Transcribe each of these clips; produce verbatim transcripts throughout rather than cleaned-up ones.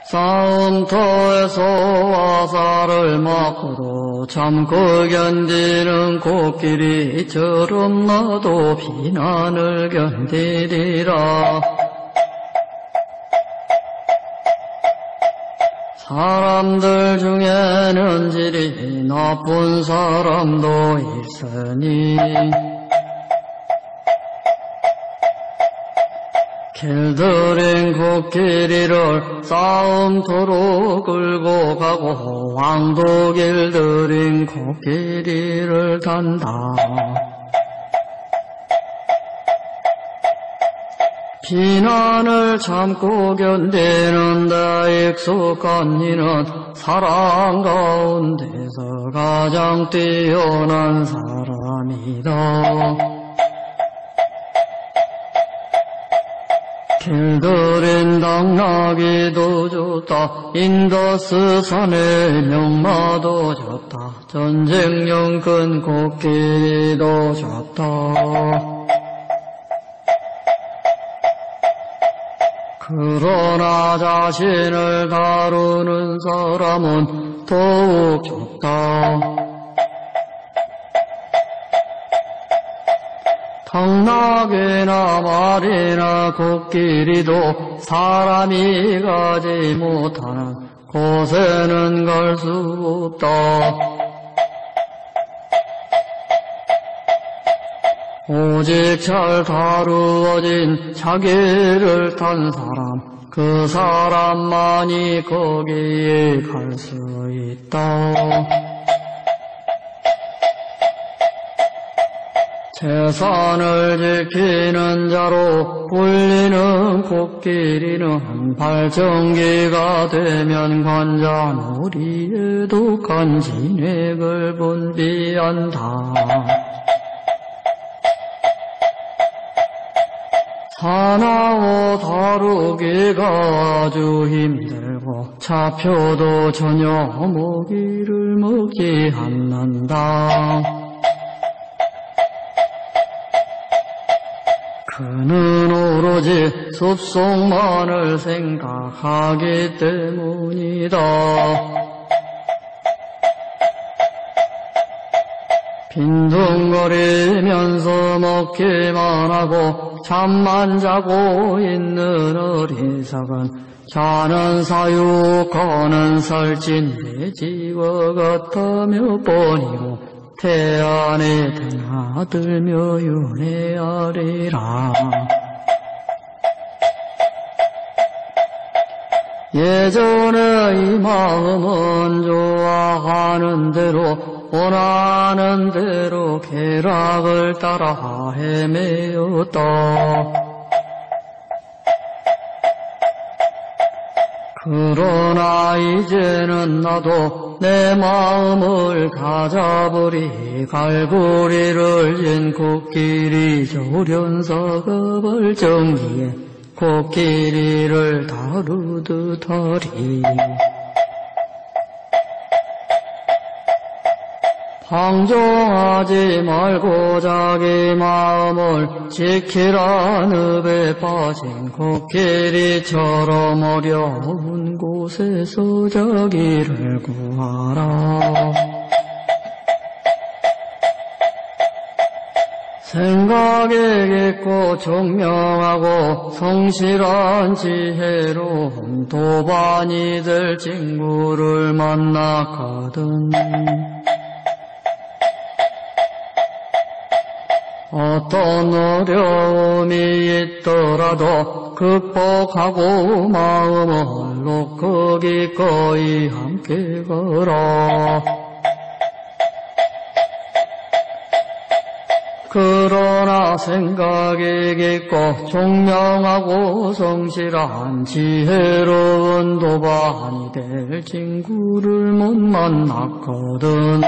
싸움터에서 화살을 맞고도 참고 견디는 코끼리처럼 나도 비난을 견디리라. 사람들 중에는 질이 나쁜 사람도 있으니 길들인 코끼리를 싸움터로 끌고 가고 왕도 길들인 코끼리를 탄다. 비난을 참고 견디는 데 익숙한 이는 사람 가운데서 가장 뛰어난 사람이다. 길들인 당나귀도 좋다. 인더스 산의 명마도 좋다. 전쟁용 큰 코끼리도 좋다. 그러나 자신을 다루는 사람은 더욱 좋다. 당나귀나 말이나 코끼리도 사람이 가지 못하는 곳에는 갈 수 없다. 오직 잘 다루어진 자기를 탄 사람, 그 사람만이 거기에 갈 수 있다. 재산을 지키는 자로 불리는 코끼리는 발정기가 되면 관자놀이에 독한 진액을 분비한다. 사나워 다루기가 아주 힘들고 잡혀도 전혀 먹이를 먹지 않는다. 그는 오로지 숲속만을 생각하기 때문이다. 빈둥거리면서 먹기만 하고 잠만 자고 있는 어리석은 자는 사육하는 살찐 돼지와 같아 몇 번이고 태안에 드나들며 윤회하리라. 예전에 이 마음은 좋아하는 대로 원하는 대로 쾌락을 따라 헤매었다. 그러나 이제는 나도 내 마음을 가져버리 갈고리를 진 코끼리 조련사가 발정기에 코끼리를 다루듯 하리. 방종하지 말고 자기 마음을 지키라. 늪에 빠진 코끼리처럼 어려운 곳에서 자기를 구하라. 생각에 깊고 총명하고 성실한 지혜로운 도반이 될 친구를 만났거든. 어떤 어려움이 있더라도 극복하고 마음을 놓고 기꺼이 함께 걸어. 그러나 생각이 깊고 총명하고 성실한 지혜로운 도반이 될 친구를 못 만났거든.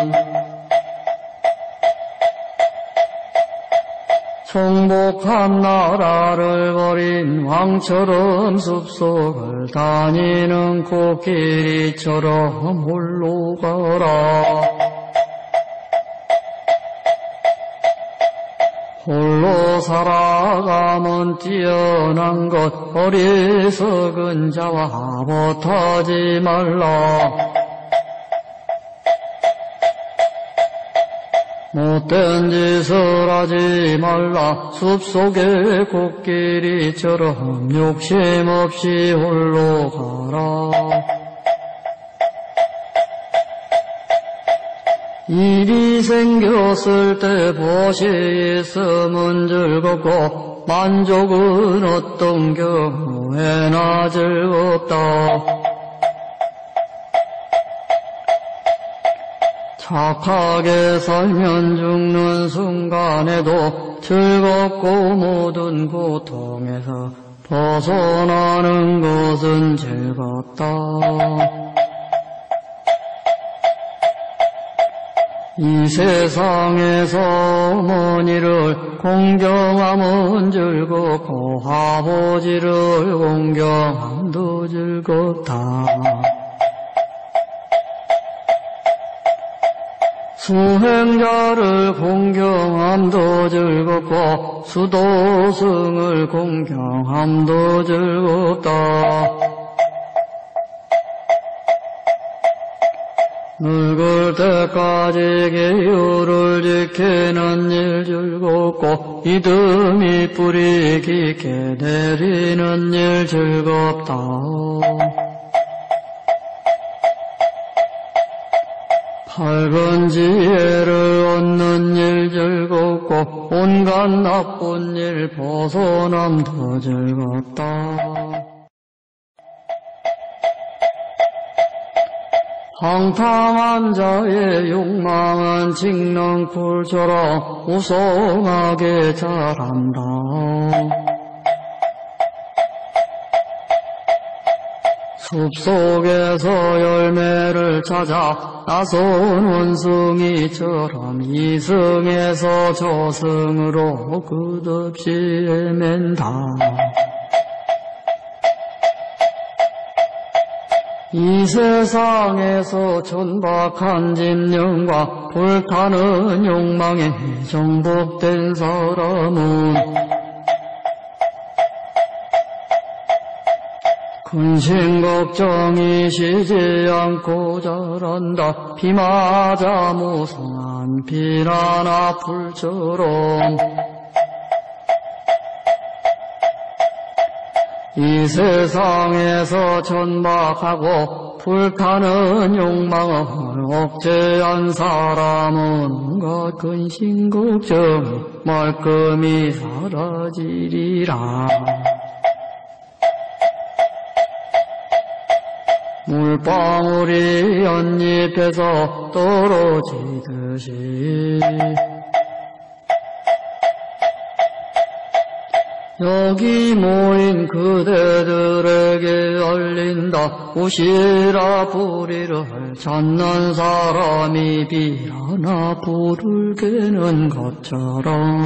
총복한 나라를 버린 왕처럼 숲속을 다니는 코끼리처럼 홀로 가라. 홀로 살아가면 뛰어난 것 어리석은 자와 못하지 말라. 못된 짓을 하지 말라. 숲속의 코끼리처럼 욕심 없이 홀로 가라. 일이 생겼을 때 벗이 있으면 즐겁고 만족은 어떤 경우에나 즐겁다. 착하게 살면 죽는 순간에도 즐겁고 모든 고통에서 벗어나는 것은 즐겁다. 이 세상에서 어머니를 공경하면 즐겁고 아버지를 공경함도 즐겁다. 수행자를 공경함도 즐겁고 수도승을 공경함도 즐겁다. 늙을 때까지 계율을 지키는 일 즐겁고 믿음이 뿌리 깊게 내리는 일 즐겁다. 밝은 지혜를 얻는 일 즐겁고 온갖 나쁜 일 벗어남도 즐겁다. 황당한 자의 욕망은 찍는 꿀처럼 우성하게 자란다. 숲속에서 열매를 찾아 나선 원숭이처럼 이승에서 저승으로 끝없이 헤맨다. 이 세상에서 천박한 집념과 불타는 욕망에 정복된 사람은 근심 걱정이 쉬지 않고 자란다. 비 맞아 무성한 비난 앞불처럼 이 세상에서 천박하고 불타는 욕망을 억제한 사람은 온갖 근심 걱정 말끔히 사라지리라. 물방울이 연잎에서 떨어지듯이 여기 모인 그대들에게 알린다. 우시라 불의를 찾는 사람이 비라나 불을 깨는 것처럼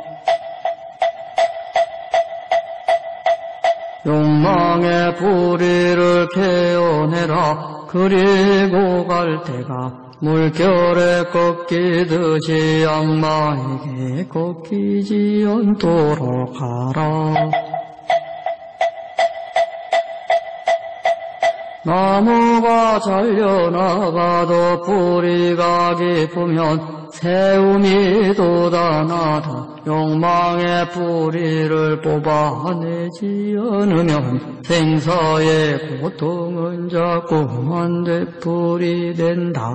욕망의 불의를 깨어내라. 그리고 갈 때가 물결에 꺾이듯이 악마에게 꺾이지 않도록 하라. 나무가 잘려나가도 뿌리가 깊으면 세움이 돋아나다. 욕망의 뿌리를 뽑아내지 않으면 생사의 고통은 자꾸만 되풀이 된다.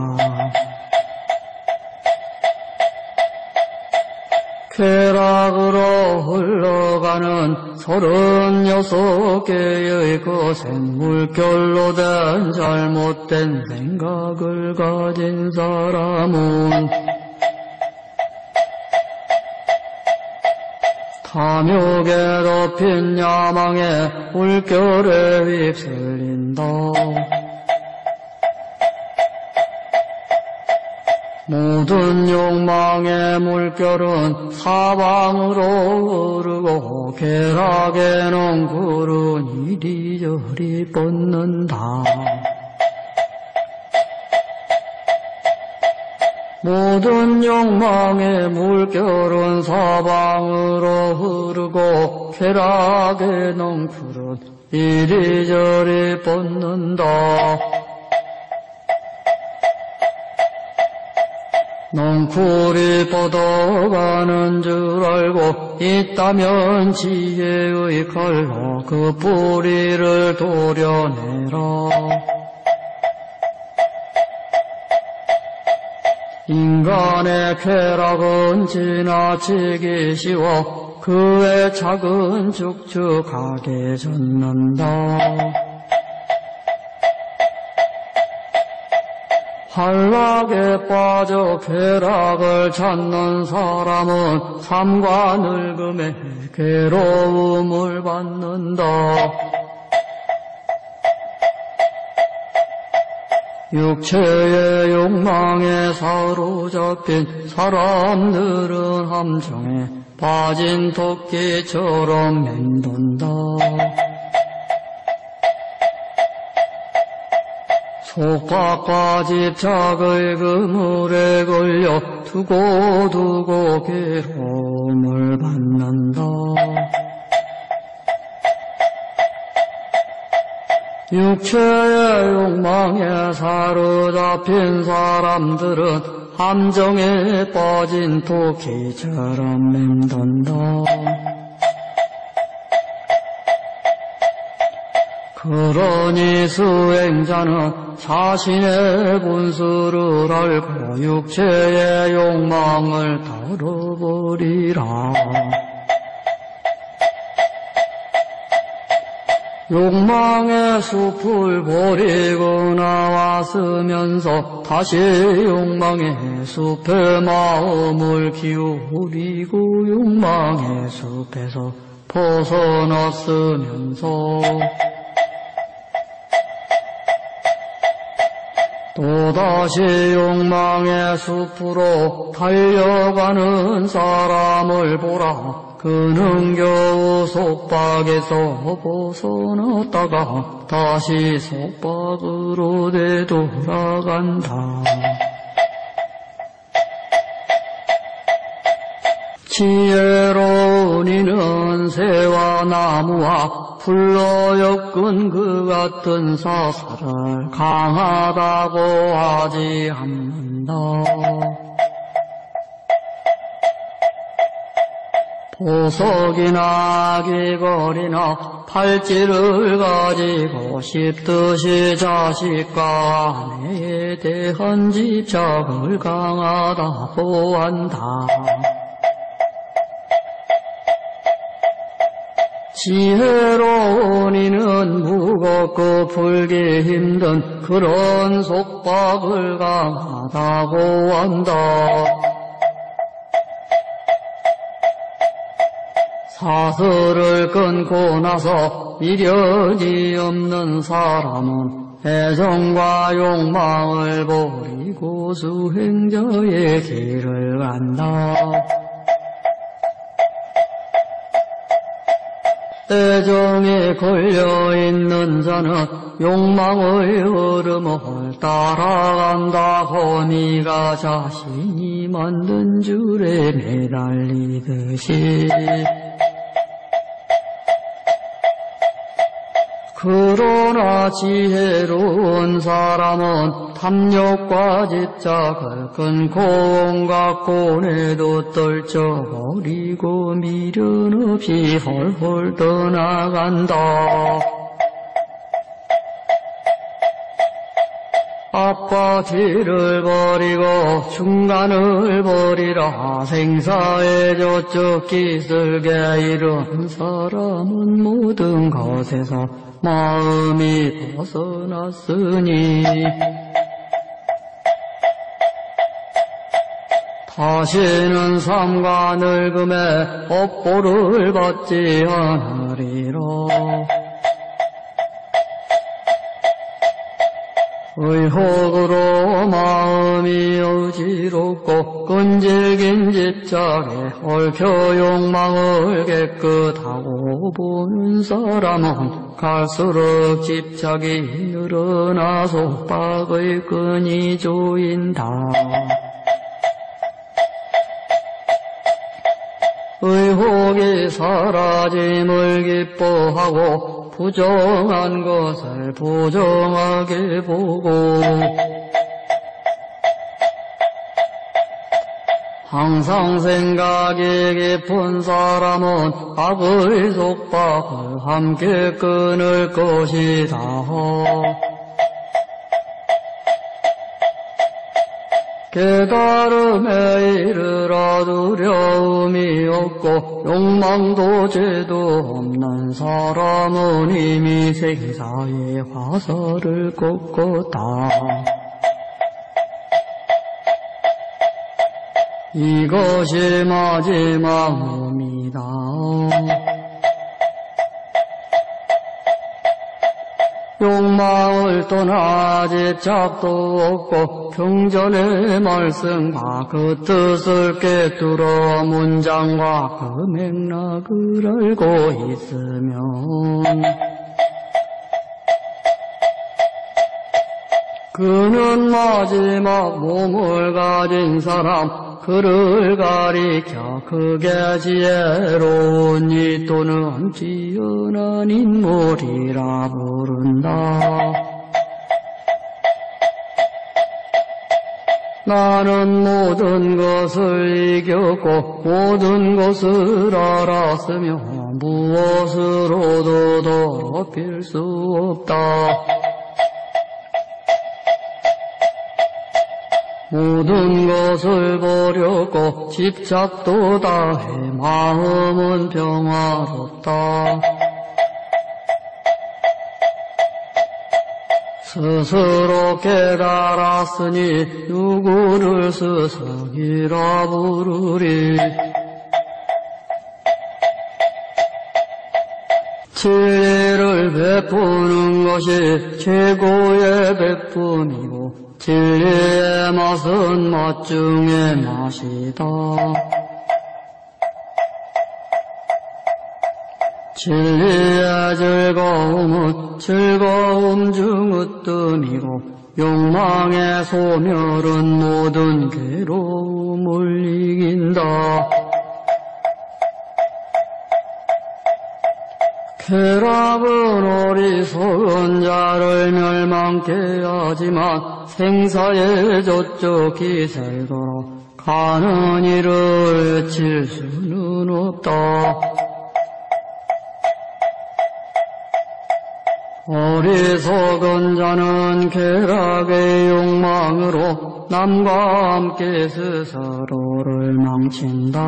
쾌락으로 흘러가는 서른여섯 개의 거센 물결로 된 잘못된 생각을 가진 사람은 탐욕에 덮인 야망의 물결에 휩쓸린다. 모든 욕망의 물결은 사방으로 흐르고 쾌락에는 구른 이리저리 뻗는다. 모든 욕망의 물결은 사방으로 흐르고 쾌락의 넝쿨은 이리저리 뻗는다. 넝쿨이 뻗어가는 줄 알고 있다면 지혜의 칼로 그 뿌리를 도려내라. 인간의 쾌락은 지나치기 쉬워 그의 착은 축축하게 젖는다. 한락에 빠져 쾌락을 찾는 사람은 삶과 늙음에 괴로움을 받는다. 육체의 욕망에 사로잡힌 사람들은 함정에 빠진 토끼처럼 맴돈다. 속박과 집착의 그물에 걸려 두고두고 괴로움을 받는다. 육체의 욕망에 사로잡힌 사람들은 함정에 빠진 토끼처럼 맴돈다. 그러니 수행자는 자신의 본수를 알고 육체의 욕망을 덜어버리라. 욕망의 숲을 버리고 나왔으면서 다시 욕망의 숲에 마음을 기울이고 욕망의 숲에서 벗어났으면서 또다시 욕망의 숲으로 달려가는 사람을 보라. 그는 겨우 속박에서 벗어났다가 다시 속박으로 되돌아간다. 지혜로운 이는 새와 나무와 풀로 엮은 그 같은 사사를 강하다고 하지 않는다. 보석이나 귀걸이나 팔찌를 가지고 싶듯이 자식과 아내에 대한 집착을 강하다고 한다. 지혜로운 이는 무겁고 풀기 힘든 그런 속박을 강하다고 한다. 사슬을 끊고 나서 미련이 없는 사람은 애정과 욕망을 버리고 수행자의 길을 간다. 애정에 걸려있는 자는 욕망의 흐름을 따라간다고 네가 자신이 만든 줄에 매달리듯이. 그러나 지혜로운 사람은 탐욕과 집착을 끊고 온갖 고뇌도 떨쳐버리고 미련 없이 헐헐 떠나간다. 앞과 뒤를 버리고 중간을 버리라. 생사의 저쪽 기슬게 이른 사람은 모든 것에서 마음이 벗어났으니 다시는 삶과 늙음의 업보를 받지 않으리라. 의혹으로 마음이 어지럽고 끈질긴 집착에 얽혀 욕망을 깨끗하고 보는 사람은 갈수록 집착이 늘어나 속박의 끈이 조인다. 의혹이 사라짐을 기뻐하고 부정한 것을 부정하게 보고 항상 생각이 깊은 사람은 악의 속박을 함께 끊을 것이다. 깨달음에 이르러 두려움이 없고 욕망도 죄도 없는 사람은 이미 생사의 화살을 꺾었다. 이것이 마지막 몸이다. 욕망을 떠나 집착도 없고 경전의 말씀과 그 뜻을 꿰뚫어 문장과 그 맥락을 알고 있으면 그는 마지막 몸을 가진 사람 그를 가리켜 크게 지혜로운 이 또는 뛰어난 인물이라 부른다. 나는 모든 것을 이겼고 모든 것을 알았으며 무엇으로도 더럽힐 수 없다. 모든 것을 버렸고 집착도 다해 마음은 평화롭다. 스스로 깨달았으니 누구를 스승이라 부르리. 진리를 베푸는 것이 최고의 베품이고 진리의 맛은 맛 중의 맛이다. 진리의 즐거움은 즐거움 중 으뜸이고 욕망의 소멸은 모든 괴로움을 이긴다. 쾌락은 어리석은 자를 멸망케 하지만 생사의 저쪽 기세도록 가는 일을 칠 수는 없다. 어리석은 자는 쾌락의 욕망으로 남과 함께 스스로를 망친다.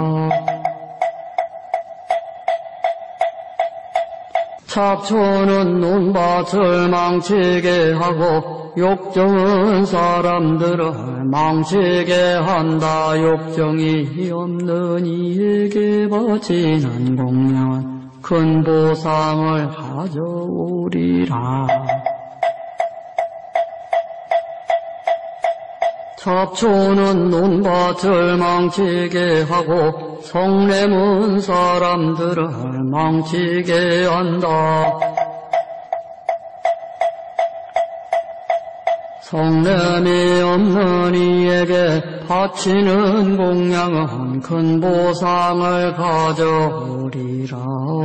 잡초는 논밭을 망치게 하고 욕정은 사람들을 망치게 한다. 욕정이 없는 이에게 바치는 공양은 큰 보상을 가져오리라. 잡초는 논밭을 망치게 하고 성냄은 사람들을 망치게 한다. 성냄이 없는 이에게 바치는 공양은 큰 보상을 가져오리라.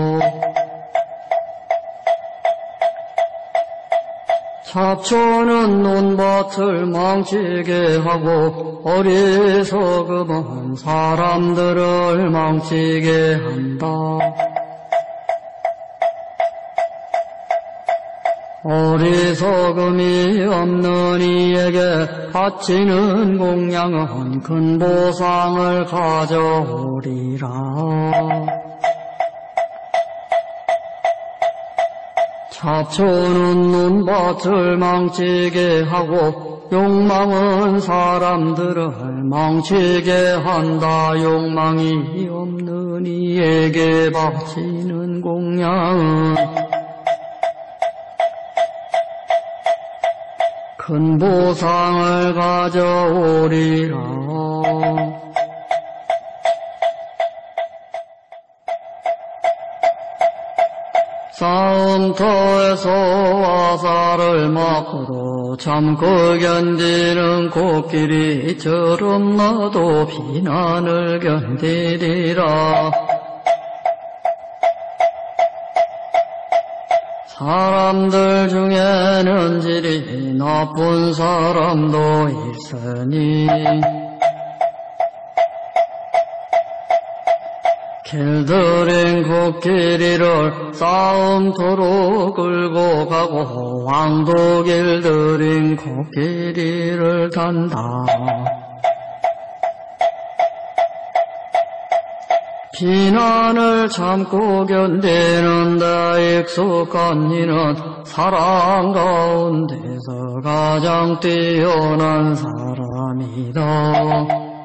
잡초는 논밭을 망치게 하고 어리석음은 사람들을 망치게 한다. 어리석음이 없는 이에게 바치는 공양은 큰 보상을 가져오리라. 잡초는 논밭을 망치게 하고 욕망은 사람들을 망치게 한다. 욕망이 없는 이에게 바치는 공양은 큰 보상을 가져오리라. 싸움터에서 화살을 맞고도 참고 견디는 코끼리처럼 나도 비난을 견디리라. 사람들 중에는 질이 나쁜 사람도 있으니 길들인 코끼리를 싸움터로 끌고 가고 왕도 길들인 코끼리를 탄다. 비난을 참고 견디는 데 익숙한 이는 사람 가운데서 가장 뛰어난 사람이다.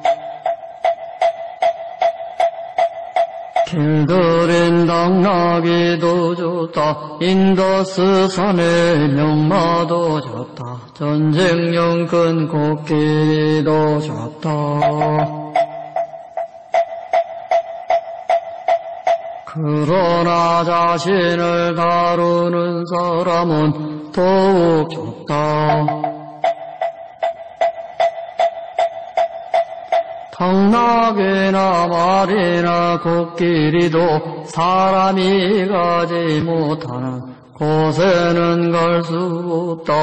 길들인 당나귀도 좋다. 인더스 산의 명마도 좋다. 전쟁용 큰 코끼리도 좋다. 그러나 자신을 다루는 사람은 더욱 좋다. 당나귀나 말이나 코끼리도 사람이 가지 못하는 곳에는 갈 수 없다.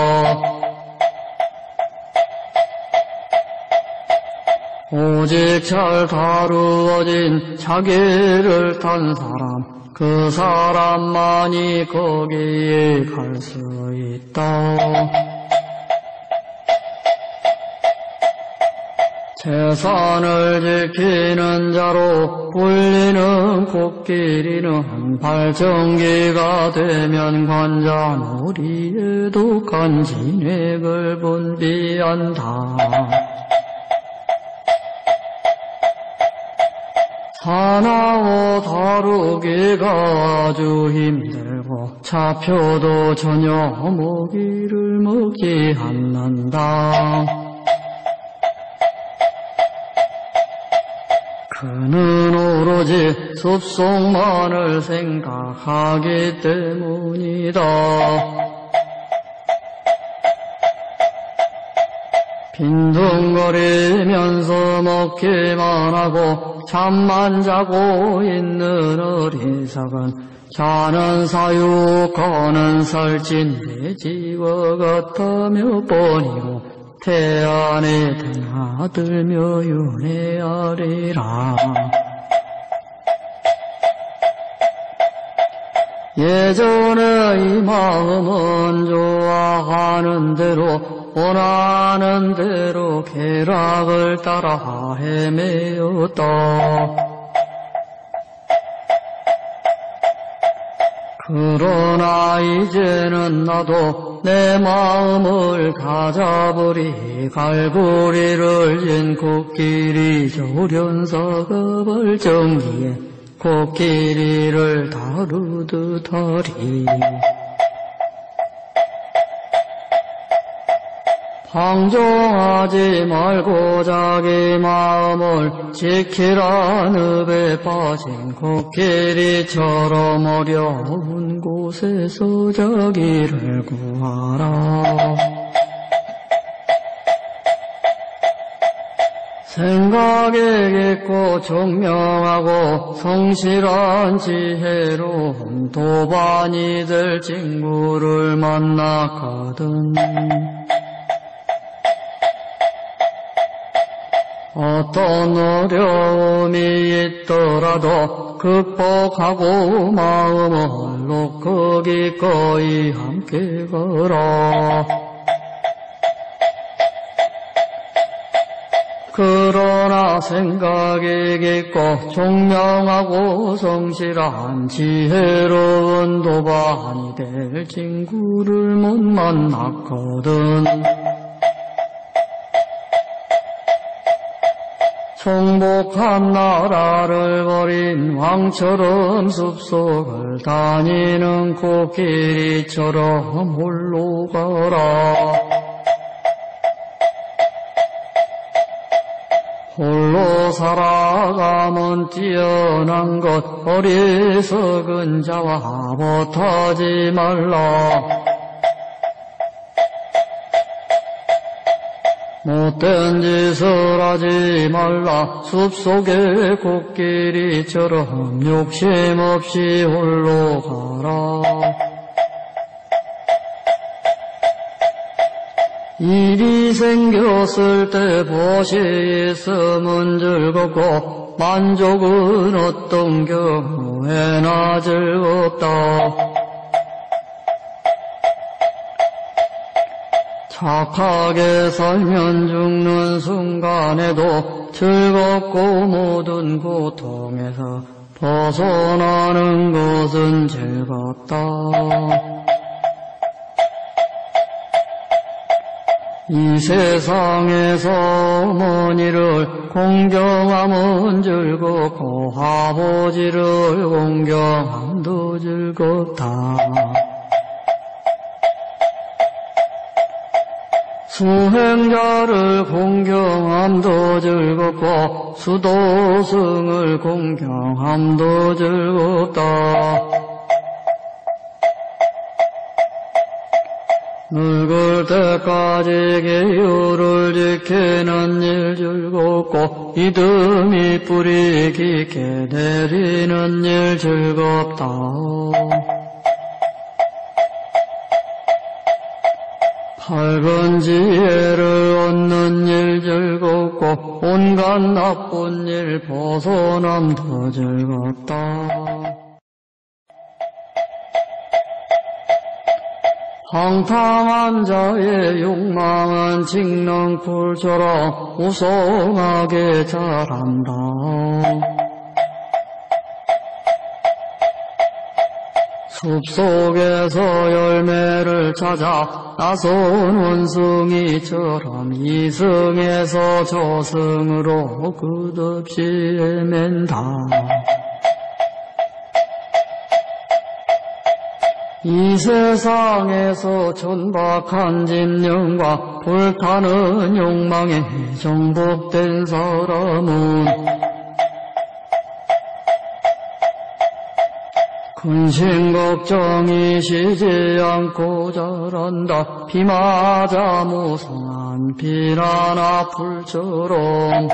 오직 잘 다루어진 자기를 탄 사람, 그 사람만이 거기에 갈 수 있다. 재산을 지키는 자로 불리는 코끼리는 발정기가 되면 관자놀이에 독한 진액을 분비한다. 사나워 다루기가 아주 힘들고 잡혀도 전혀 먹이를 먹지 않는다. 그는 오로지 숲속만을 생각하기 때문이다. 빈둥거리면서 먹기만 하고 잠만 자고 있는 어리석은 자는 사육하는 살찐 돼지와 같아 몇 번이고 태안에 드나들며 윤회하리라. 예전에 이 마음은 좋아하는 대로 원하는 대로 쾌락을 따라 헤매었다. 그러나 이제는 나도 내 마음을 가져버리 갈고리를 진 코끼리 조련사가 발정기에 코끼리를 다루듯 하리. 방종하지 말고 자기 마음을 지키라. 늪에 빠진 코끼리처럼 어려운 곳에서 자기를 구하라. 생각에 깊고 총명하고 성실한 지혜로운 도반이 될 친구를 만났거든. 어떤 어려움이 있더라도 극복하고 마음을 놓고 기꺼이 함께 걸어. 그러나 생각이 깊고 총명하고 성실한 지혜로운 도반이 될 친구를 못 만났거든. 총복한 나라를 버린 왕처럼 숲속을 다니는 코끼리처럼 홀로 가라. 홀로 살아가면 뛰어난 것 어리석은 자와 못하지 말라. 못된 짓을 하지 말라. 숲속의 코끼리처럼 욕심 없이 홀로 가라. 일이 생겼을 때 보시 있으면 즐겁고 만족은 어떤 경우에나 즐겁다. 착하게 살면 죽는 순간에도 즐겁고 모든 고통에서 벗어나는 것은 즐겁다. 이 세상에서 어머니를 공경하면 즐겁고 아버지를 공경함도 즐겁다. 수행자를 공경함도 즐겁고 수도승을 공경함도 즐겁다. 늙을 때까지 계율을 지키는 일 즐겁고 믿음이 뿌리 깊게 내리는 일 즐겁다. 밝은 지혜를 얻는 일 즐겁고 온갖 나쁜 일 벗어남도 즐겁다. 방탕한 자의 욕망은 직능풀처럼 우성하게 자란다. 숲속에서 열매를 찾아 나선 원숭이처럼 이승에서 저승으로 끝없이 헤맨다. 이 세상에서 천박한 집념과 불타는 욕망에 정복된 사람은 근심 걱정이 쉬지 않고 자란다. 비 맞아 무성한 비난 앞불처럼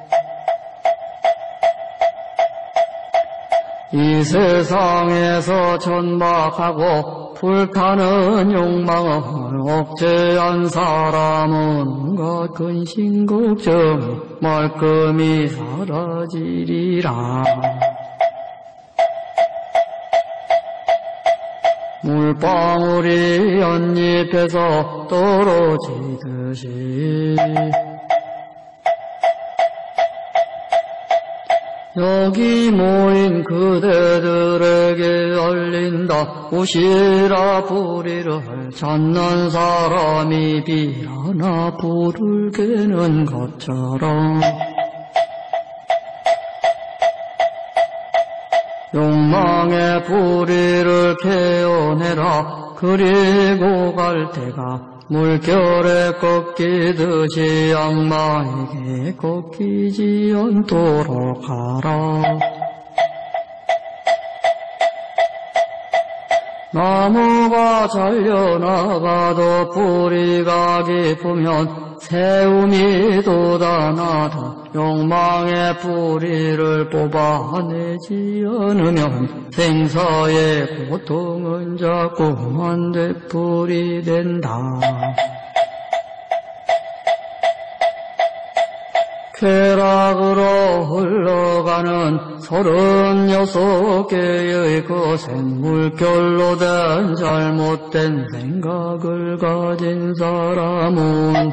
이 세상에서 천박하고 불타는 욕망을 억제한 사람은 온갖 근심 걱정 말끔히 사라지리라. 물방울이 연잎에서 떨어지듯이 여기 모인 그대들에게 알린다. 우시라 불의를 찾는 사람이 비라나 불을 깨는 것처럼 욕망의 불의를 깨어내라. 그리고 갈 때가 물결에 꺾이듯이 악마에게 꺾이지 않도록 하라. 나무가 잘려나가도 뿌리가 깊으면 세움이 돋아나다. 욕망의 뿌리를 뽑아내지 않으면 생사의 고통은 자꾸만 되풀이 된다. 쾌락으로 흘러가는 서른여섯 개의 거센 물결로 된 잘못된 생각을 가진 사람은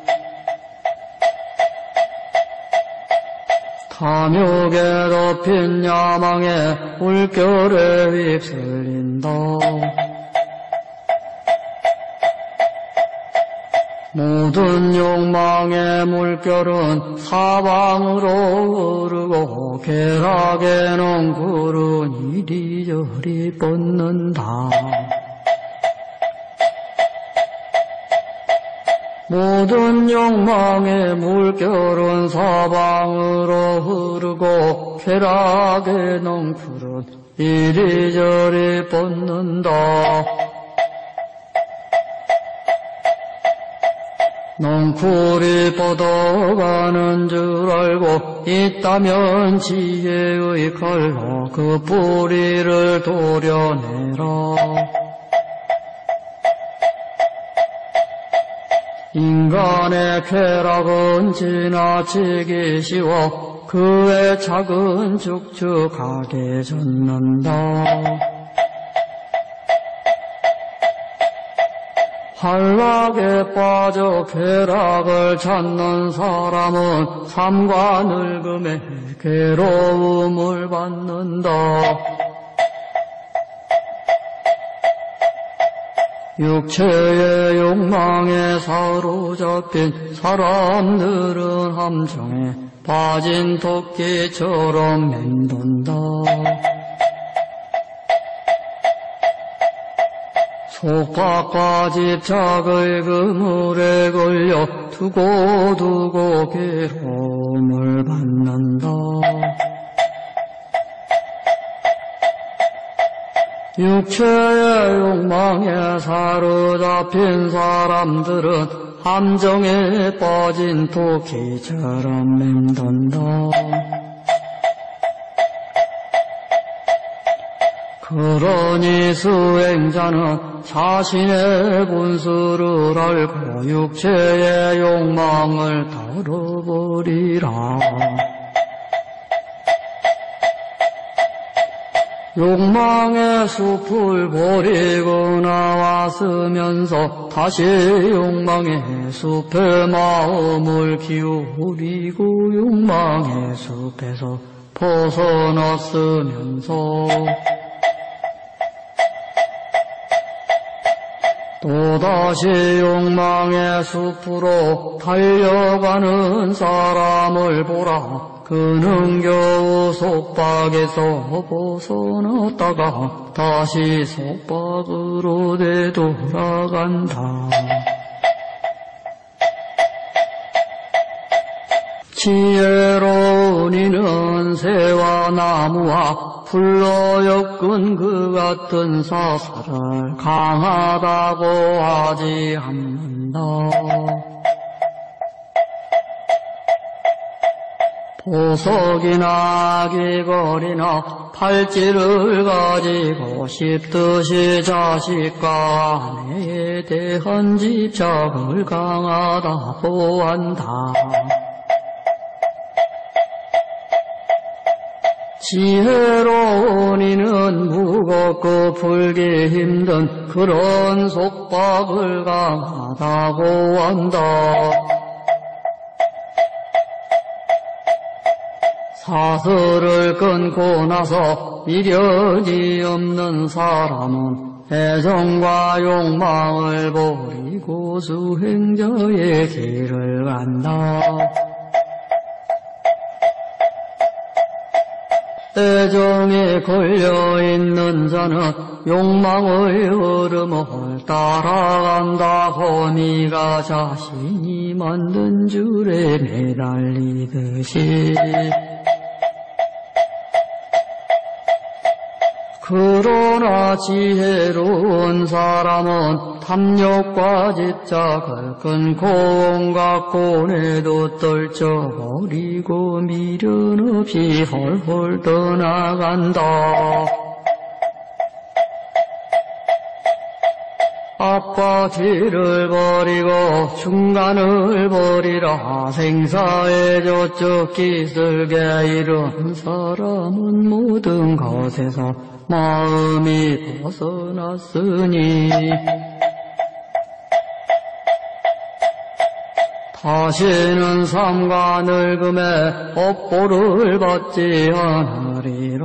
탐욕에 덮인 야망의 물결에 휩쓸린다. 모든 욕망의 물결은 사방으로 흐르고 쾌락의 넝쿨은 이리저리 뻗는다. 모든 욕망의 물결은 사방으로 흐르고 쾌락의 넝쿨은 이리저리 뻗는다. 넝쿨이 뻗어가는 줄 알고 있다면 지혜의 칼로 그 뿌리를 도려내라. 인간의 쾌락은 지나치기 쉬워 그의 착은 축축하게 젖는다. 한락에 빠져 쾌락을 찾는 사람은 삶과 늙음에 괴로움을 받는다. 육체의 욕망에 사로잡힌 사람들은 함정에 빠진 토끼처럼 맴돈다. 속박과 집착의 그물에 걸려 두고두고 괴로움을 받는다. 육체의 욕망에 사로잡힌 사람들은 함정에 빠진 토끼처럼 맴돈다. 그러니 수행자는 자신의 본수를 알고 육체의 욕망을 덜어버리라. 욕망의 숲을 버리고 나왔으면서 다시 욕망의 숲에 마음을 기울이고 욕망의 숲에서 벗어났으면서 또다시 욕망의 숲으로 달려가는 사람을 보라. 그는 겨우 속박에서 벗어났다가 다시 속박으로 되돌아간다. 지혜로운 이는 새와 나무와 풀로 엮은 그 같은 사슬을 강하다고 하지 않는다. 보석이나 귀걸이나 팔찌를 가지고 싶듯이 자식과 아내에 대한 집착을 강하다고 한다. 지혜로운 이는 무겁고 풀기 힘든 그런 속박을 강하다고 한다. 사슬을 끊고 나서 미련이 없는 사람은 애정과 욕망을 버리고 수행자의 길을 간다. 애정에 걸려있는 자는 욕망의 흐름을 따라간다고 네가 자신이 만든 줄에 매달리듯이. 그러나 지혜로운 사람은 탐욕과 집착을 끊고 온갖 고뇌도 떨쳐버리고 미련 없이 헐헐 떠나간다. 앞과 뒤를 버리고 중간을 버리라. 생사의 저쪽 기슬게 이른 사람은 모든 것에서 마음이 벗어났으니 다시는 삶과 늙음에 업보를 받지 않으리라.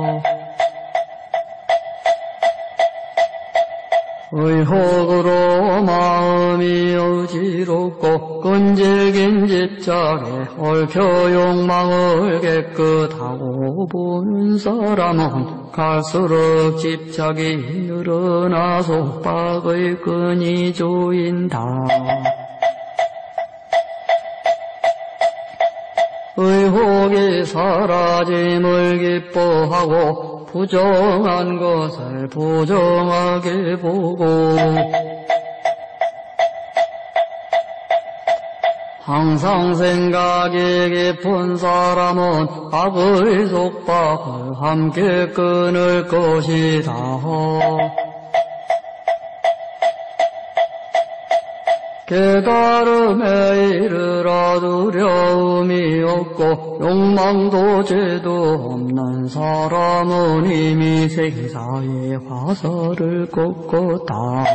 의혹으로 마음이 어지럽고 끈질긴 집착에 얽혀 욕망을 깨끗하고 보는 사람은 갈수록 집착이 늘어나 속박의 끈이 조인다. 의혹이 사라짐을 기뻐하고 부정한 것을 부정하게 보고 항상 생각이 깊은 사람은 악의 속박을 함께 끊을 것이다. 깨달음에 이르러 두려움이 없고 욕망도 죄도 없는 사람은 이미 생사의 화살을 꺾었다.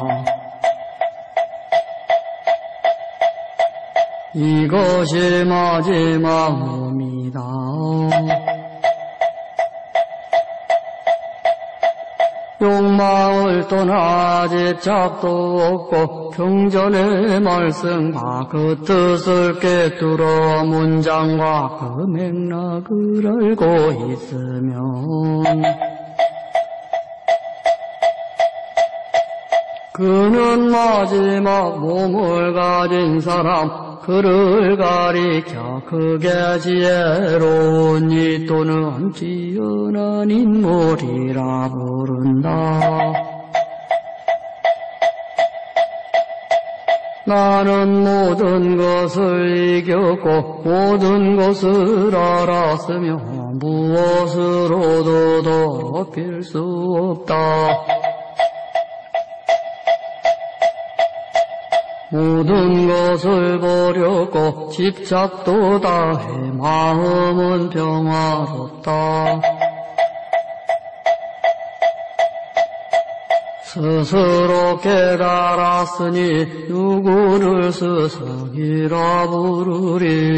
이것이 마지막 몸이다. 욕망을 떠나 집착도 없고 경전의 말씀과 그 뜻을 깨뚫어 문장과 그 맥락을 알고 있으면 그는 마지막 몸을 가진 사람, 그를 가리켜 크게 지혜로운 이 또는 뛰어난 인물이라 부른다. 나는 모든 것을 이겼고 모든 것을 알았으며 무엇으로도 더럽힐 수 없다. 모든 것을 버렸고 집착도 다해 마음은 평화롭다. 스스로 깨달았으니 누구를 스승이라 부르리.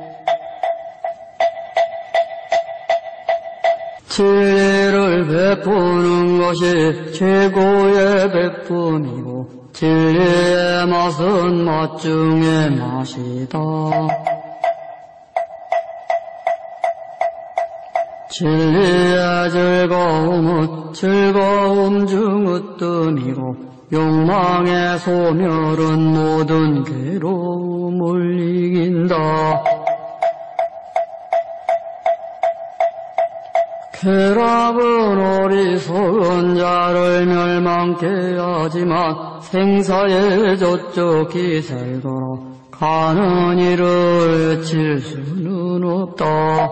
진리를 베푸는 것이 최고의 베품이고 진리의 맛은 맛 중의 맛이다. 진리의 즐거움은 즐거움 중 으뜸이고 욕망의 소멸은 모든 괴로움을 이긴다. 쾌락은 어리석은 자를 멸망케 하지만 생사의 저쪽 기세도록 가는 이를 칠 수는 없다.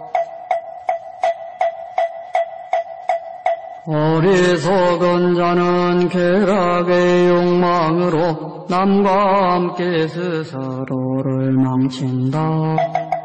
어리석은 자는 쾌락의 욕망으로 남과 함께 스스로를 망친다.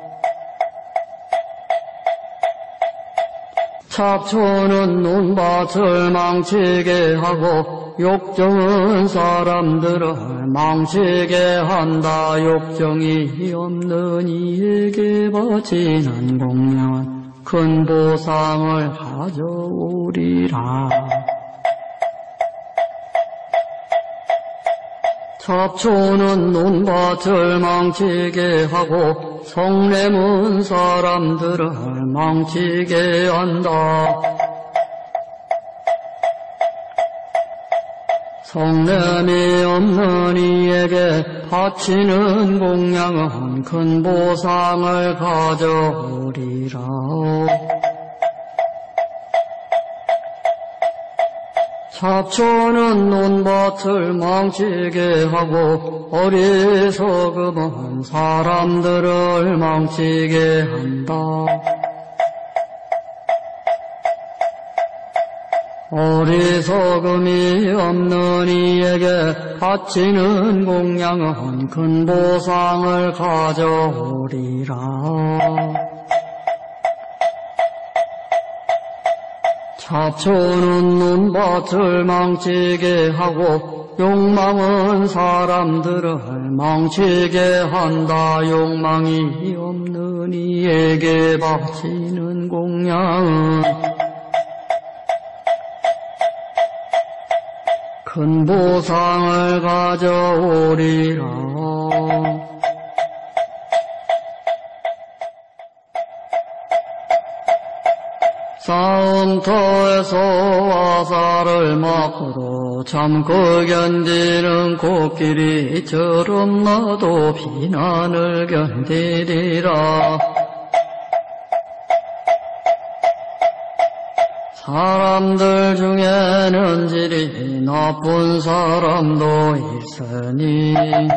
잡초는 논밭을 망치게 하고 욕정은 사람들을 망치게 한다. 욕정이 없는 이에게 바치는 공양은 큰 보상을 가져오리라. 잡초는 논밭을 망치게 하고 성냄은 사람들을 망치게 한다. 성냄이 없는 이에게 바치는 공양은 큰 보상을 가져오리라. 잡초는 논밭을 망치게 하고 어리석음은 사람들을 망치게 한다. 어리석음이 없는 이에게 바치는 공양은 큰 보상을 가져오리라. 잡초는 논밭을 망치게 하고 욕망은 사람들을 망치게 한다. 욕망이 없는 이에게 바치는 공양은 큰 보상을 가져오리라. 싸움터에서 화살을 맞고도 참고 견디는 코끼리처럼 나도 비난을 견디리라. 사람들 중에는 질이 나쁜 사람도 있으니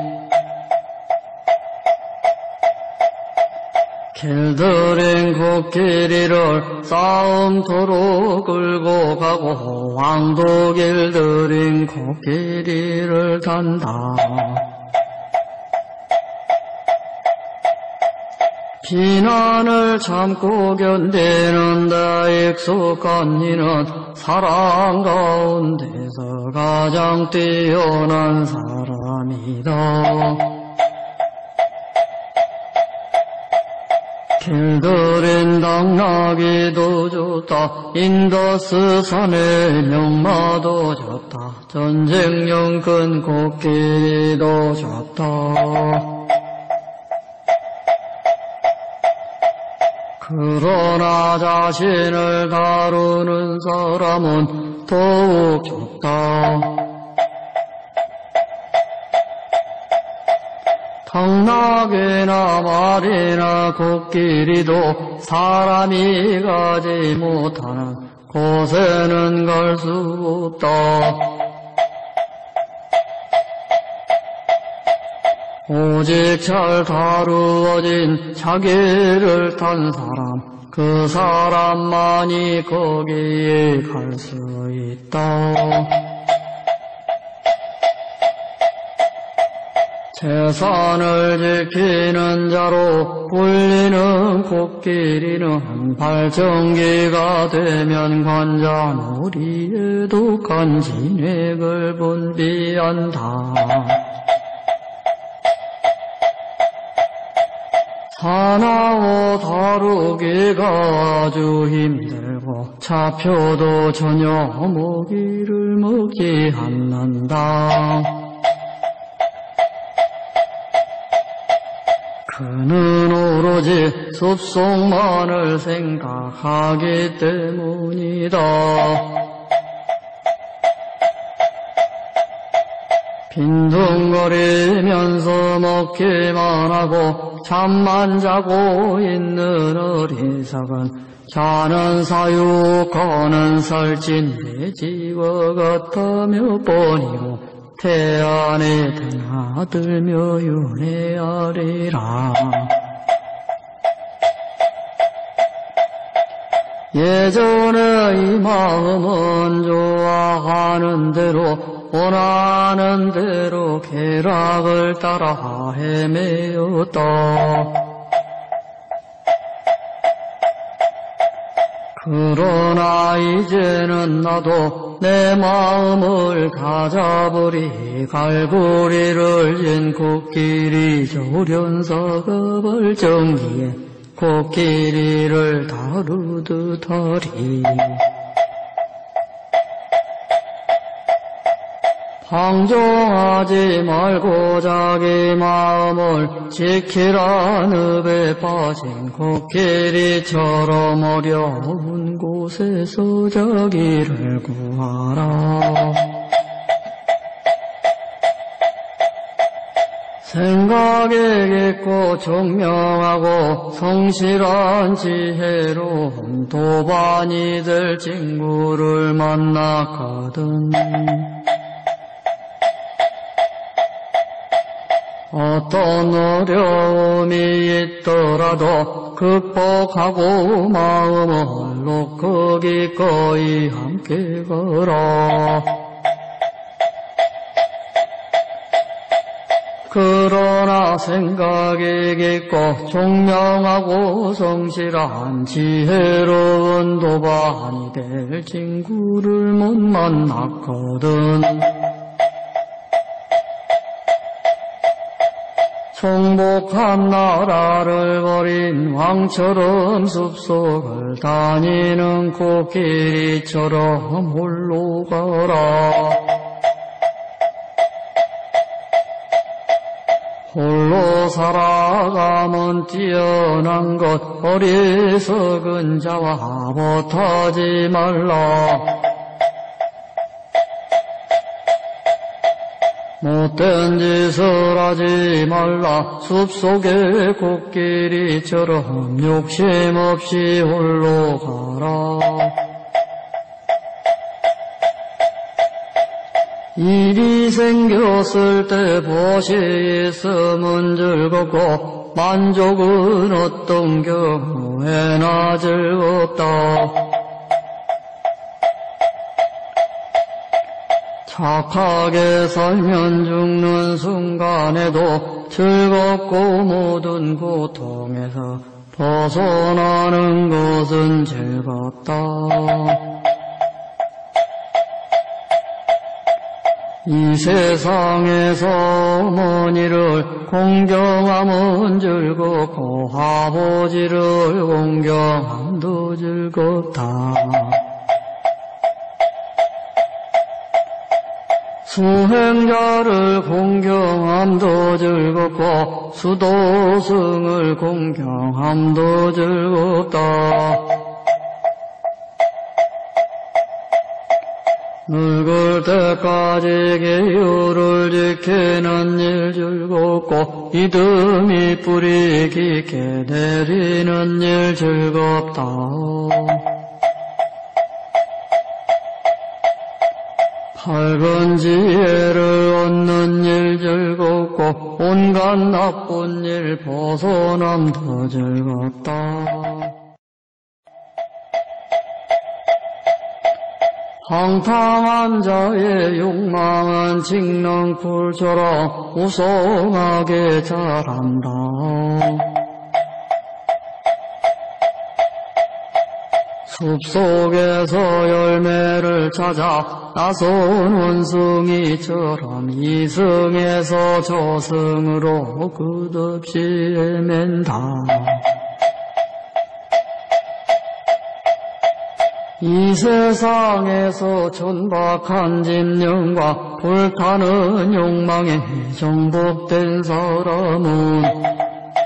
길들인 코끼리를 싸움터로 끌고 가고 왕도 길들인 코끼리를 탄다. 비난을 참고 견디는 데 익숙한 이는 사람 가운데서 가장 뛰어난 사람이다. 길들인 당나귀도 좋다. 인더스 산의 명마도 좋다. 전쟁용 큰 코끼리도 좋다. 그러나 자신을 다루는 사람은 더욱 좋다. 당나귀나 말이나 코끼리도 사람이 가지 못하는 곳에는 갈 수 없다. 오직 잘 다루어진 자기를 탄 사람, 그 사람만이 거기에 갈 수 있다. 재산을 지키는 자로 불리는 코끼리는 발정기가 되면 관자놀이에도 간진액을 분비한다. 사나워 다루기가 아주 힘들고 잡혀도 전혀 먹이를 먹지 않는다. 그는 오로지 숲속만을 생각하기 때문이다. 빈둥거리면서 먹기만 하고 잠만 자고 있는 어리석은 자는 사육하는 살찐 돼지와 같아 몇 번이고 태안에 드나들며 윤회하리라. 예전에 이 마음은 좋아하는 대로 원하는 대로 쾌락을 따라 헤매었다. 그러나 이제는 나도 내 마음을 가져버리 갈고리를 진 코끼리 조련사가 발정기에 코끼리를 다루듯 하리. 방종하지 말고 자기 마음을 지키라. 늪에 빠진 코끼리처럼 어려운 곳에서 자기를 구하라. 생각에 깊고 총명하고 성실한 지혜로운 도반이 될 친구를 만났거든. 어떤 어려움이 있더라도 극복하고 마음을 놓고 기꺼이 함께 걸어. 그러나 생각이 깊고 총명하고 성실한 지혜로운 도반이 될 친구를 못 만났거든. 총복한 나라를 버린 왕처럼 숲속을 다니는 코끼리처럼 홀로 가라. 홀로 살아가면 뛰어난 것 어리석은 자와 못하지 말라. 못된 짓을 하지 말라. 숲속의 코끼리처럼 욕심 없이 홀로 가라. 일이 생겼을 때 벗이 있으면 즐겁고 만족은 어떤 경우에나 즐겁다. 착하게 살면 죽는 순간에도 즐겁고 모든 고통에서 벗어나는 것은 즐겁다. 이 세상에서 어머니를 공경함은 즐겁고 아버지를 공경함도 즐겁다. 수행자를 공경함도 즐겁고 수도승을 공경함도 즐겁다. 늙을 때까지 계율을 지키는 일 즐겁고 이듬이 뿌리 깊게 내리는 일 즐겁다. 밝은 지혜를 얻는 일 즐겁고 온갖 나쁜 일 벗어남도 즐겁다. 방탕한 자의 욕망은 찍는 굴처럼 우성하게 자란다. 숲속에서 열매를 찾아 나선 원숭이처럼 이승에서 저승으로 끝없이 헤맨다. 이 세상에서 천박한 집념과 불타는 욕망에 정복된 사람은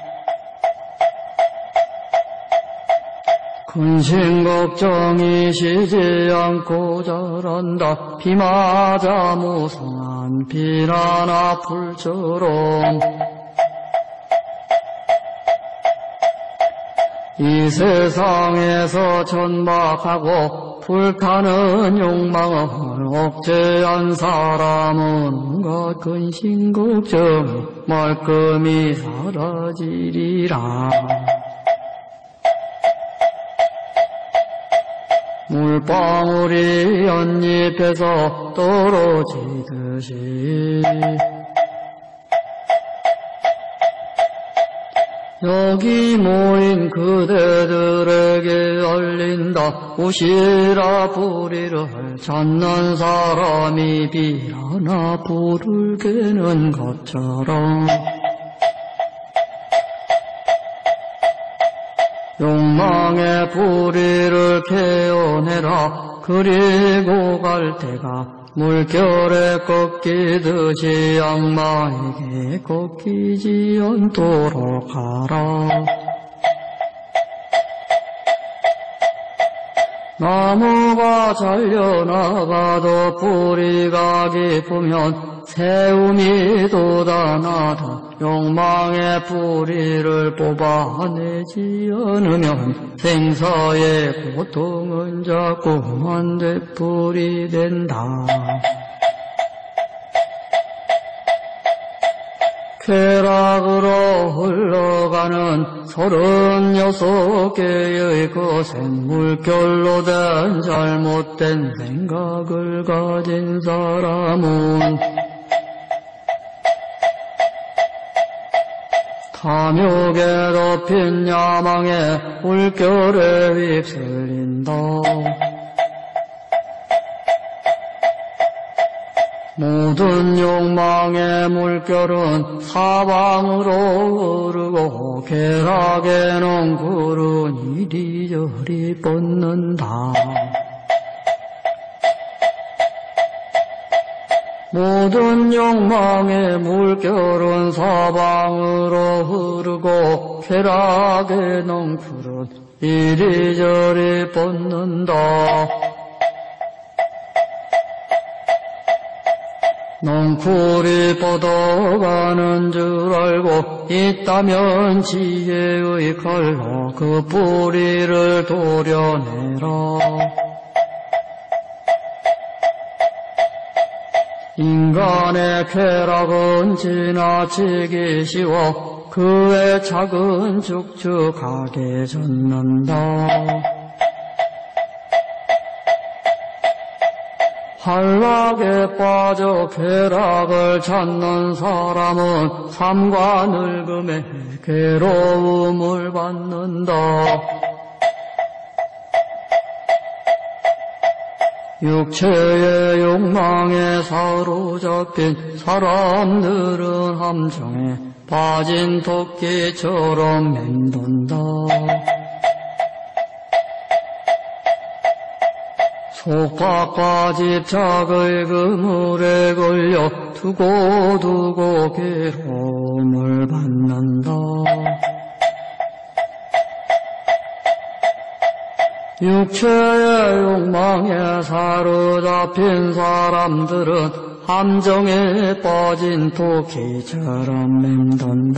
근심 걱정이 쉬지 않고 자란다. 비 맞아 무성한 비난 앞불처럼 이 세상에서 천박하고 불타는 욕망을 억제한 사람은 온갖 근심 걱정 말끔히 사라지리라. 물방울이 연잎에서 떨어지듯이 여기 모인 그대들에게 알린다. 우시라 불의를 찾는 사람이 비라나 불을 깨는 것처럼 욕망의 불의를 깨어내라. 그리고 갈 때가 물결에 꺾이듯이 악마에게 꺾이지 않도록 하라. 나무가 잘려나가도 뿌리가 깊으면 세움이 돋아나다. 욕망의 뿌리를 뽑아내지 않으면 생사의 고통은 자꾸만 되풀이 된다. 쾌락으로 흘러가는 서른여섯 개의 거센 물결로 된 잘못된 생각을 가진 사람은 탐욕에 덮인 야망의 물결에 휩쓸린다. 모든 욕망의 물결은 사방으로 흐르고 쾌락의 넝쿨은 이리저리 뻗는다. 모든 욕망의 물결은 사방으로 흐르고 쾌락의 넝쿨은 이리저리 뻗는다. 넝쿨이 뻗어가는 줄 알고 있다면 지혜의 칼로 그 뿌리를 도려내라. 인간의 쾌락은 지나치기 쉬워 그의 착은 축축하게 젖는다. 한락에 빠져 쾌락을 찾는 사람은 삶과 늙음에 괴로움을 받는다. 육체의 욕망에 사로잡힌 사람들은 함정에 빠진 토끼처럼 맴돈다. 속박과 집착의 그물에 걸려 두고두고 괴로움을 받는다. 육체의 욕망에 사로잡힌 사람들은 함정에 빠진 토끼처럼 맴돈다.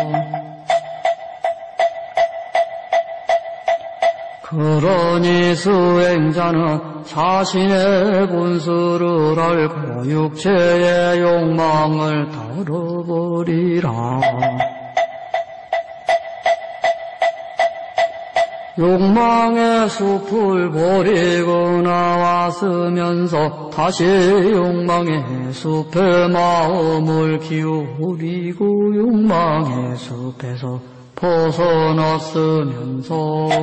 그러니 수행자는 자신의 본수를 알고 육체의 욕망을 덜어버리라. 욕망의 숲을 버리고 나왔으면서 다시 욕망의 숲에 마음을 기울이고 욕망의 숲에서 벗어났으면서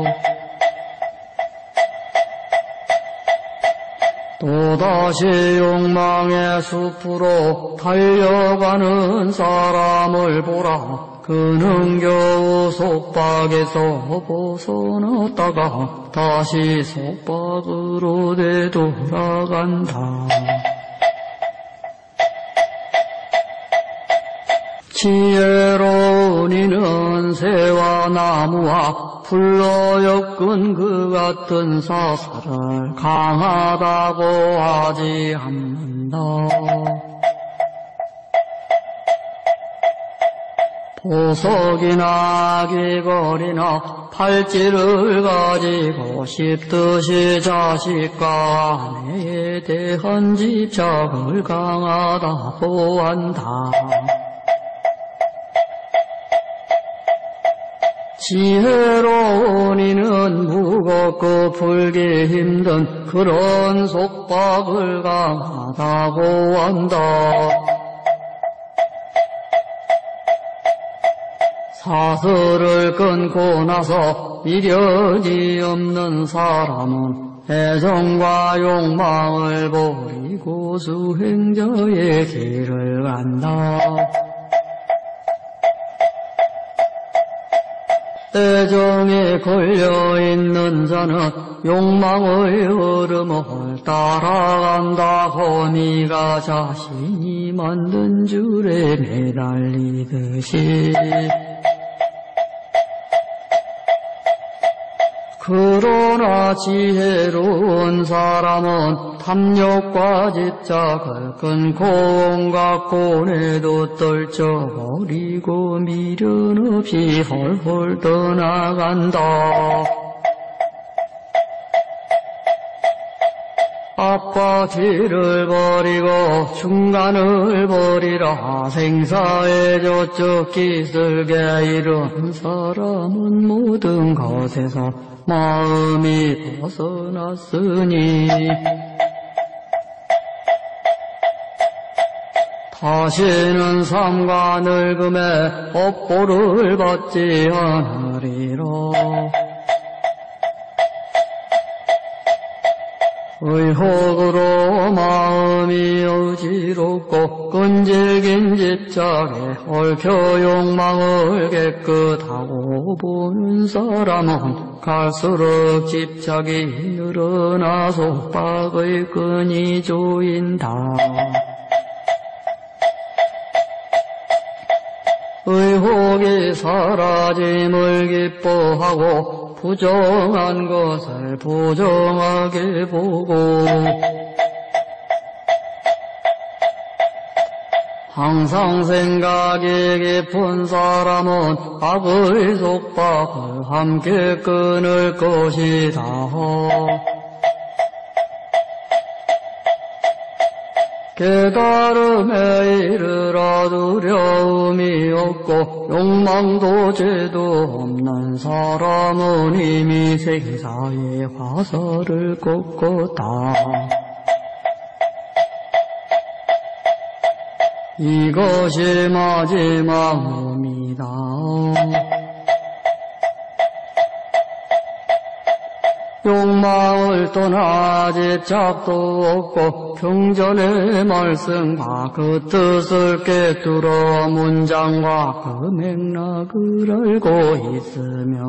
또다시 욕망의 숲으로 달려가는 사람을 보라. 그는 겨우 속박에서 벗어났다가 다시 속박으로 되돌아간다. 지혜로운 이는 새와 나무와 풀로 엮은 그 같은 사슬을 강하다고 하지 않는다. 보석이나 귀걸이나 팔찌를 가지고 싶듯이 자식과 아내에 대한 집착을 강하다고 한다. 지혜로운 이는 무겁고 풀기 힘든 그런 속박을 강하다고 한다. 사슬을 끊고 나서 미련이 없는 사람은 애정과 욕망을 버리고 수행자의 길을 간다. 애정에 걸려있는 자는 욕망의 흐름을 따라간다고 네가 자신이 만든 줄에 매달리듯이. 그러나 지혜로운 사람은 탐욕과 집착을 끊고 온갖 고뇌도 떨쳐버리고 미련 없이 헐헐 떠나간다. 앞과 뒤를 버리고 중간을 버리라. 생사의 저쪽 기슭에 이른 사람은 모든 것에서 마음이 벗어났으니 다시는 삶과 늙음의 업보를 받지 않으리라. 의혹으로 마음이 어지럽고 끈질긴 집착에 얽혀 욕망을 깨끗하고 보는 사람은 갈수록 집착이 늘어나 속박의 끈이 조인다. 의혹이 사라짐을 기뻐하고 부정한 것을 부정하게 보고 항상 생각이 깊은 사람은 악의 속박을 함께 끊을 것이다. 깨달음에 이르러 두려움이 없고 욕망도 죄도 없는 사람은 이미 생사의 화살을 꺾었다. 이것이 마지막 몸이다. 욕망을 떠나 집착도 없고 경전의 말씀과 그 뜻을 꿰뚫어 문장과 그 맥락을 알고 있으면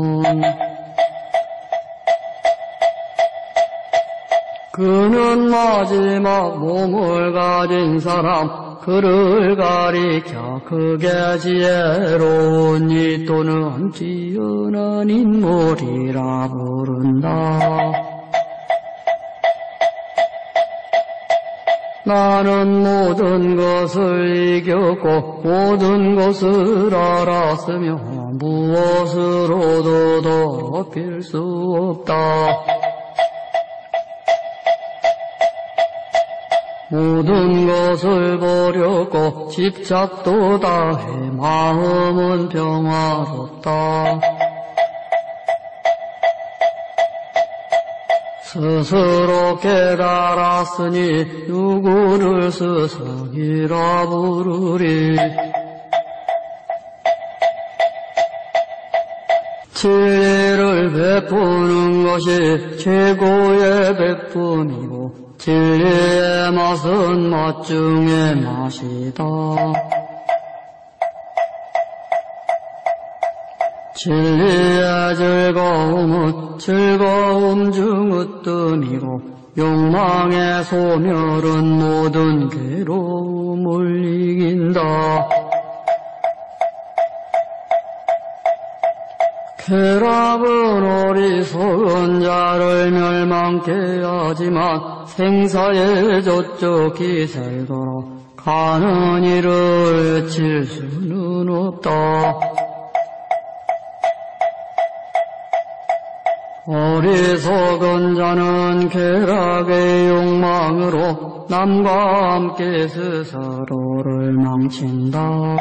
그는 마지막 몸을 가진 사람, 그를 가리켜 크게 지혜로운 이 또는 뛰어난 인물이라 부른다. 나는 모든 것을 이겼고 모든 것을 알았으며 무엇으로도 더럽힐 수 없다. 모든 것을 버렸고 집착도 다해 마음은 평화롭다. 스스로 깨달았으니 누구를 스승이라 부르리. 진리를 베푸는 것이 최고의 베품이고 진리의 맛은 맛 중의 맛이다. 진리의 즐거움은 즐거움 중 으뜸이고 욕망의 소멸은 모든 괴로움을 이긴다. 쾌락은 어리석은 자를 멸망케 하지만 생사의 저쪽 기세를 걸어 가는 이를 칠 수는 없다. 어리석은 자는 쾌락의 욕망으로 남과 함께 스스로를 망친다.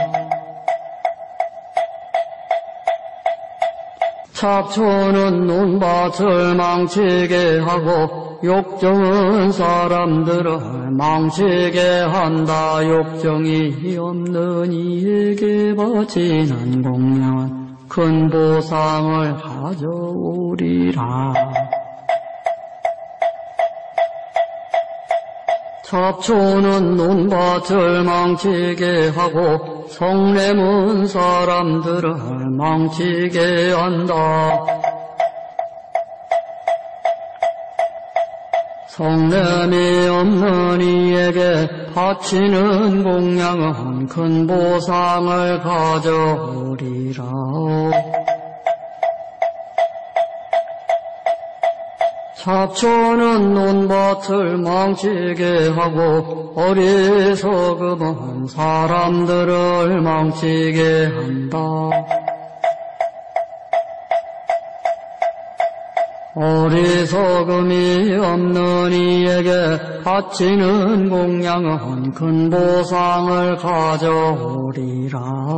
잡초는 논밭을 망치게 하고 욕정은 사람들을 망치게 한다. 욕정이 없는 이에게 바치는 공양은 큰 보상을 가져오리라. 잡초는 논밭을 망치게 하고 성냄은 사람들을 망치게 한다. 성냄이 없는 이에게 바치는 공양은 큰 보상을 가져오리라. 잡초는 논밭을 망치게 하고 어리석음은 사람들을 망치게 한다. 어리석음이 없는 이에게 바치는 공양은 큰 보상을 가져오리라.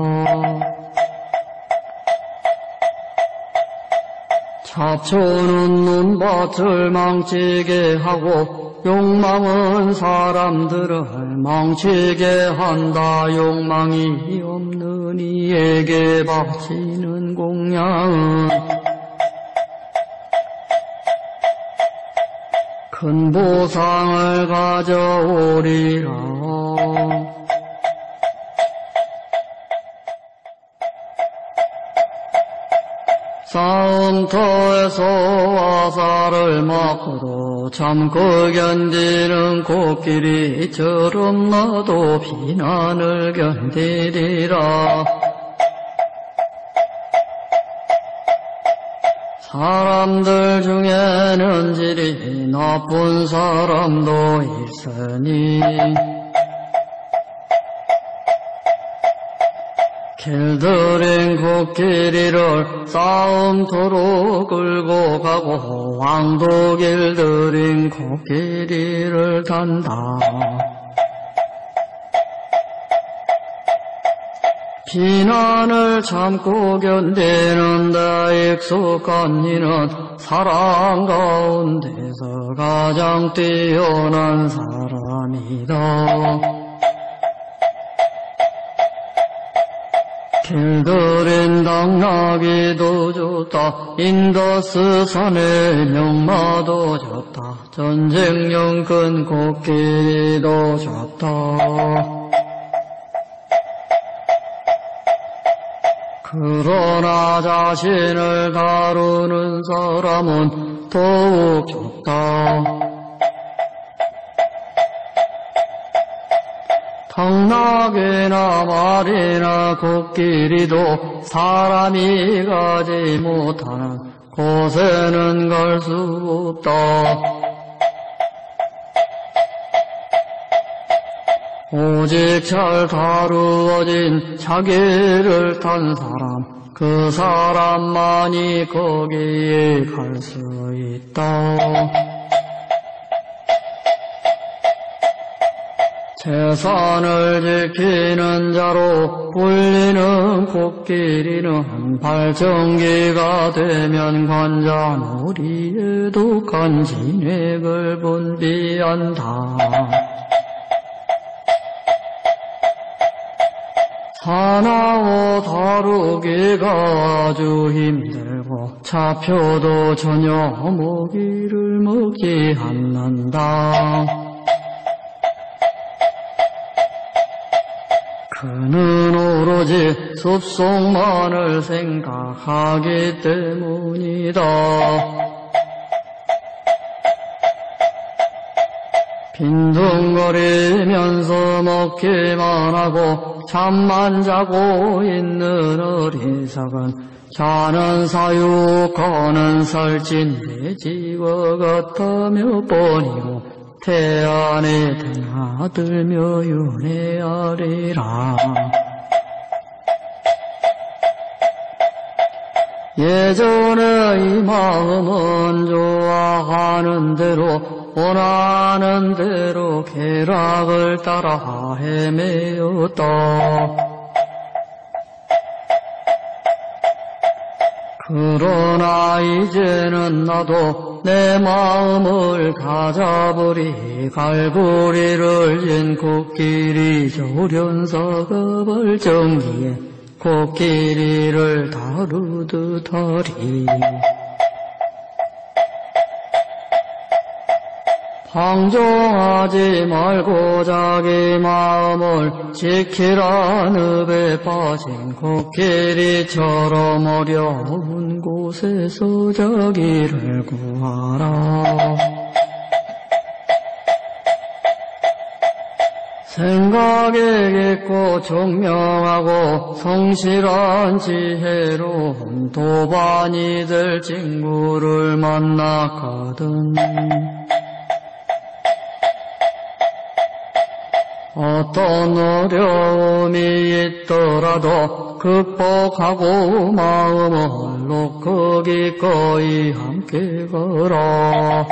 잡초는 논밭을 망치게 하고 욕망은 사람들을 망치게 한다. 욕망이 없는 이에게 바치는 공양은 큰 보상을 가져오리라. 싸움터에서 화살을 맞고도 참고 견디는 코끼리처럼 나도 비난을 견디리라. 사람들 중에는 질이 나쁜 사람도 있으니 길들인 코끼리를 싸움터로 끌고 가고 왕도 길들인 코끼리를 탄다. 비난을 참고 견디는 데 익숙한 이는 사람 가운데서 가장 뛰어난 사람이다. 길들인 당나귀도 좋다. 인더스 산의 명마도 좋다. 전쟁용 큰 코끼리도 좋다. 그러나 자신을 다루는 사람은 더욱 좋다. 당나귀나 말이나 코끼리도 사람이 가지 못하는 곳에는 갈 수 없다. 오직 잘 다루어진 자기를 탄 사람, 그 사람만이 거기에 갈 수 있다. 재산을 지키는 자로 불리는 코끼리는 발정기가 되면 관자놀이에 독한 진액을 분비한다. 사나워 다루기가 아주 힘들고 잡혀도 전혀 먹이를 먹지 않는다. 그는 오로지 숲속만을 생각하기 때문이다. 빈둥거리면서 먹기만 하고 잠만 자고 있는 어리석은 자는 사육 거는 살찐 돼지와 같아 몇 번이고 태안에 드나들며 윤회하리라. 예전에 이 마음은 좋아하는 대로 원하는 대로 쾌락을 따라 헤매었다. 그러나 이제는 나도 내 마음을 다잡으리. 갈고리를 진 코끼리 조련사가 발정기에 코끼리를 다루듯 하리. 방종하지 말고 자기 마음을 지키라. 늪에 빠진 코끼리처럼 어려운 곳에서 자기를 구하라. 생각에 깊고 총명하고 성실한 지혜로운 도반이 될 친구를 만났거든. 어떤 어려움이 있더라도 극복하고 마음을 놓고 기꺼이 함께 걸어.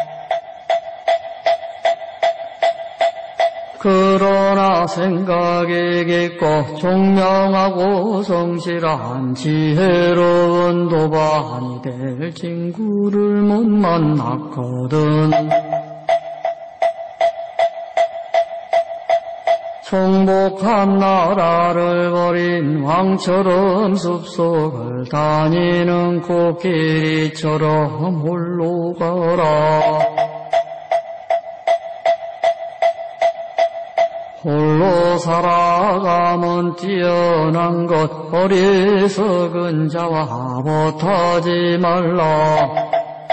그러나 생각이 깊고 총명하고 성실한 지혜로운 도반이 될 친구를 못 만났거든. 총복한 나라를 버린 왕처럼 숲속을 다니는 코끼리처럼 홀로 가라. 홀로 살아가면 뛰어난 것 어리석은 자와 못하지 말라.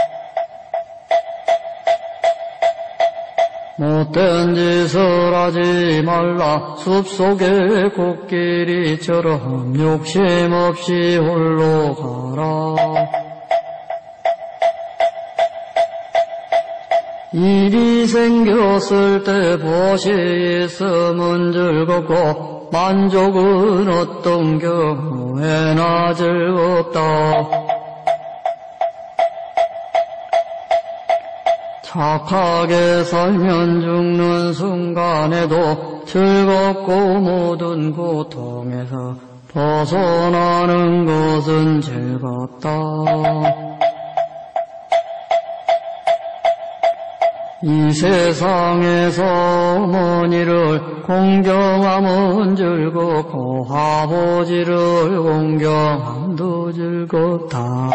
못된 짓을 하지 말라. 숲속의 코끼리처럼 욕심 없이 홀로 가라. 일이 생겼을 때 보시 있으면 즐겁고 만족은 어떤 경우에나 즐겁다. 착하게 살면 죽는 순간에도 즐겁고 모든 고통에서 벗어나는 것은 즐겁다. 이 세상에서 어머니를 공경하면 즐겁고 아버지를 공경함도 즐겁다.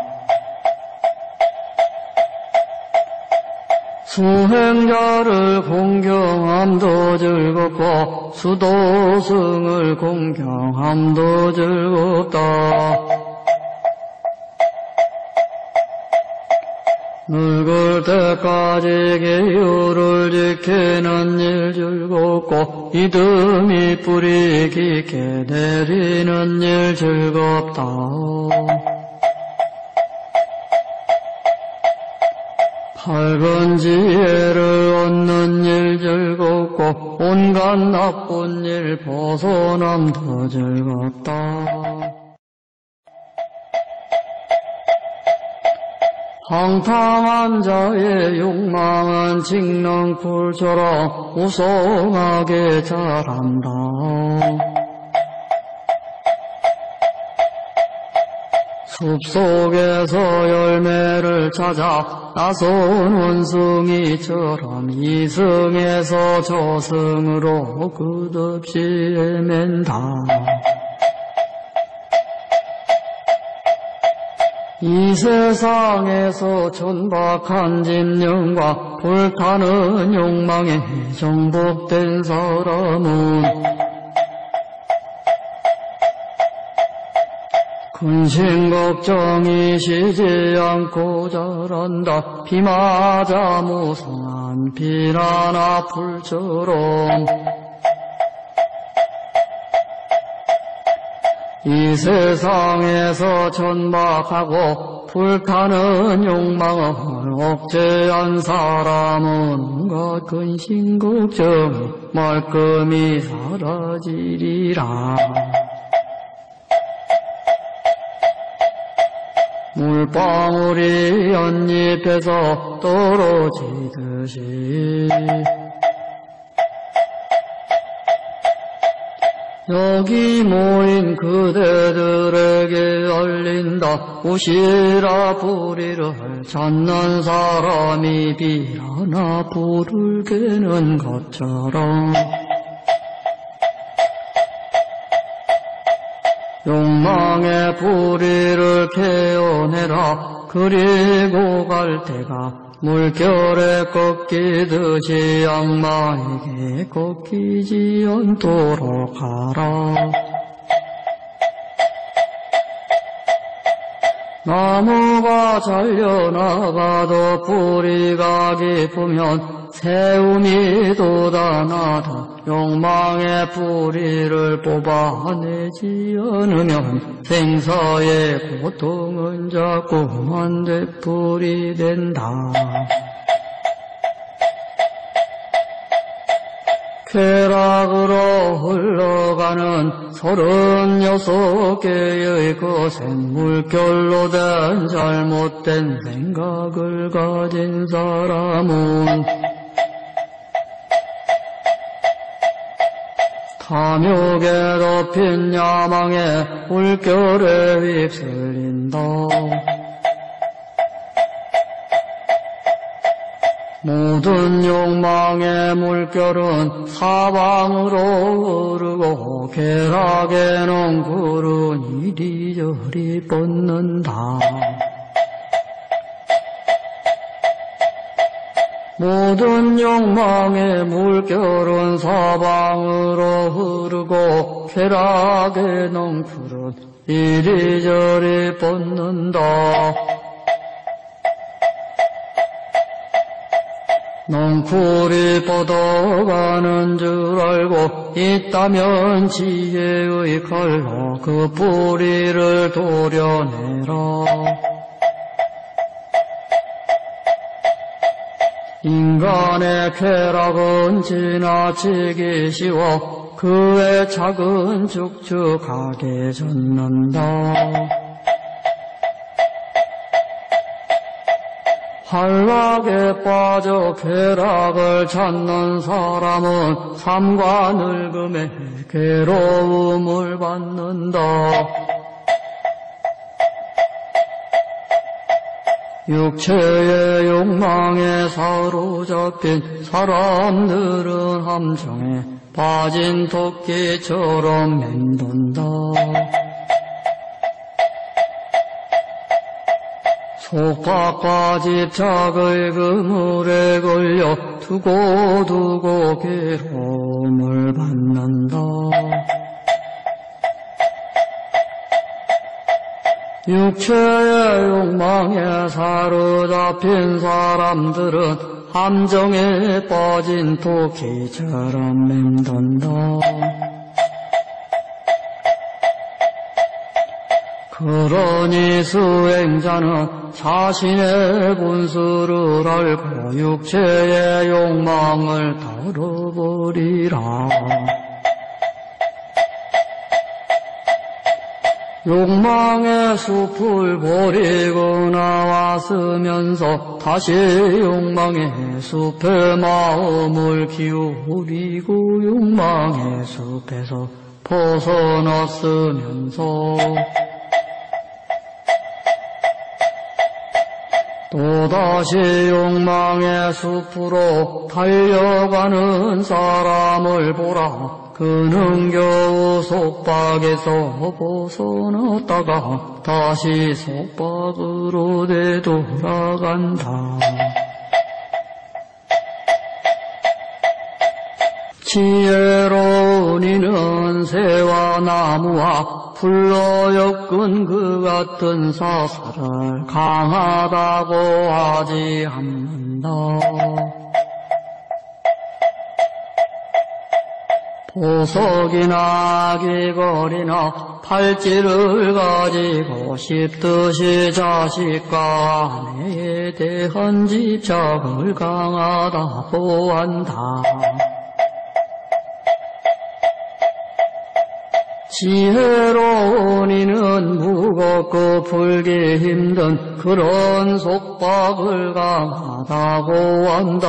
수행자를 공경함도 즐겁고 수도승을 공경함도 즐겁다. 늙을 때까지 계율을 지키는 일 즐겁고 이듬이 뿌리 깊게 내리는 일 즐겁다. 밝은 지혜를 얻는 일 즐겁고 온갖 나쁜 일 벗어남도 즐겁다. 방탕한 자의 욕망은 징렁굴처럼 우성하게 자란다. 숲속에서 열매를 찾아 나선 원숭이처럼 이승에서 저승으로 끝없이 헤맨다. 이 세상에서 천박한 집념과 불타는 욕망에 정복된 사람은 근심 걱정이 쉬지 않고 자란다. 비 맞아 무성한 비난아 풀처럼 이 세상에서 천박하고 불타는 욕망을 억제한 사람은 온갖 근심 걱정이 말끔히 사라지리라. 물방울이 연잎에서 떨어지듯이 여기 모인 그대들에게 알린다. 우시라 불의를 찾는 사람이 비라나 불을 깨는 것처럼 욕망의 불의를 깨어내라. 그리고 갈 때가 물결에 꺾이듯이 악마에게 꺾이지 않도록 하라. 나무가 잘려나가도 뿌리가 깊으면 세움이 돋아나다. 욕망의 뿌리를 뽑아내지 않으면 생사의 고통은 자꾸만 되풀이 된다. 쾌락으로 흘러가는 서른여섯 개의 거센 물결로 된 잘못된 생각을 가진 사람은 탐욕에 덮인 야망의 물결에 휩쓸린다. 모든 욕망의 물결은 사방으로 흐르고 쾌락의 넝쿨은 이리저리 뻗는다. 모든 욕망의 물결은 사방으로 흐르고 쾌락의 넝쿨은 이리저리 뻗는다. 넝쿨이 뻗어가는 줄 알고 있다면 지혜의 칼로 그 뿌리를 도려내라. 인간의 쾌락은 지나치기 쉬워 그의 착은 축축하게 젖는다. 한락에 빠져 쾌락을 찾는 사람은 삶과 늙음에 괴로움을 받는다. 육체의 욕망에 사로잡힌 사람들은 함정에 빠진 토끼처럼 맴돈다. 속박과 집착의 그물에 걸려 두고두고 괴로움을 받는다. 육체의 욕망에 사로잡힌 사람들은 함정에 빠진 토끼처럼 맴돈다. 그러니 수행자는 자신의 본수를 알고 육체의 욕망을 덜어버리라. 욕망의 숲을 버리고 나왔으면서 다시 욕망의 숲에 마음을 기울이고 욕망의 숲에서 벗어났으면서 또다시 욕망의 숲으로 달려가는 사람을 보라. 그는 겨우 속박에서 벗어났다가 다시 속박으로 되돌아간다. 지혜로운 이는 새와 나무와 풀로 엮은 그 같은 사슬을 강하다고 하지 않는다. 보석이나 귀걸이나 팔찌를 가지고 싶듯이 자식과 아내에 대한 집착을 강하다고 한다. 지혜로운 이는 무겁고 풀기 힘든 그런 속박을 강하다고 한다.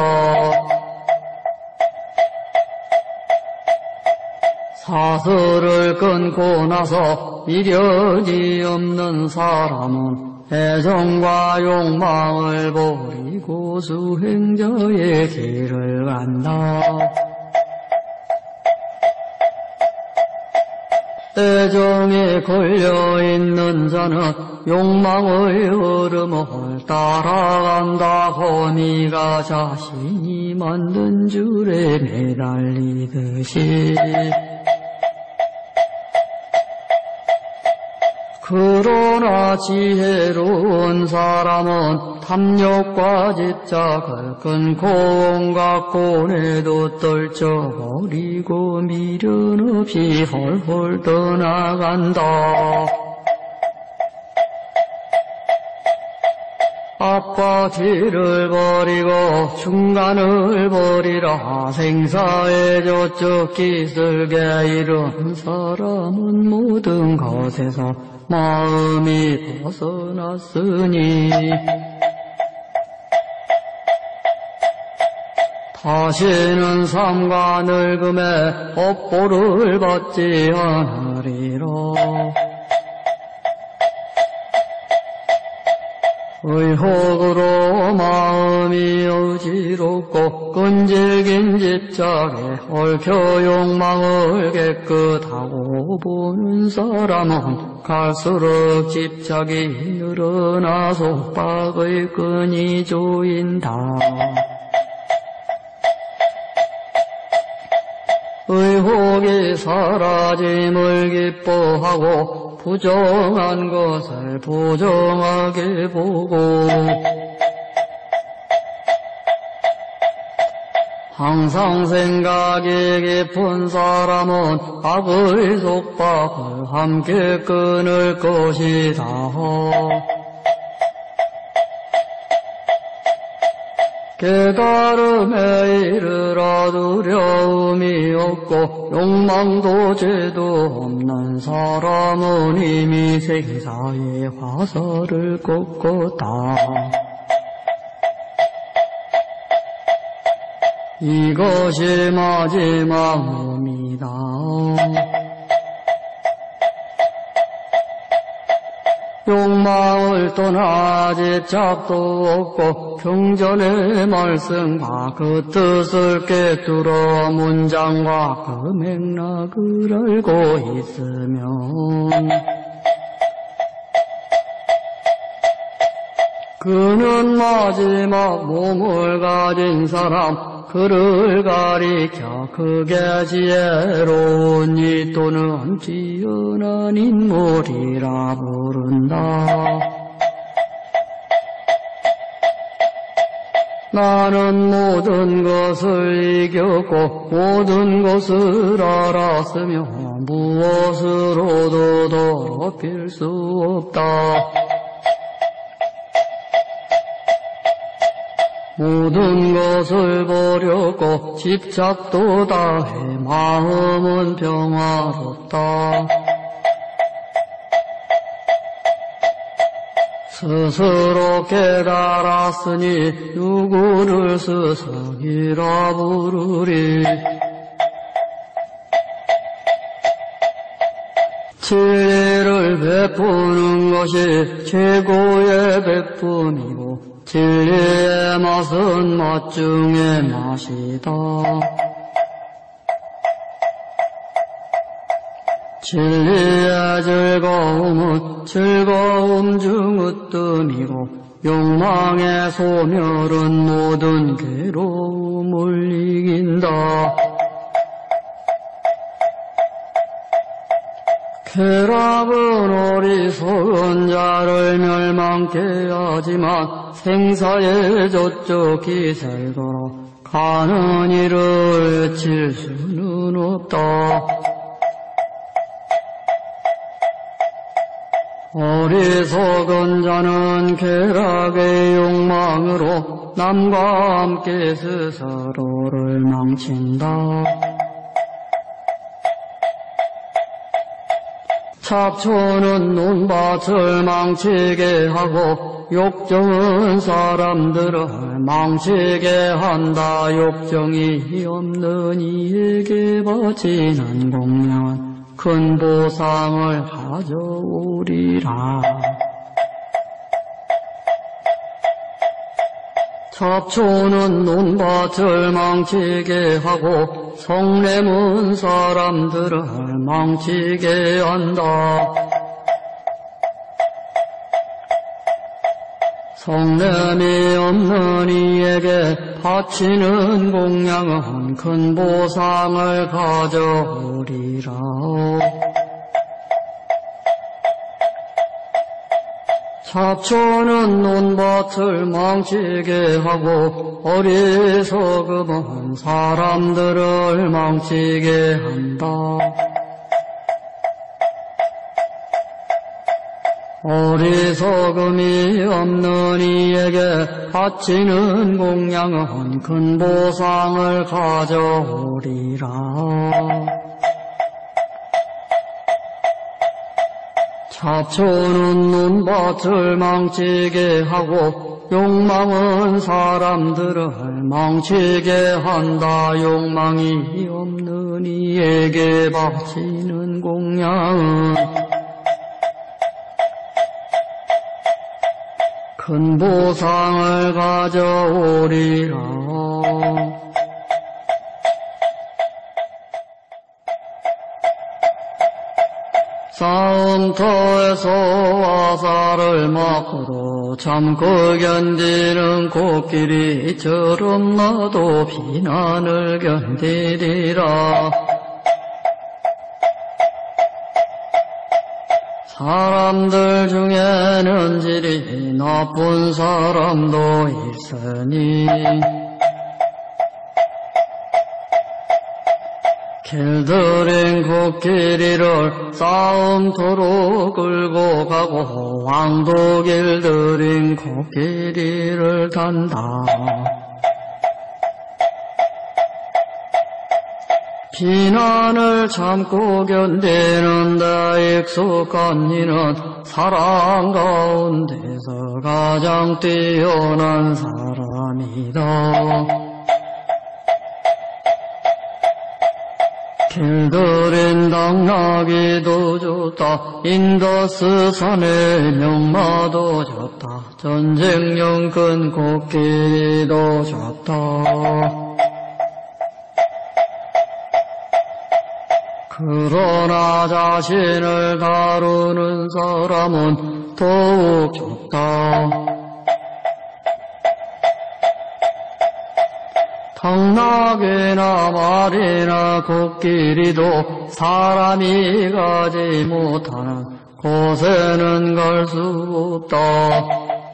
사슬을 끊고 나서 미련이 없는 사람은 애정과 욕망을 버리고 수행자의 길을 간다. 애정에 걸려있는 자는 욕망의 흐름을 따라간다고 네가 자신이 만든 줄에 매달리듯이. 그러나 지혜로운 사람은 탐욕과 집착을 끊고 온갖 고뇌도 떨쳐버리고 미련 없이 헐헐 떠나간다. 앞과 뒤를 버리고 중간을 버리라. 생사의 저쪽 기슭에 이른 사람은 모든 것에서 마음이 벗어났으니 다시는 삶과 늙음의 업보를 받지 않으리라. 의혹으로 마음이 어지럽고 끈질긴 집착에 얽혀 욕망을 깨끗하고 보는 사람은 갈수록 집착이 늘어나 속박의 끈이 조인다. 의혹이 사라짐을 기뻐하고 부정한 것을 부정하게 보고 항상 생각이 깊은 사람은 악의 속박을 함께 끊을 것이다. 깨달음에 이르러 두려움이 없고 욕망도 죄도 없는 사람은 이미 생사의 화살을 꺾었다. 이것이 마지막입니다. 욕망을 떠나 집착도 없고 경전의 말씀과 그 뜻을 꿰뚫어 문장과 그 맥락을 알고 있으면 그는 마지막 몸을 가진 사람, 그를 가리켜 크게 지혜로운 이 또는 뛰어난 인물이라 부른다. 나는 모든 것을 이겼고 모든 것을 알았으며 무엇으로도 더럽힐 수 없다. 모든 것을 버렸고 집착도 다해 마음은 평화롭다. 스스로 깨달았으니 누구를 스승이라 부르리. 진리를 베푸는 것이 최고의 베품이고 진리의 맛은 맛 중의 맛이다. 진리의 즐거움은 즐거움 중 으뜸이고 욕망의 소멸은 모든 괴로움을 이긴다. 쾌락은 어리석은 자를 멸망케 하지만 생사의 저쪽 기세를 걸어 가는 이를 해칠 수는 없다. 어리석은 자는 쾌락의 욕망으로 남과 함께 스스로를 망친다. 잡초는 논밭을 망치게 하고 욕정은 사람들을 망치게 한다. 욕정이 없는 이에게 바치는 공양은 큰 보상을 가져오리라. 잡초는 논밭을 망치게 하고 성냄은 사람들을 망치게 한다. 성냄이 없는 이에게 바치는 공양은 큰 보상을 가져오리라. 잡초는 논밭을 망치게 하고 어리석음은 사람들을 망치게 한다. 어리석음이 없는 이에게 바치는 공양은 큰 보상을 가져오리라. 잡초는 논밭을 망치게 하고 욕망은 사람들을 망치게 한다. 욕망이 없는 이에게 바치는 공양은 큰 보상을 가져오리라. 싸움터에서 화살을 맞고도 참고 견디는 코끼리처럼 나도 비난을 견디리라. 사람들 중에는 질이 나쁜 사람도 있으니 길들인 코끼리를 싸움터로 끌고 가고 왕도 길들인 코끼리를 탄다. 비난을 참고 견디는 데 익숙한 이는 사랑 가운데서 가장 뛰어난 사람이다. 길들인 당나귀도 좋다. 인더스 산의 명마도 좋다. 전쟁용 큰 코끼리도 좋다. 그러나 자신을 다루는 사람은 더욱 좋다. 당나귀나 말이나 코끼리도 사람이 가지 못하는 곳에는 갈 수 없다.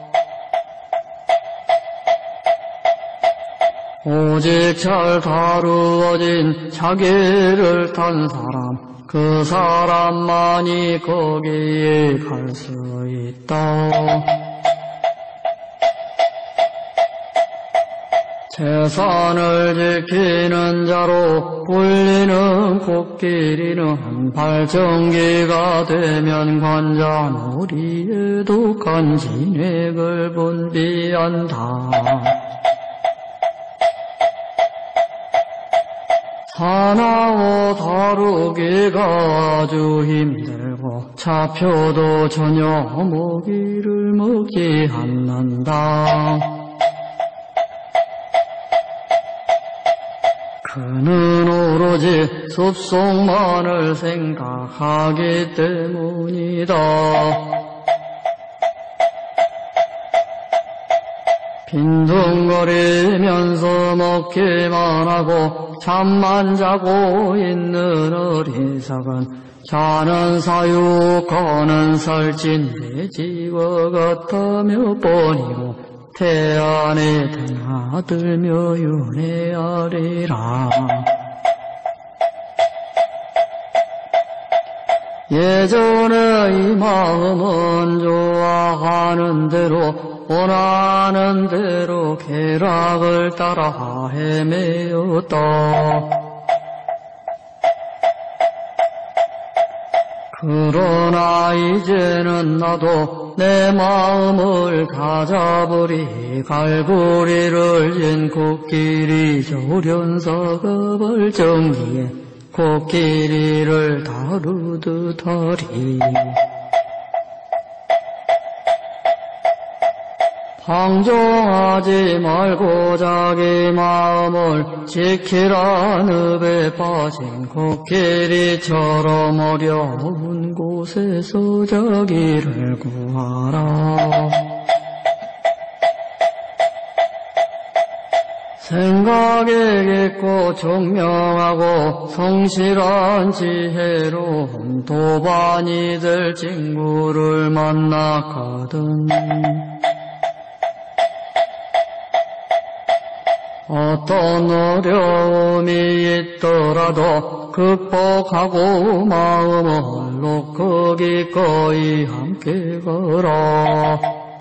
오직 잘 다루어진 자기를 탄 사람, 그 사람만이 거기에 갈 수 있다. 재산을 지키는 자로 불리는 코끼리는 발정기가 되면 관자놀이에도 간진액을 분비한다. 사나워 다루기가 아주 힘들고 잡혀도 전혀 먹이를 먹지 않는다. 그는 오로지 숲속만을 생각하기 때문이다. 빈둥거리면서 먹기만 하고 잠만 자고 있는 어리석은 자는 사육하는 살찐 돼지와 같아 몇 번이고 태안에 드나들며 윤회하리라. 예전에 이 마음은 좋아하는 대로 원하는 대로 쾌락을 따라 헤매었다. 그러나 이제는 나도 내 마음을 가잡으리. 갈고리를 진 코끼리 조련사가 발정기에 코끼리를 다루듯 하리. 방종하지 말고 자기 마음을 지키라. 늪에 빠진 코끼리처럼 어려운 곳에서 자기를 구하라. 생각에 깊고 총명하고 성실한 지혜로운 도반이 될 친구를 만났거든. 어떤 어려움이 있더라도 극복하고 마음을 놓고 기꺼이 함께 걸어.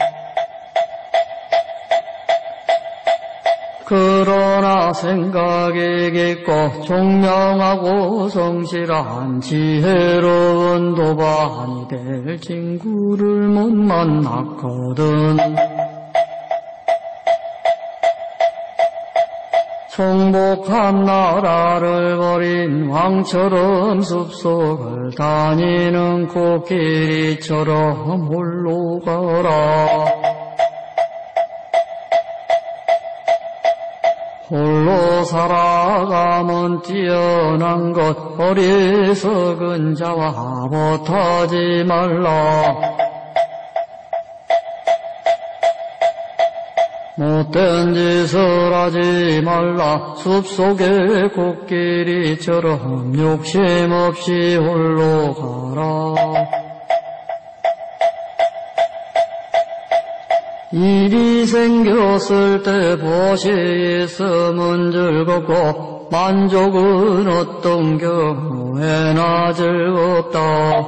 그러나 생각이 깊고 총명하고 성실한 지혜로운 도반이 될 친구를 못 만났거든. 정복한 나라를 버린 왕처럼 숲속을 다니는 코끼리처럼 홀로 가라. 홀로 살아가면 뛰어난 것 어리석은 자와 못하지 말라. 못된 짓을 하지 말라. 숲속의 코끼리처럼 욕심 없이 홀로 가라. 일이 생겼을 때 보시 있으면 즐겁고 만족은 어떤 경우에나 즐겁다.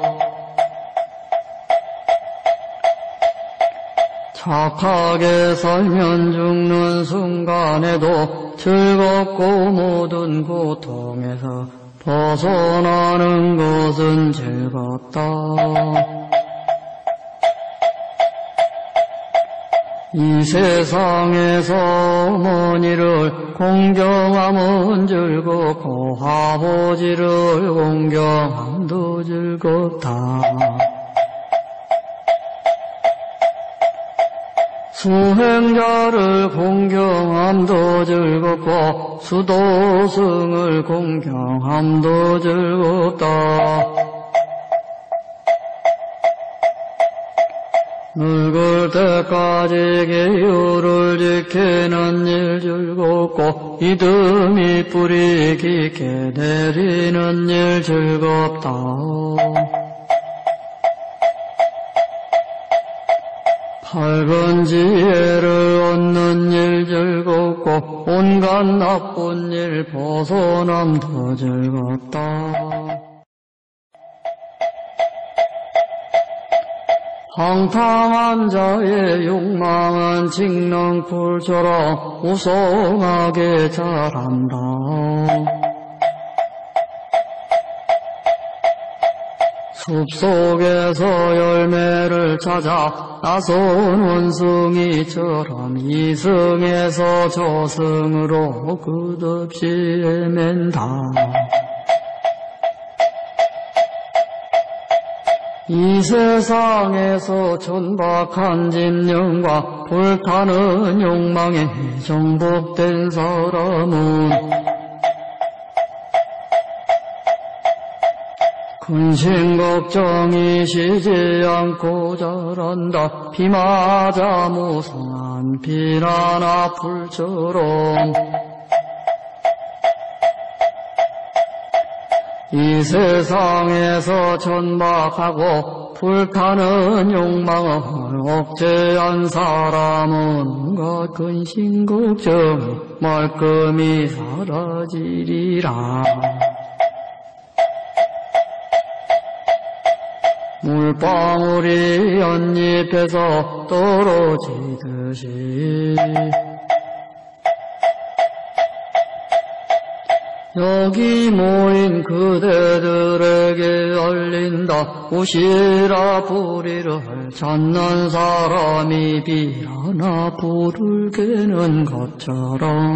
착하게 살면 죽는 순간에도 즐겁고 모든 고통에서 벗어나는 것은 즐겁다. 이 세상에서 어머니를 공경함은 즐겁고 아버지를 공경함도 즐겁다. 수행자를 공경함도 즐겁고 수도승을 공경함도 즐겁다. 늙을 때까지 계율을 지키는 일 즐겁고 이듬이 뿌리 깊게 내리는 일 즐겁다. 밝은 지혜를 얻는 일 즐겁고 온갖 나쁜 일 벗어남도 즐겁다. 방탕한 자의 욕망은 징렁굴처럼 우성하게 자란다. 숲속에서 열매를 찾아 나선 원숭이처럼 이승에서 저승으로 끝없이 헤맨다. 이 세상에서 천박한 집념과 불타는 욕망에 정복된 사람은 근심 걱정이 쉬지 않고 자란다. 비 맞아 무성한 비난 앞불처럼 이 세상에서 천박하고 불타는 욕망을 억제한 사람은 온갖 근심 걱정이 말끔히 사라지리라. 물방울이 연잎에서 떨어지듯이 여기 모인 그대들에게 알린다. 오시라 불의를 찾는 사람이 비라나 불을 깨는 것처럼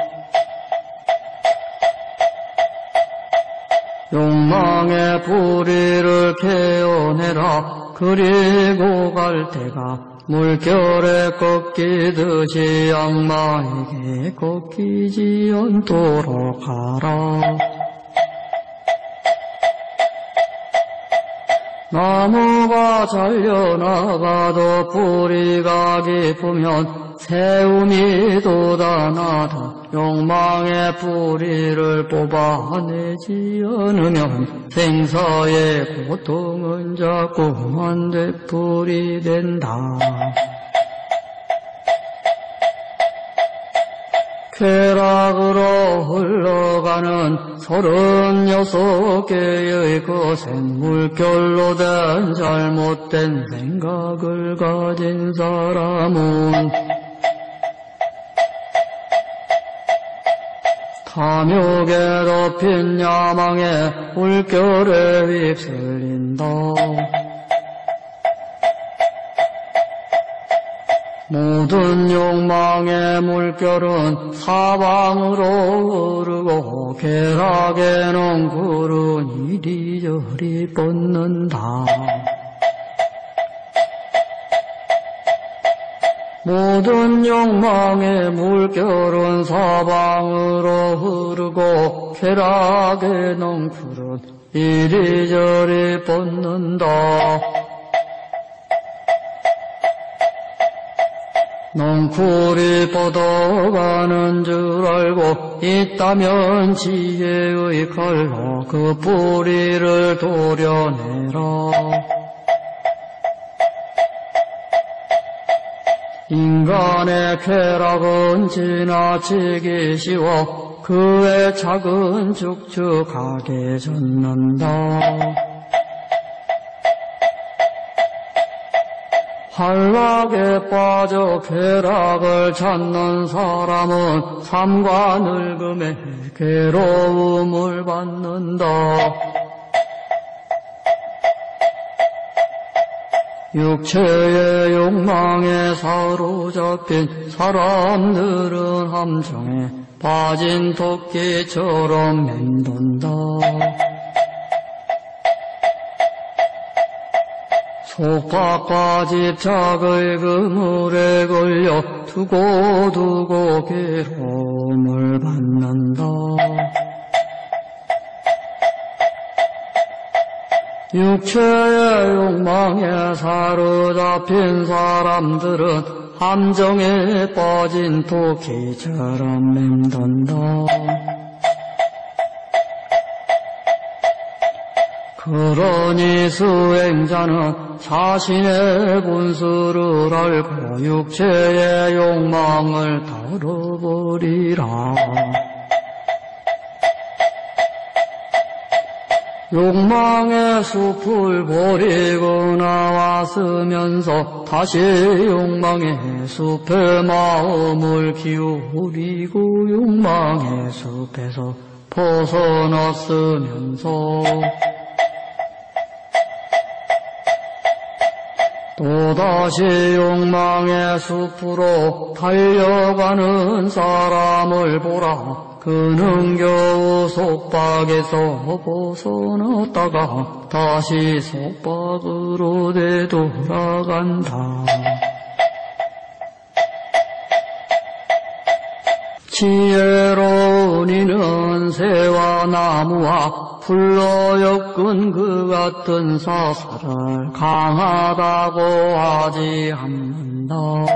욕망의 불의를 케어내라. 그리고 갈 때가 물결에 꺾이듯이 악마에게 꺾이지 않도록 하라. 나무가 잘려나가도 뿌리가 깊으면 세움이 돋아나다. 욕망의 뿌리를 뽑아내지 않으면 생사의 고통은 자꾸만 되풀이 된다. 쾌락으로 흘러가는 서른여섯 개의 거센 물결로 된 잘못된 생각을 가진 사람은 탐욕에 덮인 야망의 물결에 휩쓸린다. 모든 욕망의 물결은 사방으로 흐르고 쾌락에는 구른 이리저리 뻗는다. 모든 욕망의 물결은 사방으로 흐르고 쾌락에는 구른 이리저리 뻗는다. 넝쿨이 뻗어가는 줄 알고 있다면 지혜의 칼로 그 뿌리를 도려내라. 인간의 쾌락은 지나치기 쉬워 그의 착은 축축하게 젖는다. 한락에 빠져 쾌락을 찾는 사람은 삶과 늙음에 괴로움을 받는다. 육체의 욕망에 사로잡힌 사람들은 함정에 빠진 토끼처럼 맴돈다. 속박과 집착의 그물에 걸려 두고두고 괴로움을 받는다. 육체의 욕망에 사로잡힌 사람들은 함정에 빠진 토끼처럼 맴돈다. 그러니 수행자는 자신의 본수를 알고 육체의 욕망을 덜어버리라. 욕망의 숲을 버리고 나왔으면서 다시 욕망의 숲에 마음을 기울이고 욕망의 숲에서 벗어났으면서 또다시 욕망의 숲으로 달려가는 사람을 보라. 그는 겨우 속박에서 벗어났다가 다시 속박으로 되돌아간다. 지혜로운 이는 새와 나무와 풀로 엮은 그 같은 사사를 강하다고 하지 않는다.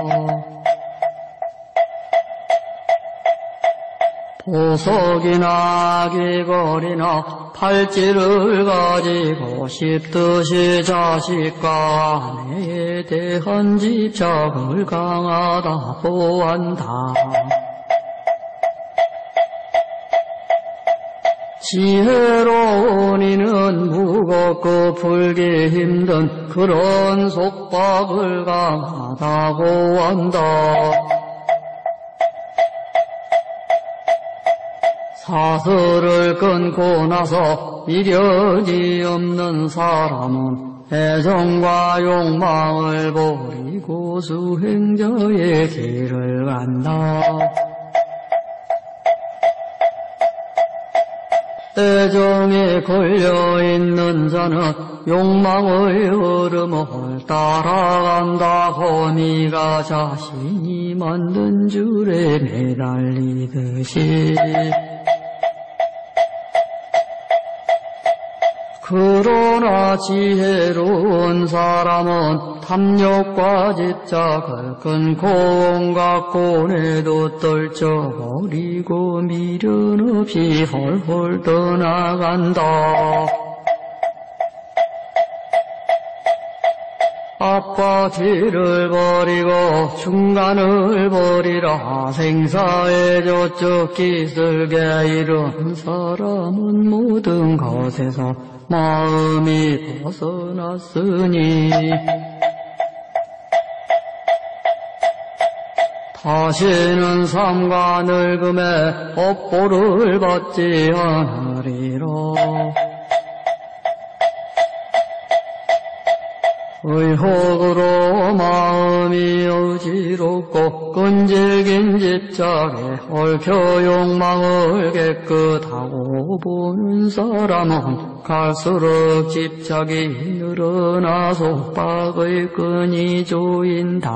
보석이나 귀걸이나 팔찌를 가지고 싶듯이 자식과 아내에 대한 집착을 강하다고 한다. 지혜로운 이는 무겁고 풀기 힘든 그런 속박을 강하다고 한다. 사슬을 끊고 나서 미련이 없는 사람은 애정과 욕망을 버리고 수행자의 길을 간다. 애정에 걸려있는 자는 욕망의 흐름을 따라간다. 거미가 자신이 만든 줄에 매달리듯이. 그러나 지혜로운 사람은 탐욕과 집착을 끊고 온갖 고뇌도 떨쳐버리고 미련 없이 헐헐 떠나간다. 앞과 뒤를 버리고 중간을 버리라. 생사의 저쪽 기슭에 이른 사람은 모든 것에서 마음이 벗어났으니 다시는 삶과 늙음의 업보를 받지 않으리라. 의혹으로 마음이 어지럽고 끈질긴 집착에 얽혀 욕망을 깨끗하고 보는 사람은 갈수록 집착이 늘어나 속박의 끈이 조인다.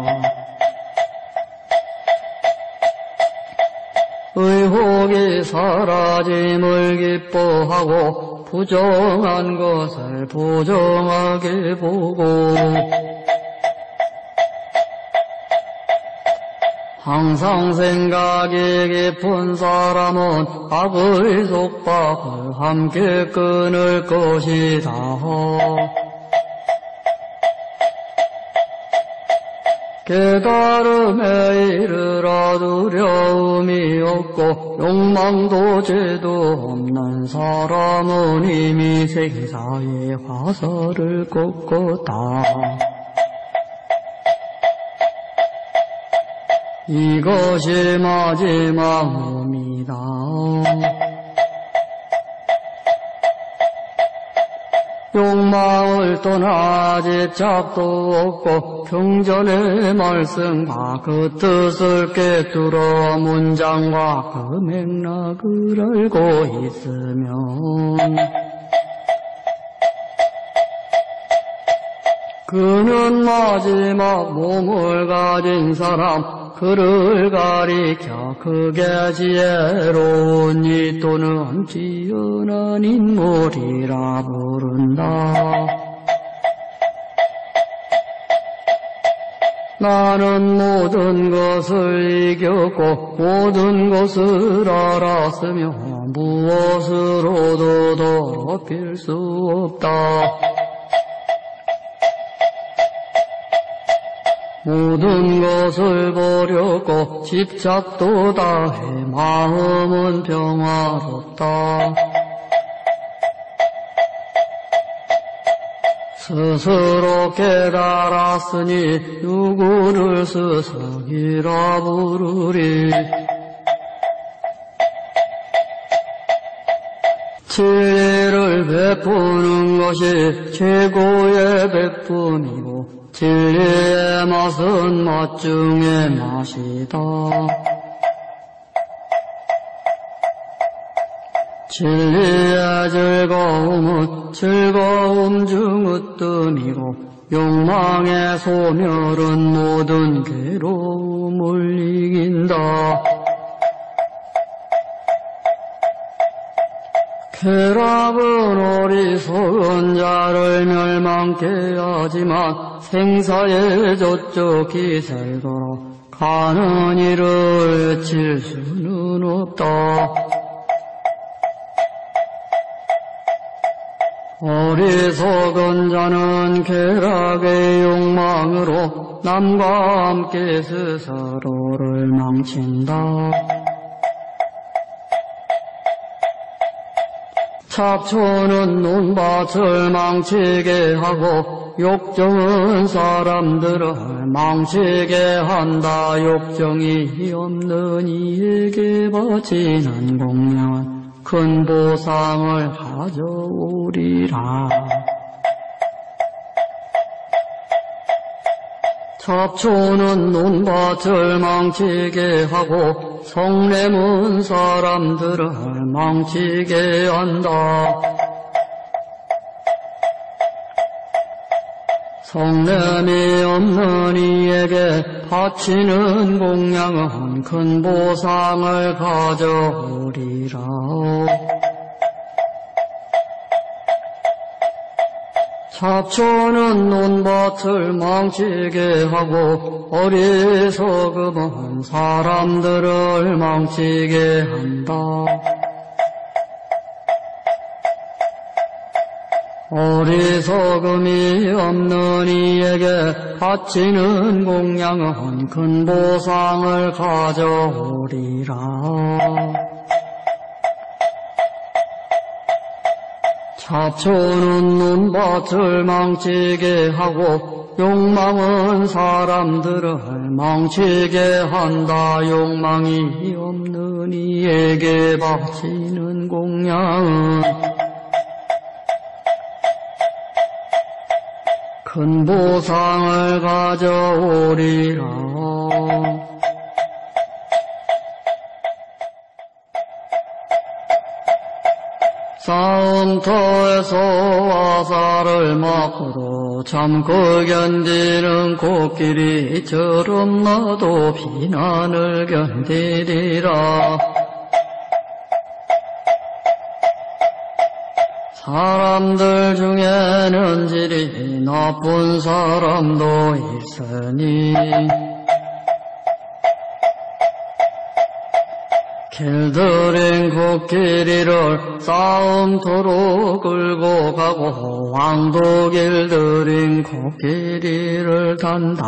의혹이 사라짐을 기뻐하고 부정한 것을 부정하게 보고 항상 생각이 깊은 사람은 악의 속박을 함께 끊을 것이다. 깨달음에 이르러 두려움이 없고 욕망도 죄도 없는 사람은 이미 생사의 화살을 꺾었다. 이것이 마지막 몸이다. 욕망을 떠나 집착도 없고 경전의 말씀과 그 뜻을 꿰뚫어 문장과 그 맥락을 알고 있으면 그는 마지막 몸을 가진 사람 그를 가리켜 크게 지혜로운 이 또는 뛰어난 인물이라 부른다. 나는 모든 것을 이겼고 모든 것을 알았으며 무엇으로도 더럽힐 수 없다. 모든 것을 버렸고 집착도 다해 마음은 평화롭다. 스스로 깨달았으니 누구를 스승이라 부르리. 진리를 베푸는 것이 최고의 베품이고 진리의 맛은 맛 중의 맛이다. 진리의 즐거움은 즐거움 중 으뜸이고 욕망의 소멸은 모든 괴로움을 이긴다. 쾌락은 어리석은 자를 멸망케 하지만 생사의 저쪽 기세를 걸어 가는 이를 칠 수는 없다. 어리석은 자는 쾌락의 욕망으로 남과 함께 스스로를 망친다. 잡초는 논밭을 망치게 하고 욕정은 사람들을 망치게 한다. 욕정이 없는 이에게 바치는 공양은 큰 보상을 가져오리라. 잡초는 논밭을 망치게 하고 성냄은 사람들을 망치게 한다. 성냄이 없는 이에게 바치는 공양은 큰 보상을 가져오리라. 잡초는 논밭을 망치게 하고 어리석음은 사람들을 망치게 한다. 어리석음이 없는 이에게 바치는 공양은 큰 보상을 가져오리라. 잡초는 논밭을 망치게 하고 욕망은 사람들을 망치게 한다. 욕망이 없는 이에게 바치는 공양은 큰 보상을 가져오리라. 싸움터에서 화살을 맞고도 참고 견디는 코끼리처럼 나도 비난을 견디리라. 사람들 중에는 질이 나쁜 사람도 있으니 길들인 코끼리를 싸움터로 끌고 가고 왕도 길들인 코끼리를 탄다.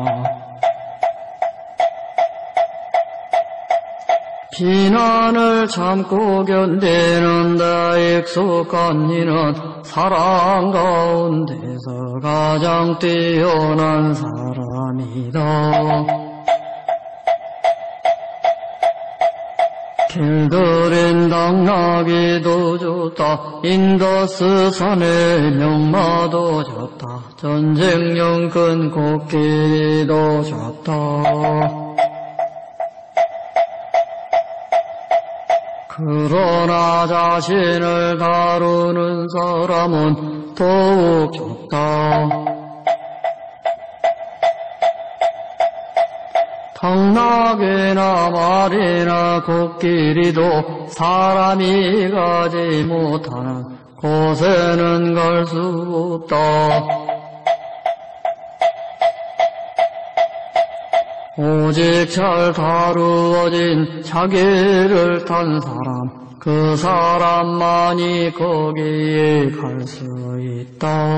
비난을 참고 견디는 데 익숙한 이는 사람 가운데서 가장 뛰어난 사람이다. 길들인 당나귀도 좋다. 인더스 산의 명마도 좋다. 전쟁용 큰 코끼리도 좋다. 그러나 자신을 다루는 사람은 더욱 좋다. 당나귀나 말이나 코끼리도 사람이 가지 못하는 곳에는 갈 수 없다. 오직 잘 다루어진 자기를 탄 사람, 그 사람만이 거기에 갈 수 있다.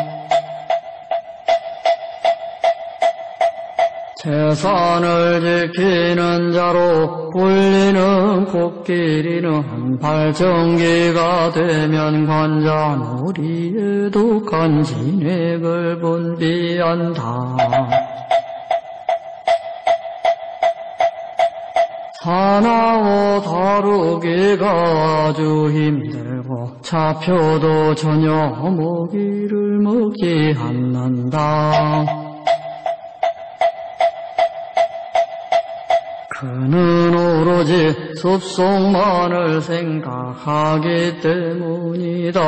재산을 지키는 자로 불리는 코끼리는 발정기가 되면 관자놀이에도 간진액을 분비한다. 사나워 다루기가 아주 힘들고 차표도 전혀 먹이를 먹지 않는다. 그는 오로지 숲속만을 생각하기 때문이다.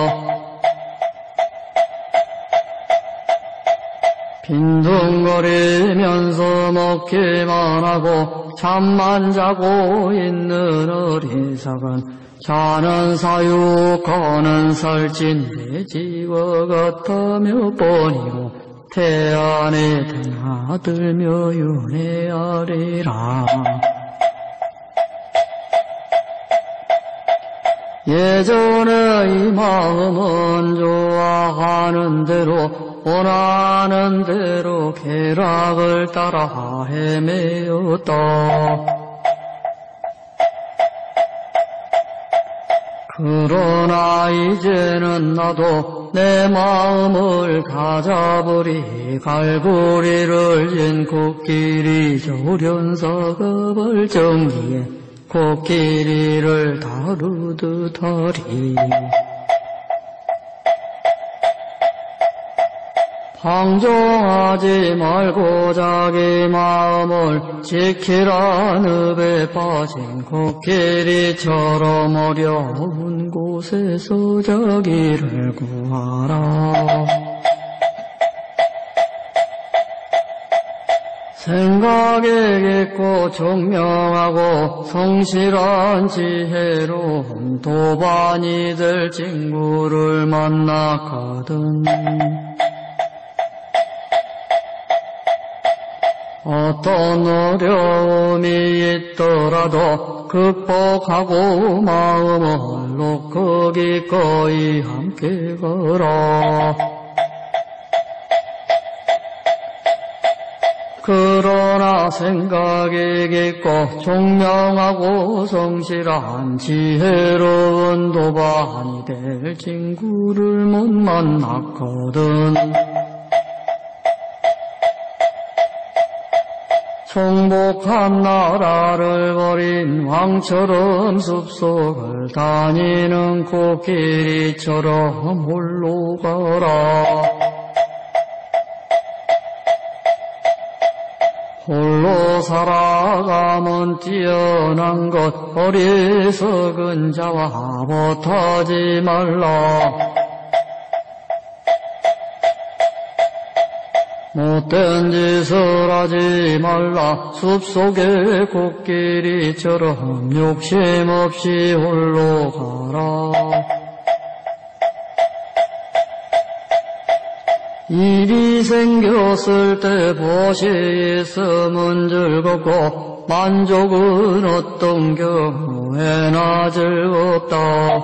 빈둥거리면서 먹기만 하고 잠만 자고 있는 어리석은 자는 사육하는 살찐 돼지와 같아 몇 번이고 태안에 드나들며 윤회하리라. 예전에 이 마음은 좋아하는 대로 원하는 대로 쾌락을 따라 헤매었다. 그러나 이제는 나도 내 마음을 가잡으리. 갈고리를 진 코끼리 조련사가 발정기에 코끼리를 다루듯 하리. 방종하지 말고 자기 마음을 지키라. 늪에 빠진 코끼리처럼 어려운 곳에서 자기를 구하라. 생각에 깊고 총명하고 성실한 지혜로운 도반이 될 친구를 만났거든. 어떤 어려움이 있더라도 극복하고 마음을 놓고 기꺼이 함께 걸어. 그러나 생각이 깊고 총명하고 성실한 지혜로운 도반이 될 친구를 못 만났거든. 총복한 나라를 버린 왕처럼 숲속을 다니는 코끼리처럼 홀로 가라. 홀로 살아가면 뛰어난 것 어리석은 자와 못하지 말라. 못된 짓을 하지 말라. 숲속의 코끼리처럼 욕심 없이 홀로 가라. 일이 생겼을 때 벗이 있으면 즐겁고 만족은 어떤 경우에나 즐겁다.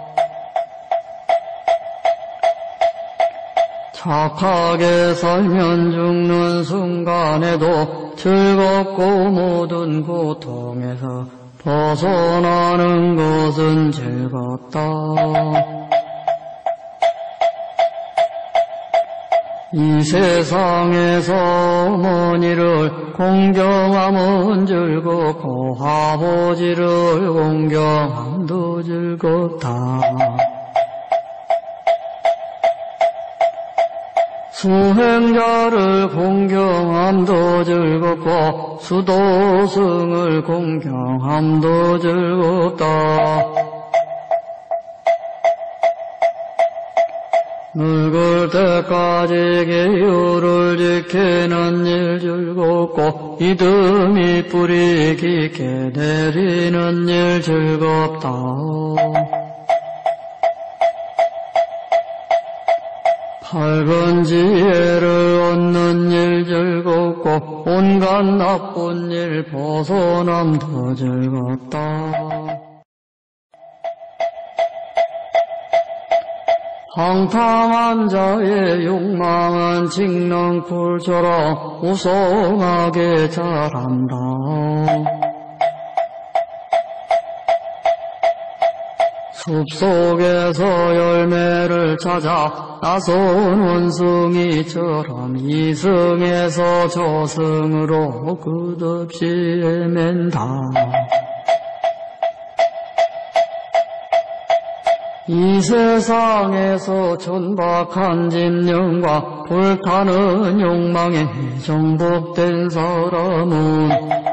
착하게 살면 죽는 순간에도 즐겁고 모든 고통에서 벗어나는 것은 즐겁다. 이 세상에서 어머니를 공경함은 즐겁고 아버지를 공경함도 즐겁다. 수행자를 공경함도 즐겁고 수도승을 공경함도 즐겁다. 늙을 때까지 계율을 지키는 일 즐겁고 이듬이 뿌리 깊게 내리는 일 즐겁다. 밝은 지혜를 얻는 일 즐겁고 온갖 나쁜 일 벗어남도 즐겁다. 방탕한 자의 욕망은 찍는 굴처럼 우성하게 자란다. 숲속에서 열매를 찾아 나선 원숭이처럼 이승에서 저승으로 끝없이 헤맨다. 이 세상에서 천박한 집념과 불타는 욕망에 정복된 사람은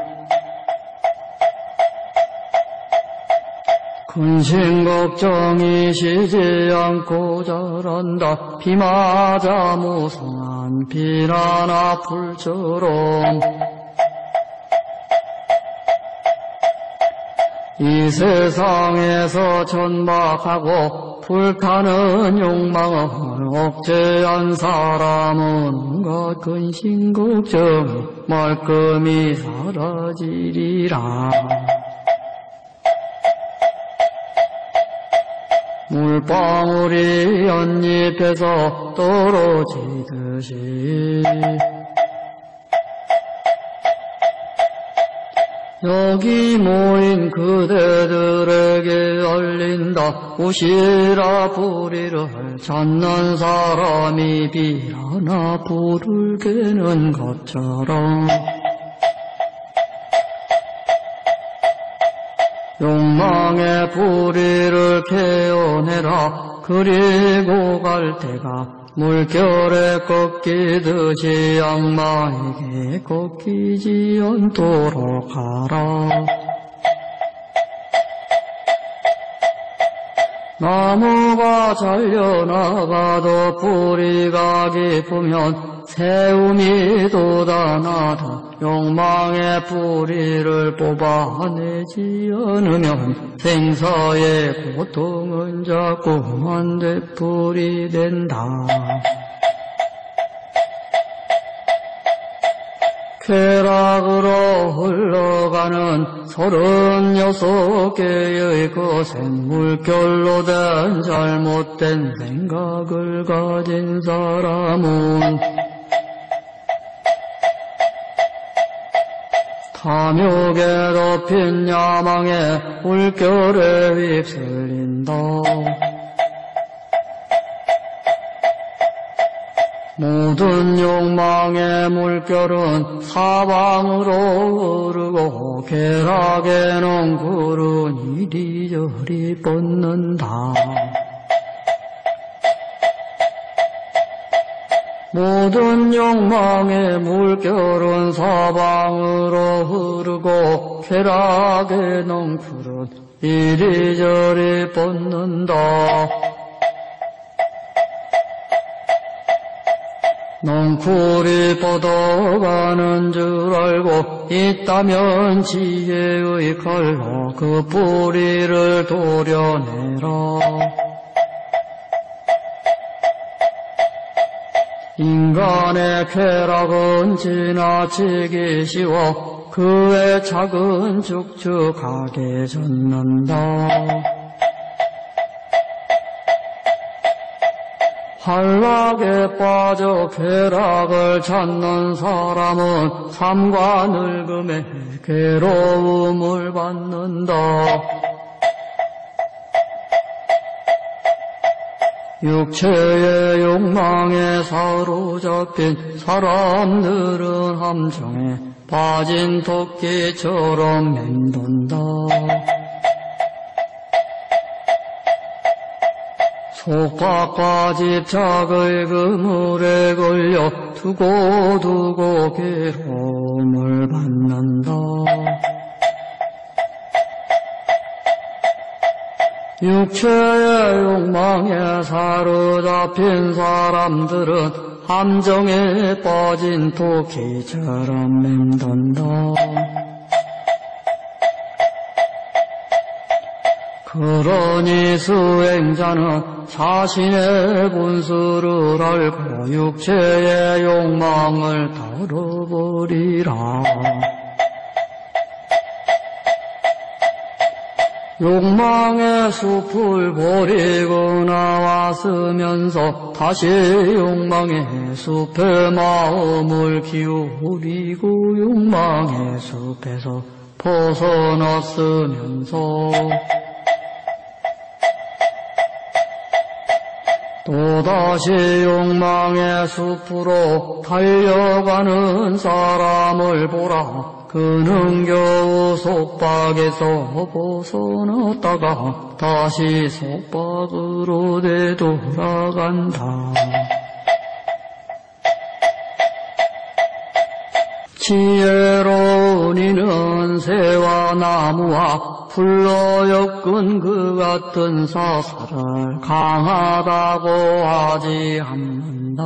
근심 걱정이 쉬지 않고 자란다. 비 맞아 무성한 비난아 풀처럼 이 세상에서 천박하고 불타는 욕망을 억제한 사람은 온갖 근심 걱정이 말끔히 사라지리라. 물방울이 연잎에서 떨어지듯이 여기 모인 그대들에게 알린다. 우시라 불의를 찾는 사람이 비라나 불을 깨는 것처럼 욕망의 불의를 케어내라. 그리고 갈 때가 물결에 꺾이듯이 악마에게 꺾이지 않도록 하라. 나무가 잘려나가도 뿌리가 깊으면 세움이 돋아나다. 욕망의 뿌리를 뽑아내지 않으면 생사의 고통은 자꾸만 되풀이 된다. 쾌락으로 흘러가는 서른여섯 개의 거센 물결로 된 잘못된 생각을 가진 사람은 탐욕에 덮인 야망의 물결에 휩쓸린다. 모든 욕망의 물결은 사방으로 흐르고 쾌락에는 구른 이리저리 뻗는다. 모든 욕망의 물결은 사방으로 흐르고 쾌락에는 구른 이리저리 뻗는다. 넝쿨이 뻗어가는 줄 알고 있다면 지혜의 칼로 그 뿌리를 도려내라. 인간의 쾌락은 지나치기 쉬워 그의 착은 축축하게 젖는다. 한락에 빠져 쾌락을 찾는 사람은 삶과 늙음에 괴로움을 받는다. 육체의 욕망에 사로잡힌 사람들은 함정에 빠진 토끼처럼 맴돈다. 속박과 집착의 그물에 걸려 두고두고 괴로움을 받는다. 육체의 욕망에 사로잡힌 사람들은 함정에 빠진 토끼처럼 맴돈다. 그러니 수행자는 자신의 본수를 알고 육체의 욕망을 덜어버리라. 욕망의 숲을 버리고 나왔으면서 다시 욕망의 숲에 마음을 기울이고 욕망의 숲에서 벗어났으면서 또다시 욕망의 숲으로 달려가는 사람을 보라. 그는 겨우 속박에서 벗어났다가 다시 속박으로 되돌아간다. 지혜로운 이는 새와 나무와 풀로 엮은 그 같은 사슬을 강하다고 하지 않는다.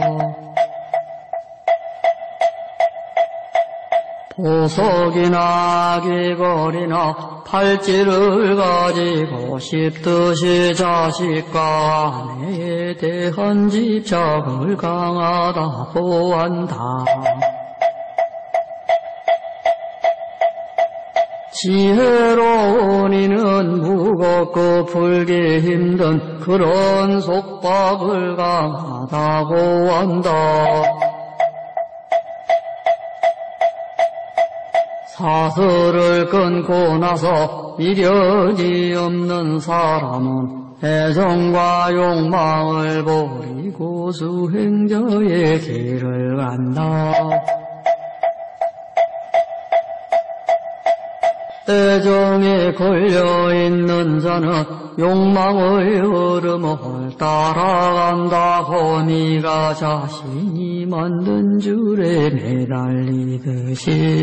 보석이나 귀걸이나 팔찌를 가지고 싶듯이 자식과 아내에 대한 집착을 강하다고 한다. 지혜로운 이는 무겁고 풀기 힘든 그런 속박을 강하다고 한다. 사슬을 끊고 나서 미련이 없는 사람은 애정과 욕망을 버리고 수행자의 길을 간다. 애정에 걸려있는 자는 욕망의 흐름을 따라간다. 거미가 자신이 만든 줄에 매달리듯이.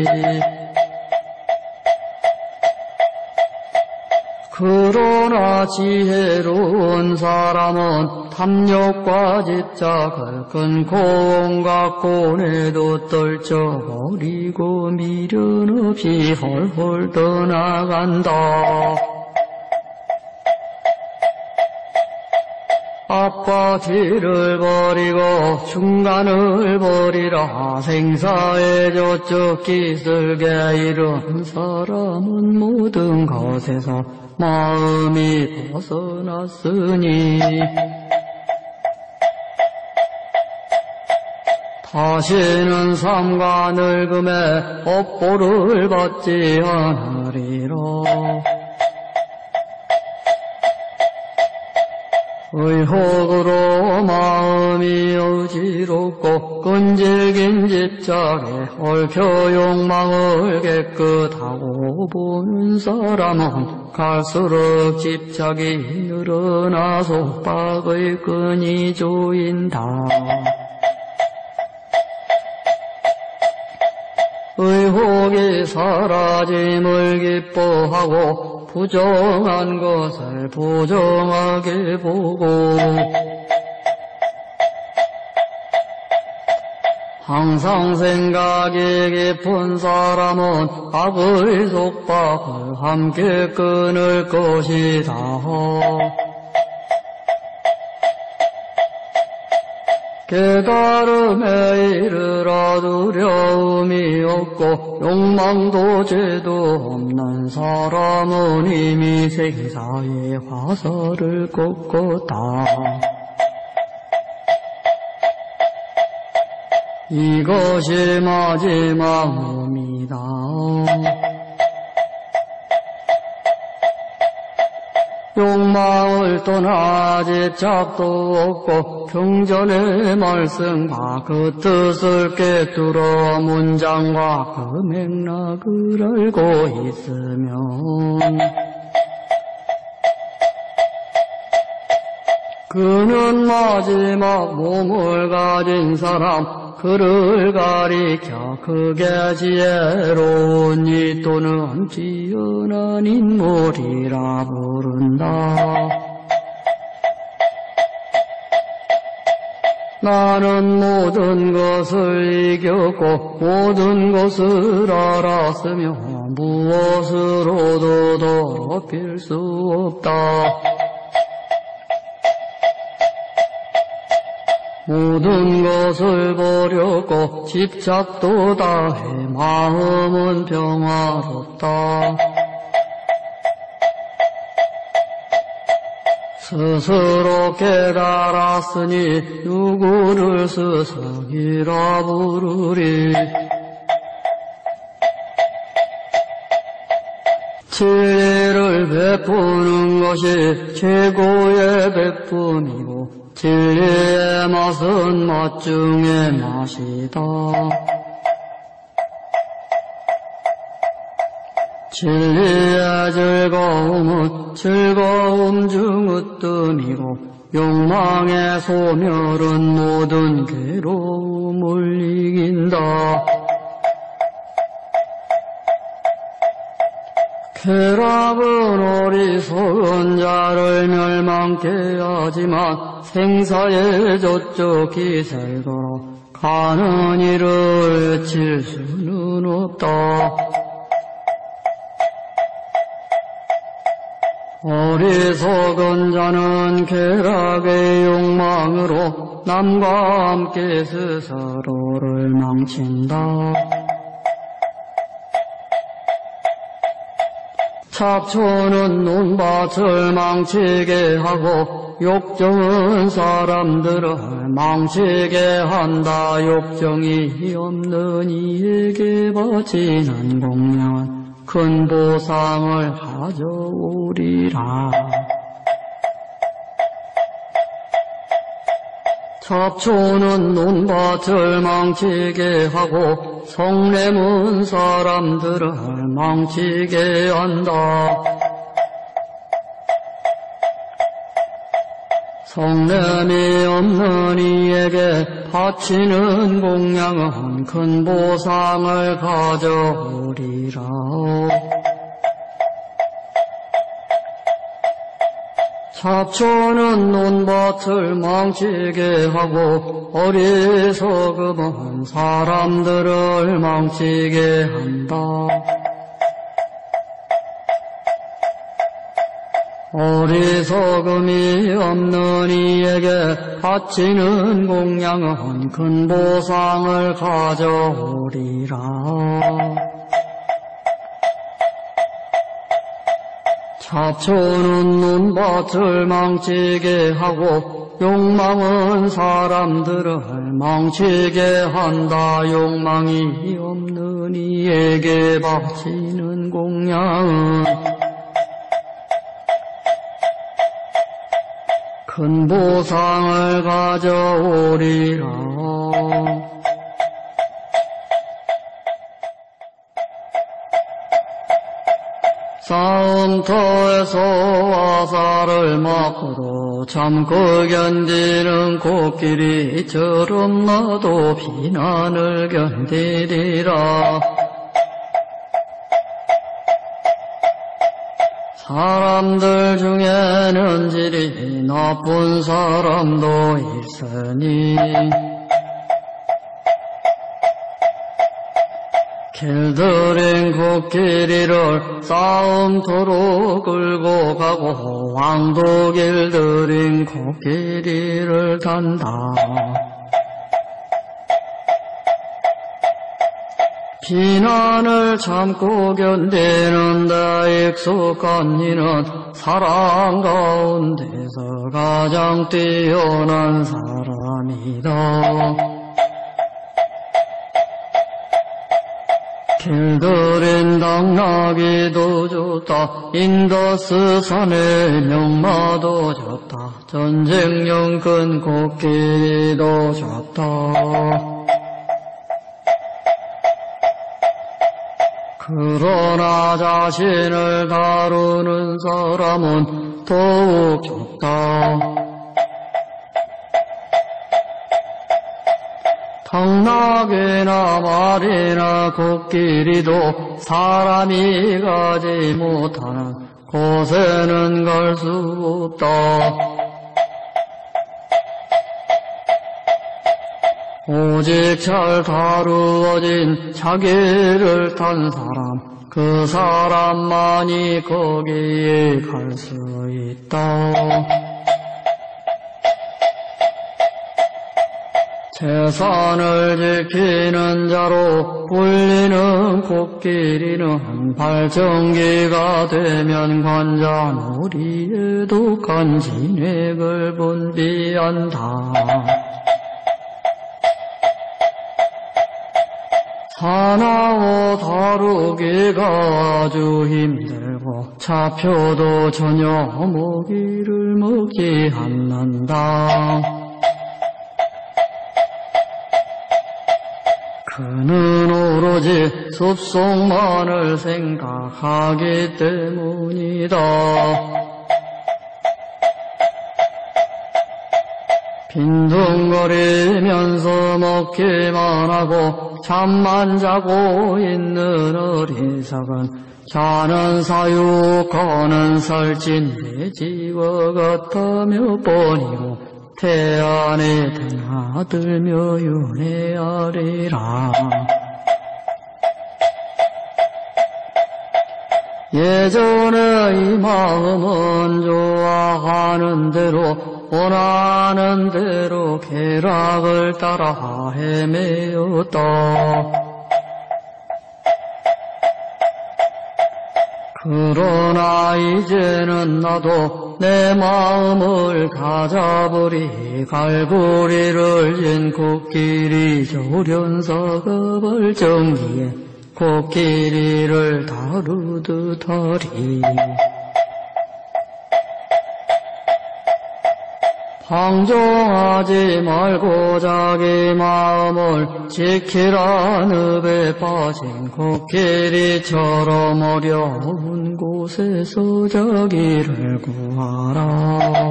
그러나 지혜로운 사람은 탐욕과 집착을 끊고 온갖 고뇌도 떨쳐버리고 미련 없이 헐헐 떠나간다. 앞과 뒤를 버리고 중간을 버리라. 생사의 저쪽 기슬게 이른 사람은 모든 것에서 마음이 벗어났으니 다시는 삶과 늙음의 업보를 받지 않으리라. 의혹으로 마음이 어지럽고 끈질긴 집착에 얽혀 욕망을 깨끗하고 보는 사람은 갈수록 집착이 늘어나 속박의 끈이 조인다. 의혹이 사라짐을 기뻐하고 부정한 것을 부정하게 보고 항상 생각이 깊은 사람은 악의 속박을 함께 끊을 것이다. 깨달음에 이르러 두려움이 없고 욕망도 죄도 없는 사람은 이미 생사의 화살을 꺾었다. 이것이 마지막 몸이다. 욕망을 떠나 집착도 없고 경전의 말씀과 그 뜻을 꿰뚫어 문장과 그 맥락을 알고 있으면 그는 마지막 몸을 가진 사람 그를 가리켜 크게 지혜로운 이 또는 뛰어난 인물이라 부른다. 나는 모든 것을 이겼고 모든 것을 알았으며 무엇으로도 더럽힐 수 없다. 모든 것을 버렸고 집착도 다해 마음은 평화롭다. 스스로 깨달았으니 누구를 스승이라 부르리. 진리를 베푸는 것이 최고의 베품이고 진리의 맛은 맛 중의 맛이다. 진리의 즐거움은 즐거움 중 으뜸이고 욕망의 소멸은 모든 괴로움을 이긴다. 쾌락은 어리석은 자를 멸망케 하지만 생사의 저쪽 기세를 걸어 가는 이를 칠 수는 없다. 어리석은 자는 쾌락의 욕망으로 남과 함께 스스로를 망친다. 잡초는 논밭을 망치게 하고 욕정은 사람들을 망치게 한다. 욕정이 없는 이에게 바치는 공양은 큰 보상을 가져오리라. 잡초는 논밭을 망치게 하고 성냄은 사람들을 망치게 한다. 성냄이 없는 이에게 바치는 공양은 큰 보상을 가져오리라. 잡초는 논밭을 망치게 하고 어리석음은 사람들을 망치게 한다. 어리석음이 없는 이에게 바치는 공양은 큰 보상을 가져오리라. 잡초는 논밭을 망치게 하고 욕망은 사람들을 망치게 한다. 욕망이 없는 이에게 바치는 공양은 큰 보상을 가져오리라. 싸움터에서 화살을 맞고도 참고 견디는 코끼리처럼 나도 비난을 견디리라. 사람들 중에는 질이 나쁜 사람도 있으니 길들인 코끼리를 싸움터로 끌고 가고 왕도 길들인 코끼리를 탄다. 비난을 참고 견디는 데 익숙한 이는 사랑 가운데서 가장 뛰어난 사람이다. 길들인 당나귀도 좋다. 인더스 산의 명마도 좋다. 전쟁용 큰 코끼리도 좋다. 그러나 자신을 다루는 사람은 더욱 좋다. 당나귀나 말이나 코끼리도 사람이 가지 못하는 곳에는 갈 수 없다. 오직 잘 다루어진 자기를 탄 사람, 그 사람만이 거기에 갈 수 있다. 재산을 지키는 자로 불리는 코끼리는 발정기가 되면 관자놀이에 독한 진액을 분비한다. 사나워 다루기가 아주 힘들고 잡혀도 전혀 먹이를 먹지 않는다. 그는 오로지 숲속만을 생각하기 때문이다. 빈둥거리면서 먹기만 하고 잠만 자고 있는 어리석은 자는 사육하는 살찐 돼지와 같아 몇 번이고 태안에 드나들며 윤회하리라. 예전에 이 마음은 좋아하는 대로 원하는 대로 쾌락을 따라 헤매었다. 그러나 이제는 나도 내 마음을 가져버리 갈고리를 진 코끼리 조련사가 발정기에 코끼리를 다루듯 하리. 방종하지 말고 자기 마음을 지키라. 늪에 빠진 코끼리처럼 어려운 곳에서 자기를 구하라.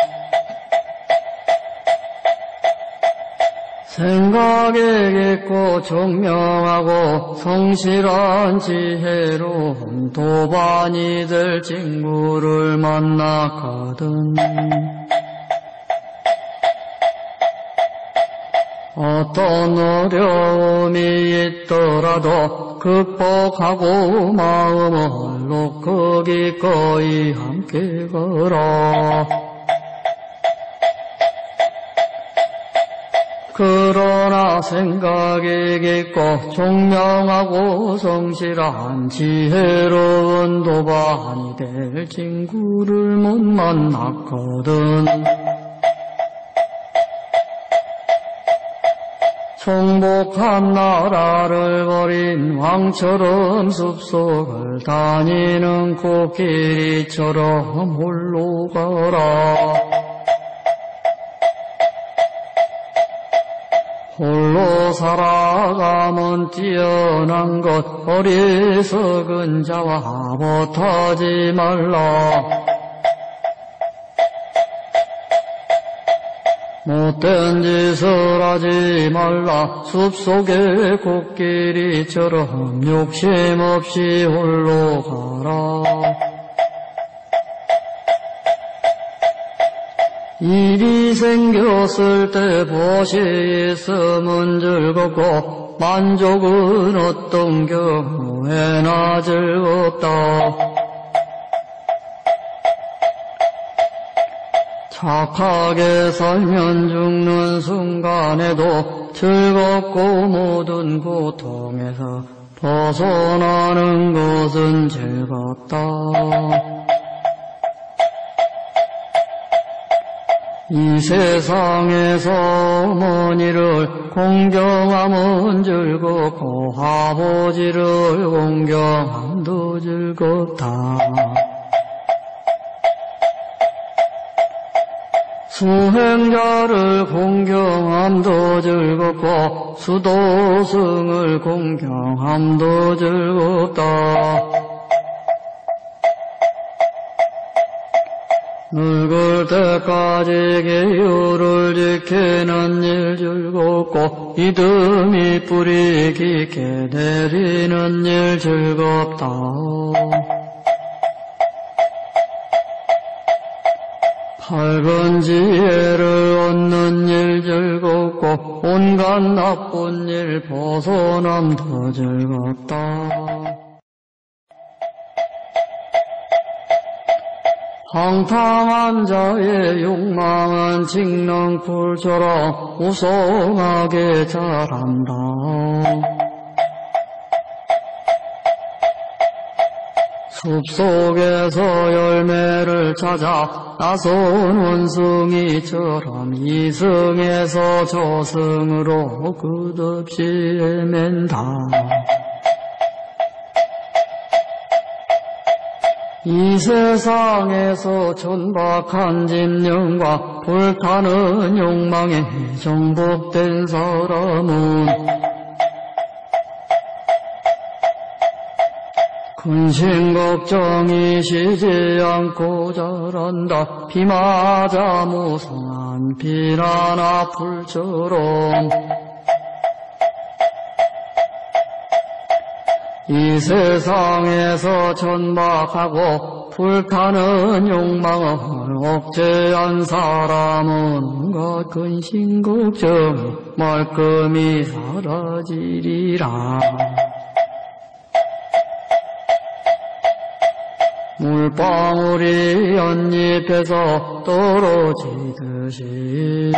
생각에 깊고 총명하고 성실한 지혜로운 도반이 될 친구를 만나거든. 어떤 어려움이 있더라도 극복하고 마음을 놓고 기꺼이 함께 걸어. 그러나 생각이 깊고 총명하고 성실한 지혜로운 도반이 될 친구를 못 만났거든. 총복한 나라를 버린 왕처럼 숲속을 다니는 코끼리처럼 홀로 가라. 홀로 살아가면 뛰어난 것 어리석은 자와 못하지 말라. 못된 짓을 하지 말라. 숲속의 코끼리처럼 욕심 없이 홀로 가라. 일이 생겼을 때 벗이 있으면 즐겁고 만족은 어떤 경우에나 즐겁다. 착하게 살면 죽는 순간에도 즐겁고 모든 고통에서 벗어나는 것은 즐겁다. 이 세상에서 어머니를 공경함은 즐겁고 아버지를 공경함도 즐겁다. 수행자를 공경함도 즐겁고 수도승을 공경함도 즐겁다. 늙을 때까지 계율을 지키는 일 즐겁고 이듬이 뿌리 깊게 내리는 일 즐겁다. 밝은 지혜를 얻는 일 즐겁고 온갖 나쁜 일 벗어남도 즐겁다. 방탕한 자의 욕망은 직능풀처럼 우성하게 자란다. 숲속에서 열매를 찾아 나선 원숭이처럼 이승에서 저승으로 끝없이 헤맨다. 이 세상에서 천박한 집념과 불타는 욕망에 정복된 사람은 근심 걱정이 쉬지 않고 자란다. 비 맞아 무성한 비난 앞불처럼 이 세상에서 천박하고 불타는 욕망을 억제한 사람은 온갖 근심 걱정 말끔히 사라지리라. 물방울이 연잎에서 떨어지듯이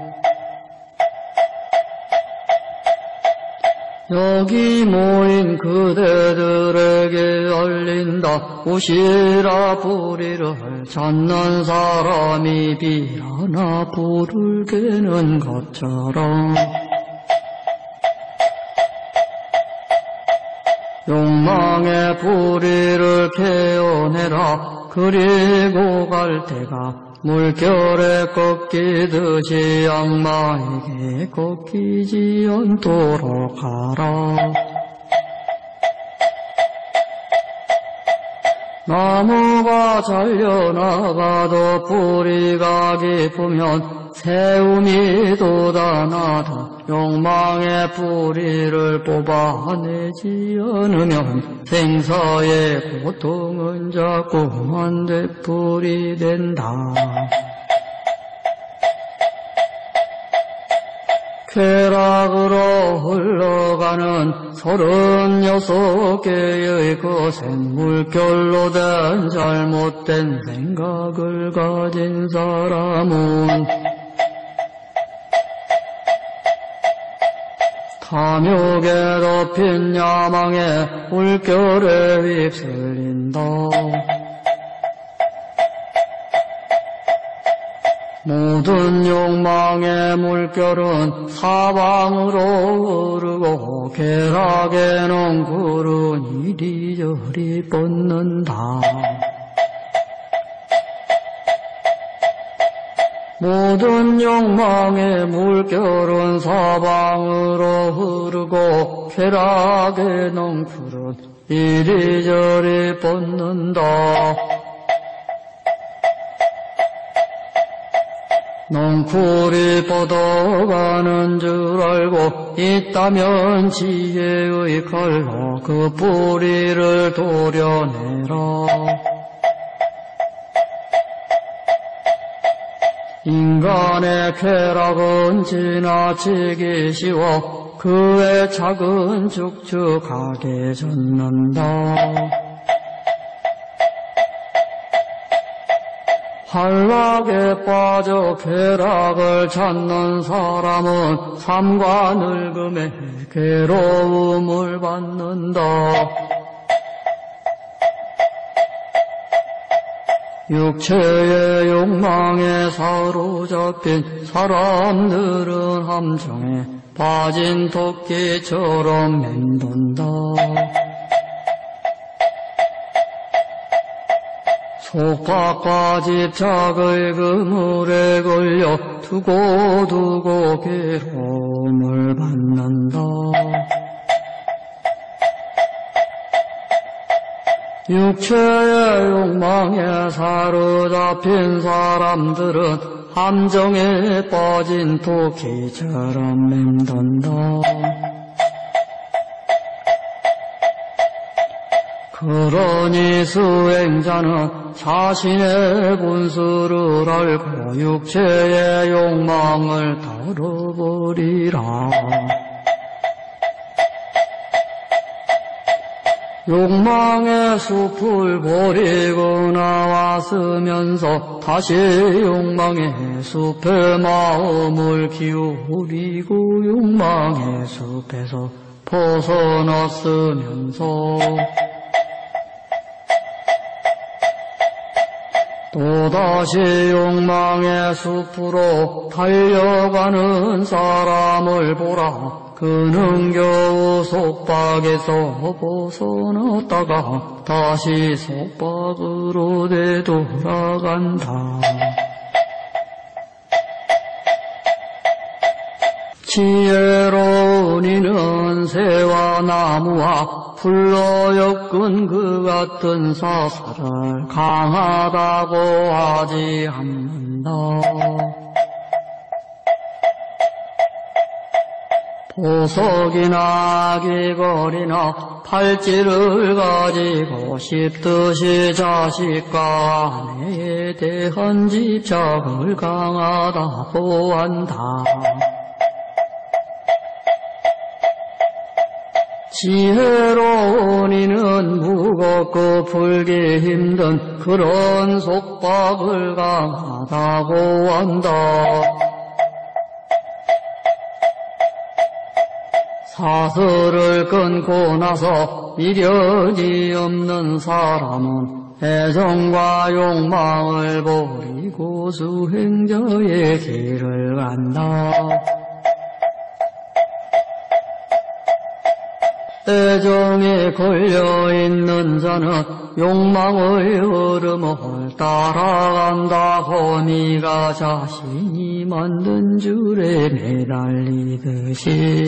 여기 모인 그대들에게 알린다. 우시라 불의를 찾는 사람이 비라나 불을 깨는 것처럼 욕망의 불의를 깨어내라. 그리고 갈 때가 물결에 꺾이듯이 악마에게 꺾이지 않도록 하라. 나무가 잘려나가도 뿌리가 깊으면 세움이 돋아나다. 욕망의 뿌리를 뽑아내지 않으면 생사의 고통은 자꾸만 되풀이 된다. 쾌락으로 흘러가는 서른여섯 개의 거센 물결로 된 잘못된 생각을 가진 사람은 탐욕에 덮인 야망의 물결에 휩쓸린다. 모든 욕망의 물결은 사방으로 흐르고 쾌락의 넝쿨은 이리저리 뻗는다. 모든 욕망의 물결은 사방으로 흐르고 쾌락의 넝쿨은 이리저리 뻗는다. 넝쿨이 뻗어가는 줄 알고 있다면 지혜의 칼로 그 뿌리를 도려내라. 인간의 쾌락은 지나치기 쉬워 그의 착은 축축하게 젖는다. 한락에 빠져 쾌락을 찾는 사람은 삶과 늙음에 괴로움을 받는다. 육체의 욕망에 사로잡힌 사람들은 함정에 빠진 토끼처럼 맴돈다. 속박과 집착의 그물에 걸려 두고두고 괴로움을 받는다. 육체의 욕망에 사로잡힌 사람들은 함정에 빠진 토끼처럼 맴돈다. 그러니 수행자는 자신의 본수를 알고 육체의 욕망을 덜어버리라. 욕망의 숲을 버리고 나왔으면서 다시 욕망의 숲에 마음을 기울이고 욕망의 숲에서 벗어났으면서 또다시 욕망의 숲으로 달려가는 사람을 보라. 그는 겨우 속박에서 벗어났다가 다시 속박으로 되돌아간다. 지혜로운 이는 새와 나무와 풀로 엮은 그 같은 사슬을 강하다고 하지 않는다. 보석이나 귀걸이나 팔찌를 가지고 싶듯이 자식과 아내에 대한 집착을 강하다고 한다. 지혜로운 이는 무겁고 풀기 힘든 그런 속박을 강하다고 한다. 사슬을 끊고 나서 미련이 없는 사람은 애정과 욕망을 버리고 수행자의 길을 간다. 애정에 걸려있는 자는 욕망의 흐름을 따라간다고 네가 자신이 만든 줄에 매달리듯이.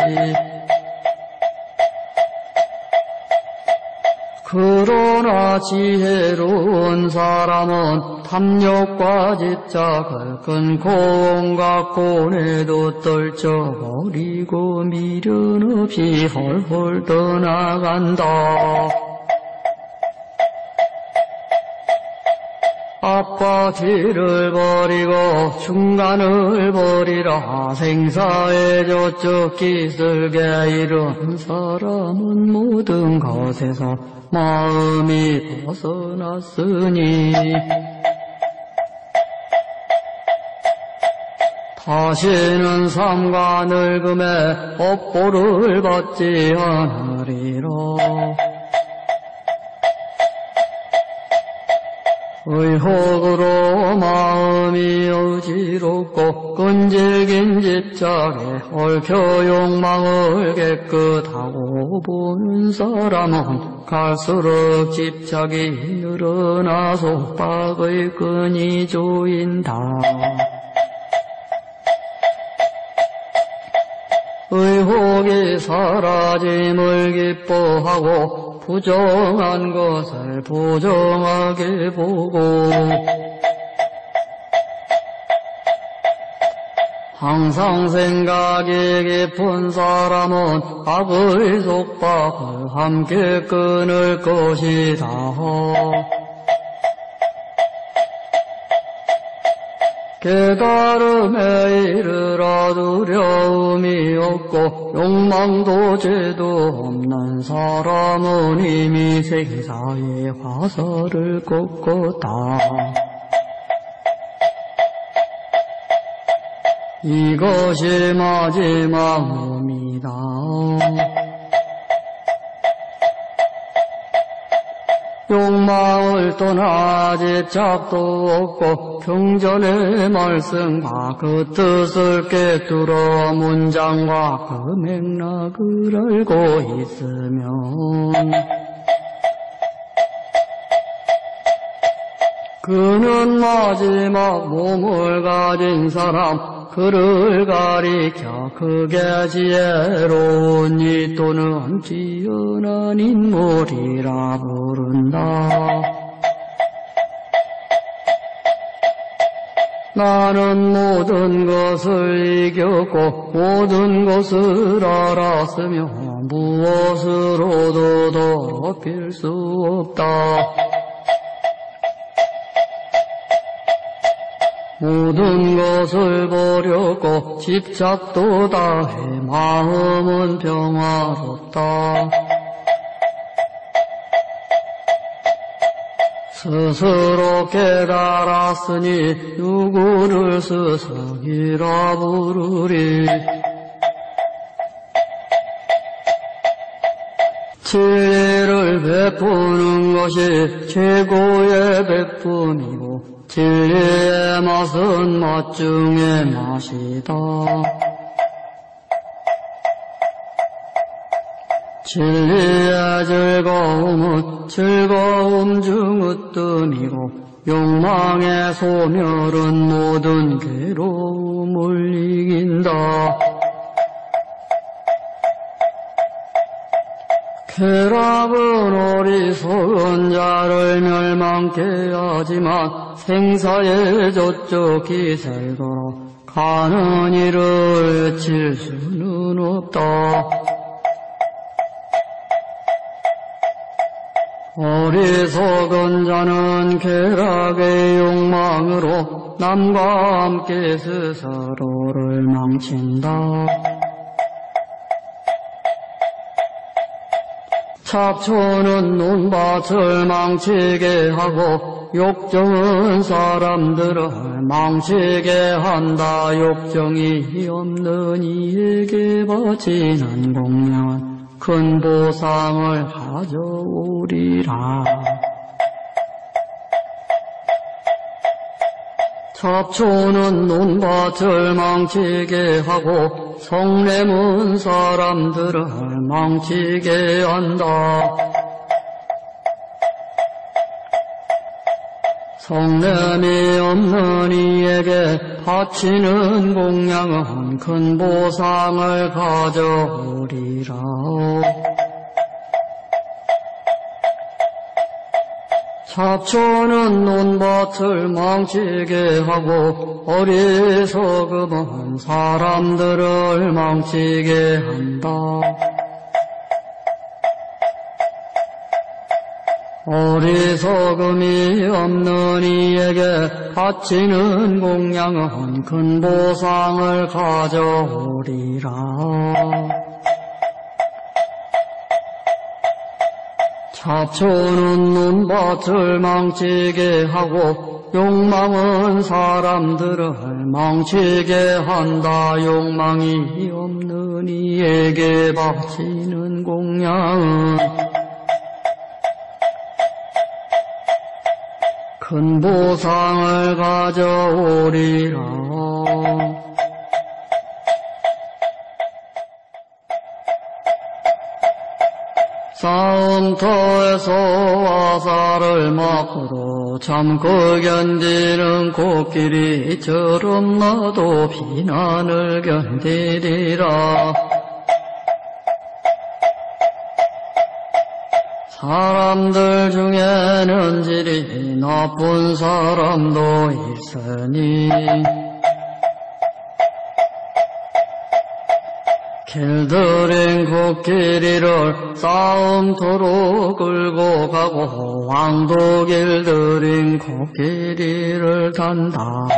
그러나 지혜로운 사람은 탐욕과 집착을 끊고 온갖 고뇌도 떨쳐버리고 미련 없이 헐헐 떠나간다. 앞과 뒤를 버리고 중간을 버리라. 생사의 저쪽 기슬게 이른 사람은 모든 것에서 마음이 벗어났으니 다시는 삶과 늙음의 업보를 받지 않으리라. 의혹으로 마음이 어지럽고 끈질긴 집착에 얽혀 욕망을 깨끗하고 보는 사람은 갈수록 집착이 늘어나 속박의 끈이 조인다. 의혹이 사라짐을 기뻐하고 부정한 것을 부정하게 보고 항상 생각이 깊은 사람은 악의 속박을 함께 끊을 것이다. 깨달음에 이르러 두려움이 없고 욕망도 죄도 없는 사람은 이미 생사의 화살을 꺾었다. 이것이 마지막 몸이다. 욕망을 떠나 집착도 없고 경전의 말씀과 그 뜻을 꿰뚫어 문장과 그 맥락을 알고 있으면 그는 마지막 몸을 가진 사람 그를 가리켜 크게 지혜로운 이 또는 뛰어난 인물이라 부른다. 나는 모든 것을 이겼고 모든 것을 알았으며 무엇으로도 더럽힐 수 없다. 모든 것을 버렸고 집착도 다해 마음은 평화롭다. 스스로 깨달았으니 누구를 스승이라 부르리. 진리를 베푸는 것이 최고의 베품이고 진리의 맛은 맛 중의 맛이다. 진리의 즐거움은 즐거움 중 으뜸이고 욕망의 소멸은 모든 괴로움을 이긴다. 쾌락은 어리석은 자를 멸망케 하지만 생사의 저쪽 기세도록 가는 일을 칠 수는 없다. 어리석은 자는 쾌락의 욕망으로 남과 함께 스스로를 망친다. 잡초는 논밭을 망치게 하고 욕정은 사람들을 망치게 한다. 욕정이 없는 이에게 바치는 공양은 큰 보상을 가져오리라. 잡초는 논밭을 망치게 하고 성냄은 사람들을 망치게 한다. 성냄이 없는 이에게 바치는 공양은 큰 보상을 가져오리라. 잡초는 논밭을 망치게 하고 어리석음은 사람들을 망치게 한다. 어리석음이 없는 이에게 바치는 공양은 큰 보상을 가져오리라. 잡초는 논밭을 망치게 하고 욕망은 사람들을 망치게 한다. 욕망이 없는 이에게 바치는 공양은 큰 보상을 가져오리라. 싸움터에서 화살을 맞고도 참고 견디는 코끼리처럼 나도 비난을 견디리라. 사람들 중에는 질이 나쁜 사람도 있으니 길들인 코끼리를 싸움터로 끌고 가고 왕도 길들인 코끼리를 탄다.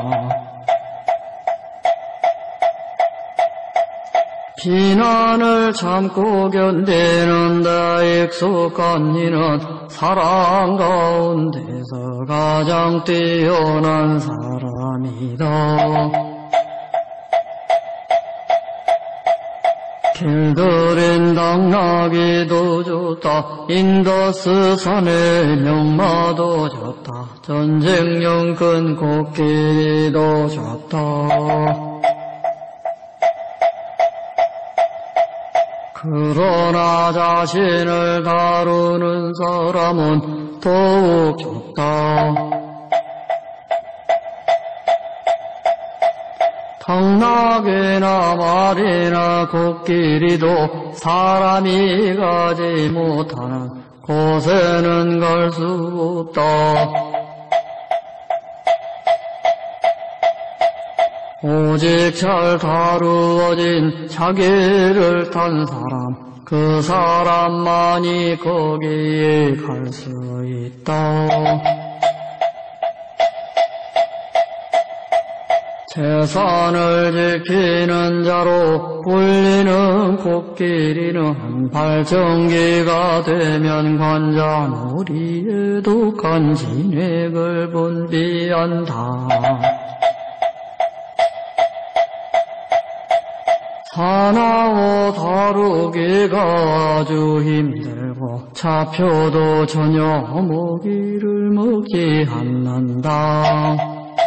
비난을 참고 견디는 데 익숙한 이는 사람 가운데서 가장 뛰어난 사람이다. 길들인 당나귀도 좋다. 인더스 산의 명마도 좋다. 전쟁용 큰 코끼리도 좋다. 그러나 자신을 다루는 사람은 더욱 좋다. 당나귀나 말이나 코끼리도 사람이 가지 못하는 곳에는 갈 수 없다. 오직 잘 다루어진 자기를 탄 사람, 그 사람만이 거기에 갈 수 있다. 재산을 지키는 자로 불리는 코끼리는 발정기가 되면 관자놀이에도 간진액을 분비한다. 사나워 다루기가 아주 힘들고 잡혀도 전혀 먹이를 먹지 않는다.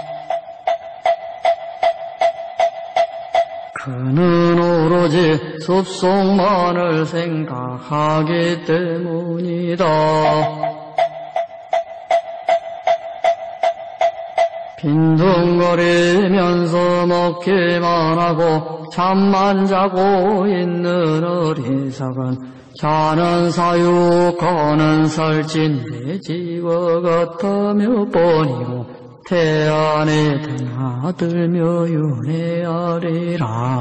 그는 오로지 숲속만을 생각하기 때문이다. 빈둥거리면서 먹기만 하고 잠만 자고 있는 어리석은 자는 사육하는 살찐 돼지와 같아 몇 번이고 태안에 드나들며 윤회하리라.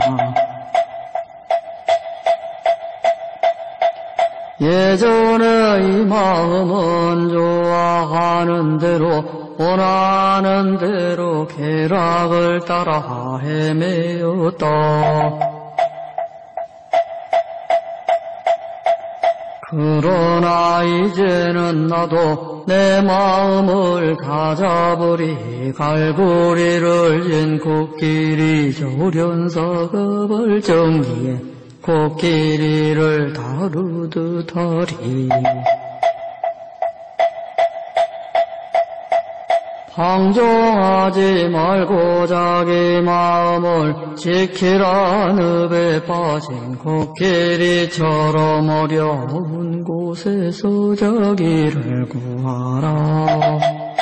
예전에 이 마음은 좋아하는 대로 원하는 대로 쾌락을 따라 헤매었다. 그러나 이제는 나도 내 마음을 가져버리 갈고리를 진 코끼리 조련사가 발정기에 코끼리를 다루듯 하리. 방종하지 말고 자기 마음을 지키라. 늪에 빠진 코끼리처럼 어려운 곳에서 자기를 구하라.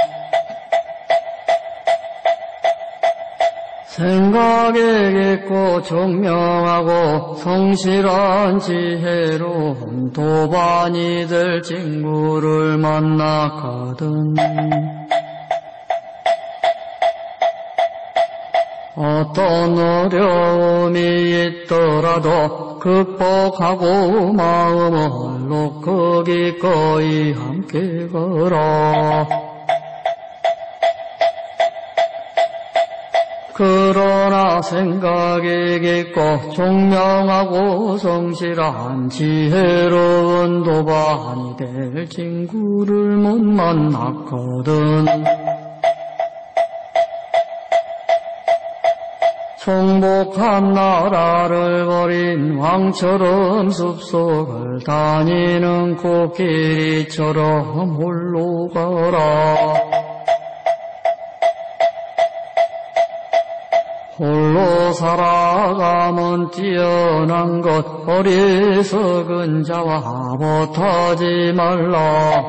생각에 깊고 총명하고 성실한 지혜로운 도반이 될 친구를 만났거든. 어떤 어려움이 있더라도 극복하고 마음을 놓고 기꺼이 함께 걸어. 그러나 생각이 깊고 총명하고 성실한 지혜로운 도반이 될 친구를 못 만났거든. 총복한 나라를 버린 왕처럼 숲속을 다니는 코끼리처럼 홀로 가라. 홀로 살아가면 뛰어난 것 어리석은 자와 못하지 말라.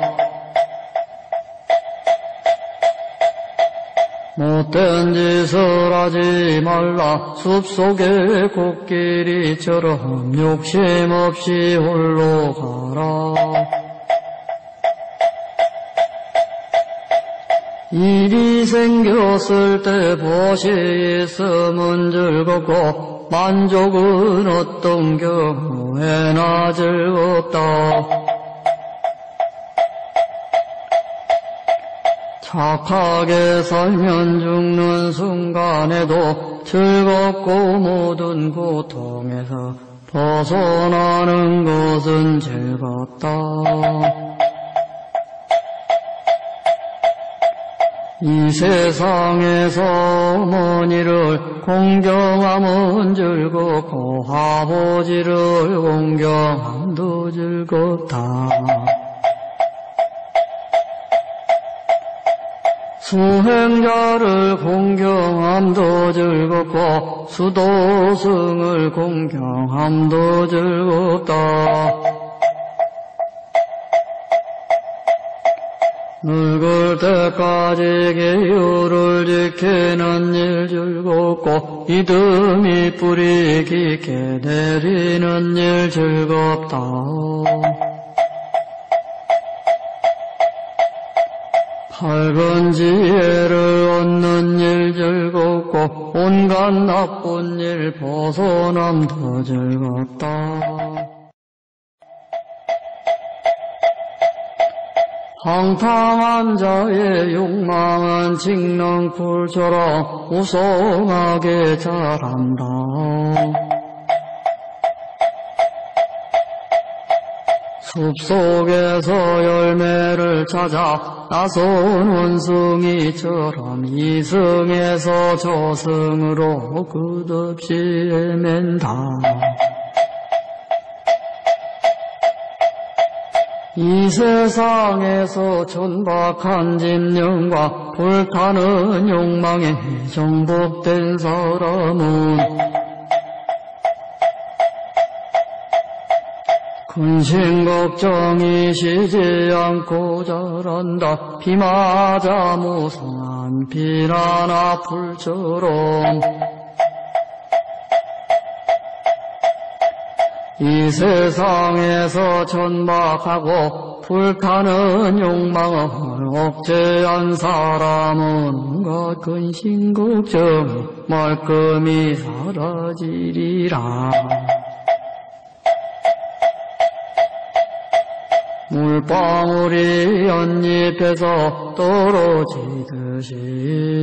못된 짓을 하지 말라. 숲속의 코끼리처럼 욕심 없이 홀로 가라. 일이 생겼을 때 보시 있으면 즐겁고 만족은 어떤 경우에나 즐겁다. 착하게 살면 죽는 순간에도 즐겁고 모든 고통에서 벗어나는 것은 즐겁다. 이 세상에서 어머니를 공경하면 즐겁고 아버지를 공경함도 즐겁다. 수행자를 공경함도 즐겁고 수도승을 공경함도 즐겁다. 늙을 때까지 계율을 지키는 일 즐겁고 이듬이 뿌리 깊게 내리는 일 즐겁다. 밝은 지혜를 얻는 일 즐겁고 온갖 나쁜 일 벗어남도 즐겁다. 방탕한 자의 욕망은 직능풀처럼 우성하게 자란다. 숲속에서 열매를 찾아 나선 원숭이처럼 이승에서 저승으로 끝없이 헤맨다. 이 세상에서 천박한 집념과 불타는 욕망에 정복된 사람은 근심 걱정이 쉬지 않고 자란다. 비 맞아 무성한 비난 앞불처럼 이 세상에서 천박하고 불타는 욕망을 억제한 사람은 온갖 근심 걱정 말끔히 사라지리라. 물방울이 연잎에서 떨어지듯이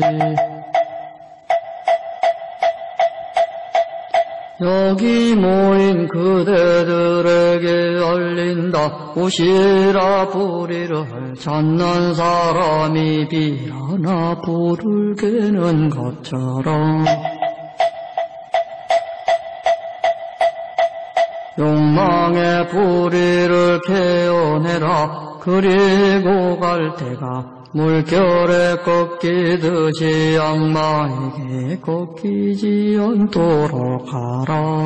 여기 모인 그대들에게 알린다. 우시라 불의를 찾는 사람이 비라나 불을 깨는 것처럼 욕망의 불의를 깨어내라. 그리고 갈 때가 물결에 꺾이듯이 악마에게 꺾이지 않도록 하라.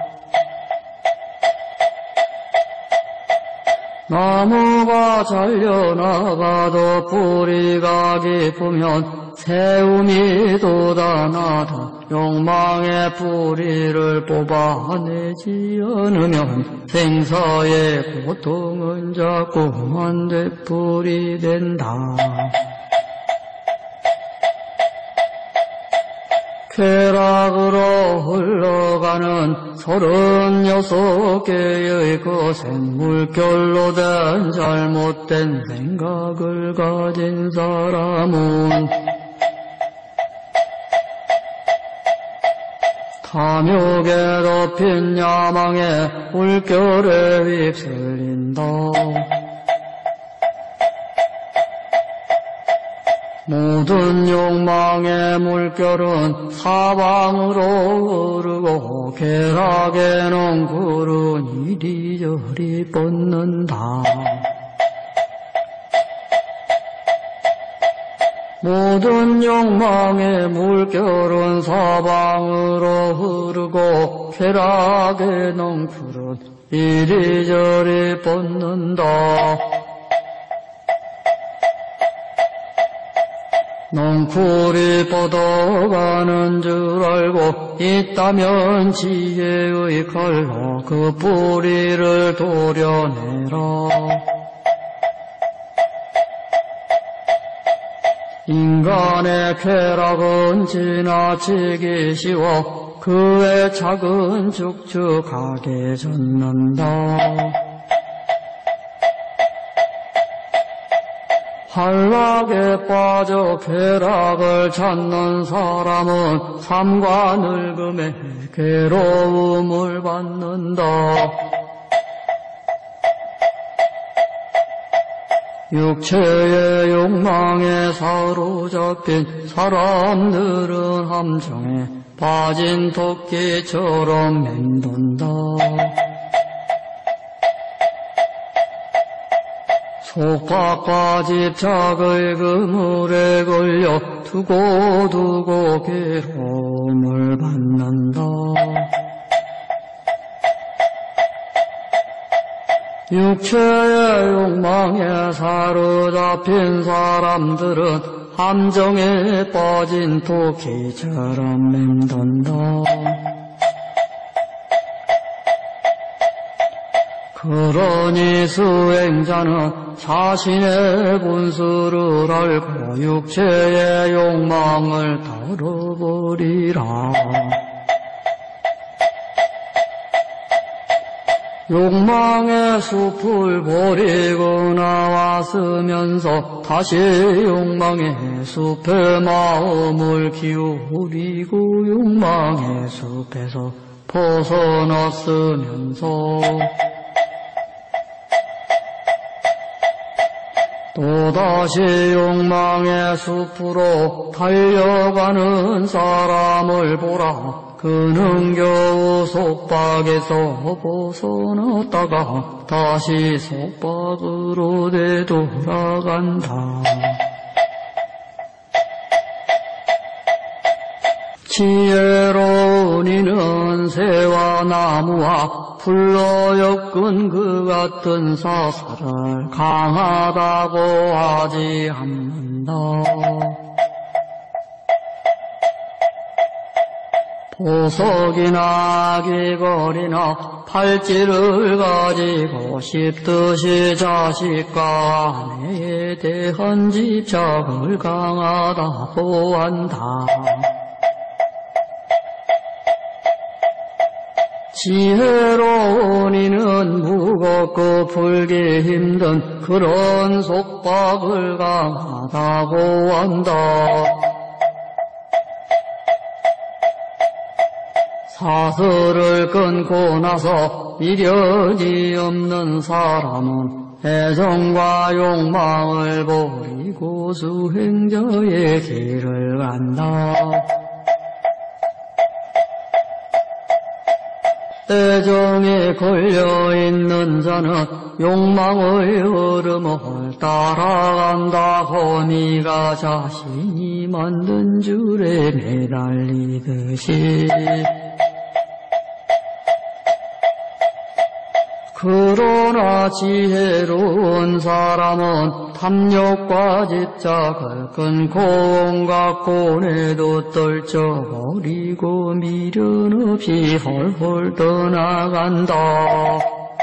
나무가 잘려나가도 뿌리가 깊으면 세움이 돋아나다. 욕망의 뿌리를 뽑아내지 않으면 생사의 고통은 자꾸만 되풀이 된다. 쾌락으로 흘러가는 서른여섯 개의 거센 물결로 된 잘못된 생각을 가진 사람은 탐욕에 덮인 야망의 물결에 휩쓸린다. 모든 욕망의 물결은 사방으로 흐르고 쾌락의 넝쿨은 이리저리 뻗는다. 모든 욕망의 물결은 사방으로 흐르고 쾌락의 넝쿨은 이리저리 뻗는다. 넝쿨이 뻗어가는 줄 알고 있다면 지혜의 칼로 그 뿌리를 도려내라. 인간의 쾌락은 지나치기 쉬워 그의 착은 축축하게 젖는다. 활락에 빠져 쾌락을 찾는 사람은 삶과 늙음에 괴로움을 받는다. 육체의 욕망에 사로잡힌 사람들은 함정에 빠진 토끼처럼 맴돈다. 속박과 집착의 그물에 걸려 두고두고 괴로움을 받는다. 육체의 욕망에 사로잡힌 사람들은 함정에 빠진 토끼처럼 맴돈다. 그러니 수행자는 자신의 본수를 알고 육체의 욕망을 덜어버리라. 욕망의 숲을 버리고 나왔으면서 다시 욕망의 숲에 마음을 기울이고 욕망의 숲에서 벗어났으면서 또다시 욕망의 숲으로 달려가는 사람을 보라. 그는 겨우 속박에서 벗어났다가 다시 속박으로 되돌아간다. 지혜로운 이는 새와 나무와 풀로 엮은 그 같은 사슬을 강하다고 하지 않는다. 보석이나 귀걸이나 팔찌를 가지고 싶듯이 자식과 아내에 대한 집착을 강하다고 한다. 지혜로운 이는 무겁고 풀기 힘든 그런 속박을 강하다고 한다. 사슬을 끊고 나서 미련이 없는 사람은 애정과 욕망을 버리고 수행자의 길을 간다. 애정에 걸려있는 자는 욕망의 흐름을 따라간다고 네가 자신이 만든 줄에 매달리듯이. 그러나 지혜로운 사람은 탐욕과 집착을 끊고 온갖 고뇌도 떨쳐버리고 미련 없이 헐헐 떠나간다.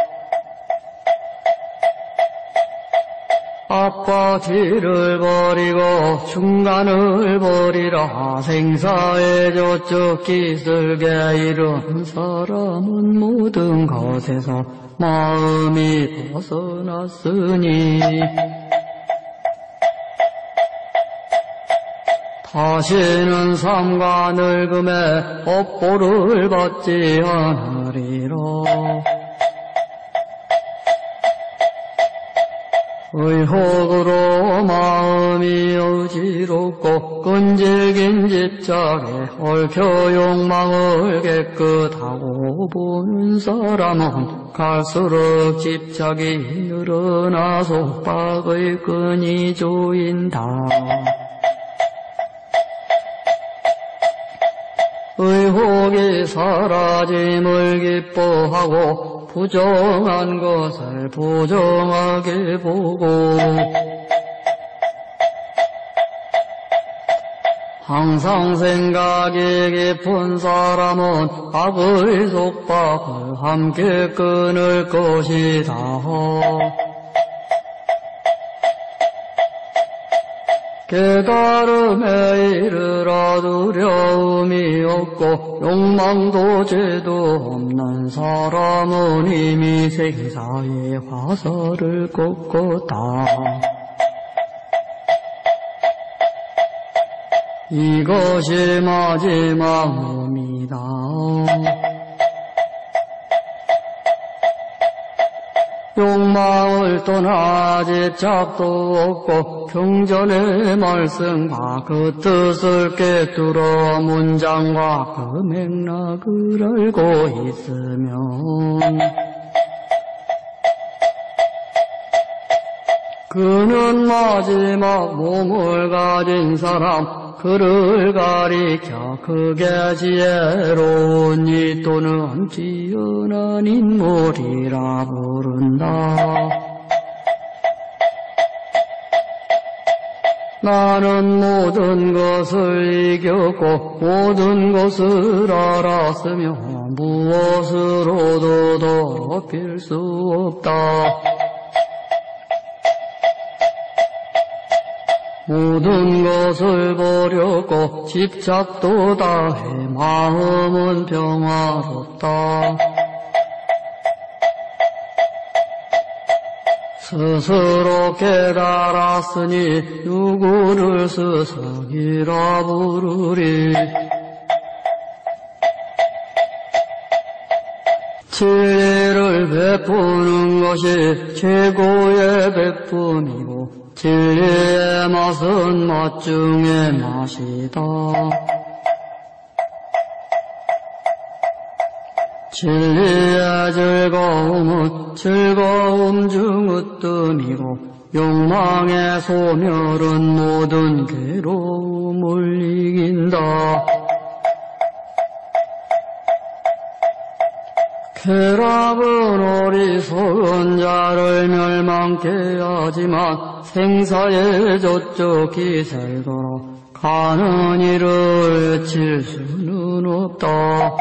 앞과 뒤를 버리고 중간을 버리라. 생사의 저쪽 기슬게 이른 사람은 모든 것에서 마음이 벗어났으니 다시는 삶과 늙음의 업보를 받지 않으리라. 의혹으로 마음이 어지럽고 끈질긴 집착에 얽혀 욕망을 깨끗하고 보는 사람은 갈수록 집착이 늘어나 속박의 끈이 조인다. 의혹이 사라짐을 기뻐하고 부정한 것을 부정하게 보고 항상 생각이 깊은 사람은 악의 속박을 함께 끊을 것이다. 깨달음에 이르러 두려움이 없고 욕망도 죄도 없는 사람은 이미 생사의 화살을 꺾었다. 이것이 마지막 몸이다. 욕망을 떠나 집착도 없고 경전의 말씀과 그 뜻을 꿰뚫어 문장과 그 맥락을 알고 있으면 그는 마지막 몸을 가진 사람, 그를 가리켜 크게 지혜로운 이 또는 뛰어난 인물이라 부른다. 나는 모든 것을 이겼고 모든 것을 알았으며 무엇으로도 더럽힐 수 없다. 모든 것을 버렸고 집착도 다해 마음은 평화롭다. 스스로 깨달았으니 누구를 스승이라 부르리. 진리를 베푸는 것이 최고의 베품이고 진리의 맛은 맛 중의 맛이다. 진리의 즐거움은 즐거움 중 으뜸이고 욕망의 소멸은 모든 괴로움을 이긴다. 쾌락은 어리석은 자를 멸망케 하지만 생사의 저쪽 기세를 걸어 가는 이를 칠 수는 없다.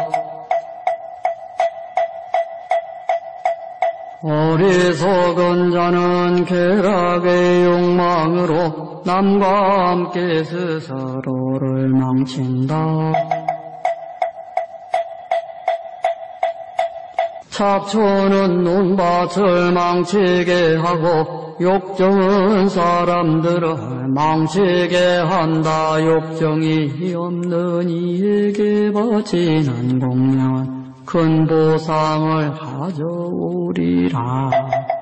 어리석은 자는 쾌락의 욕망으로 남과 함께 스스로를 망친다. 잡초는 논밭을 망치게 하고 욕정은 사람들을 망치게 한다. 욕정이 없는 이에게 바치는 공양은 큰 보상을 가져오리라.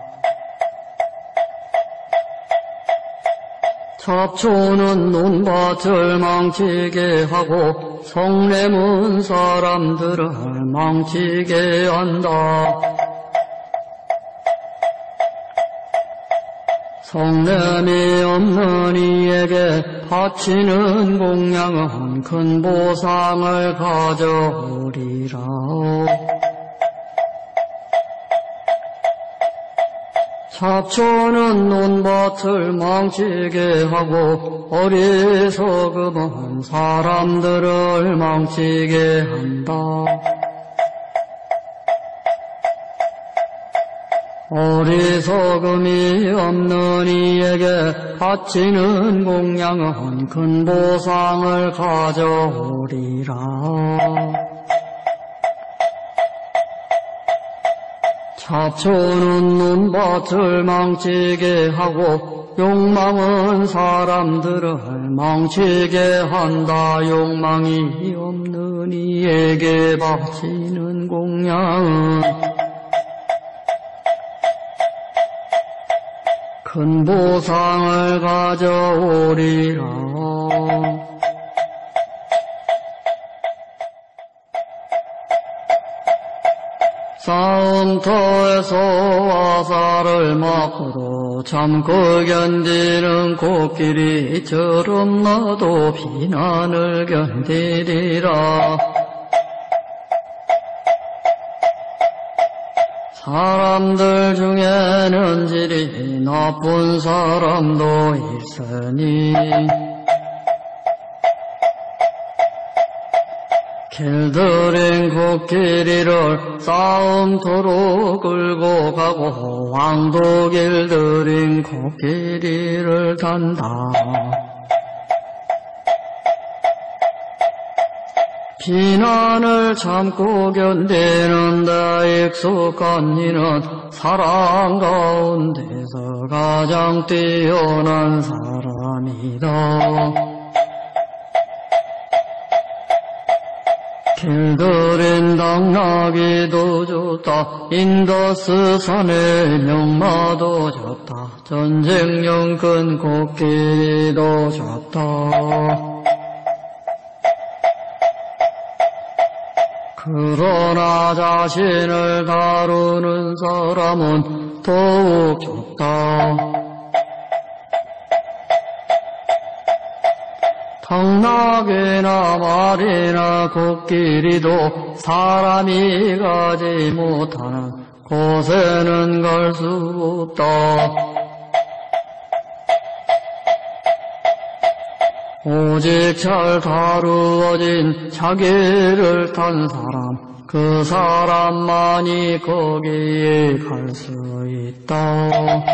잡초는 논밭을 망치게 하고 성냄은 사람들을 망치게 한다. 성냄이 없는 이에게 바치는 공양은 큰 보상을 가져오리라. 잡초는 논밭을 망치게 하고 어리석음은 사람들을 망치게 한다. 어리석음이 없는 이에게 바치는 공양은 큰 보상을 가져오리라. 잡초는 논밭을 망치게 하고 욕망은 사람들을 망치게 한다. 욕망이 없는 이에게 바치는 공양은 큰 보상을 가져오리라. 싸움터에서 화살을 맞고도 참고 견디는 코끼리처럼 나도 비난을 견디리라. 사람들 중에는 질이 나쁜 사람도 있으니 길들인 코끼리를 싸움터로 끌고 가고 왕도 길들인 코끼리를 단다. 비난을 참고 견디는 데 익숙한 이는 사람 가운데서 가장 뛰어난 사람이다. 길들인 당나귀도 좋다. 인더스 산의 명마도 좋다. 전쟁용 큰 코끼리도 좋다. 그러나 자신을 다루는 사람은 더욱 좋다. 당나귀나 말이나 코끼리도 사람이 가지 못하는 곳에는 갈 수 없다. 오직 잘 다루어진 자기를 탄 사람, 그 사람만이 거기에 갈 수 있다.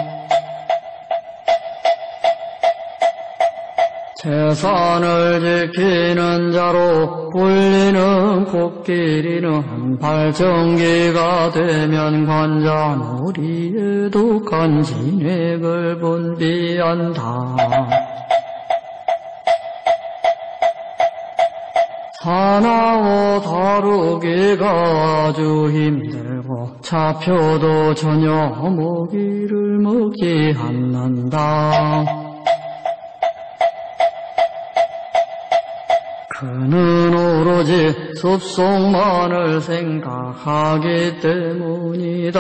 재산을 지키는 자로 불리는 코끼리는 발정기가 되면 관자놀이에도 간진액을 분비한다. 사나워 다루기가 아주 힘들고 잡혀도 전혀 먹이를 먹지 않는다. 그는 오로지 숲속만을 생각하기 때문이다.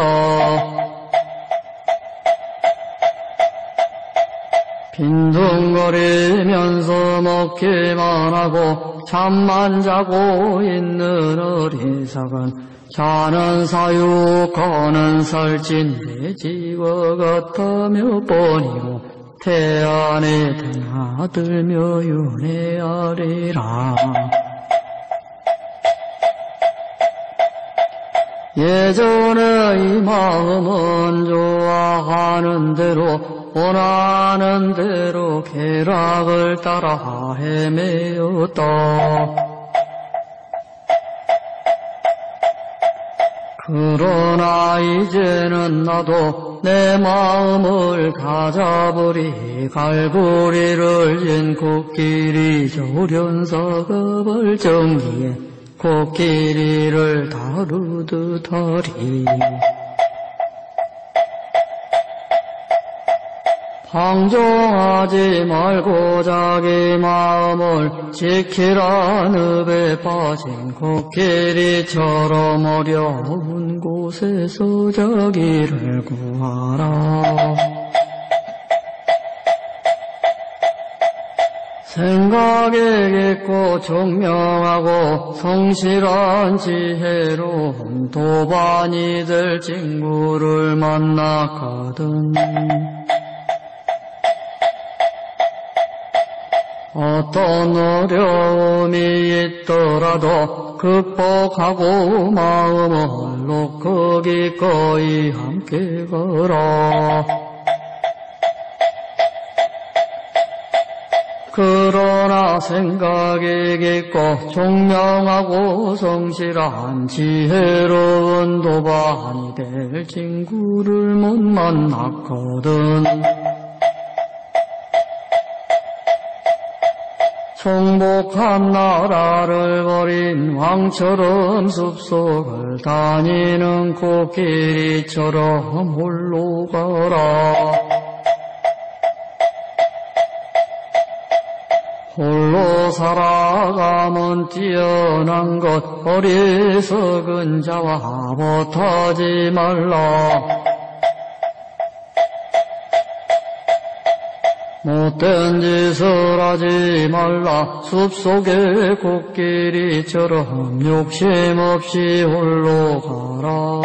빈둥거리면서 먹기만 하고 잠만 자고 있는 어리석은 자는 사육하는 살찐 돼지와 같아 몇 번이고 태안에 드나들며 윤회하리라. 예전에 이 마음은 좋아하는 대로 원하는 대로 쾌락을 따라 헤매었다. 그러나 이제는 나도 내 마음을 가져버리 갈고리를 진 코끼리 조련사가 발정기에 코끼리를 다루듯 하리. 방종하지 말고 자기 마음을 지키라. 늪에 빠진 코끼리처럼 어려운 곳에서 자기를 구하라. 생각에 깊고 총명하고 성실한 지혜로운 도반이 될 친구를 만났거든. 어떤 어려움이 있더라도 극복하고 마음을 놓고 기꺼이 함께 걸어. 그러나 생각이 깊고 총명하고 성실한 지혜로운 도반이 될 친구를 못 만났거든. 정복한 나라를 버린 왕처럼 숲속을 다니는 코끼리처럼 홀로 가라. 홀로 살아가면 뛰어난 것 어리석은 자와 못하지 말라. 못된 짓을 하지 말라. 숲속의 코끼리처럼 욕심 없이 홀로 가라.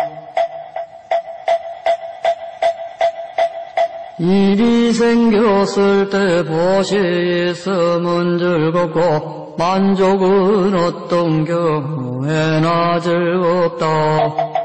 일이 생겼을 때 보시 있으면 즐겁고 만족은 어떤 경우에나 즐겁다.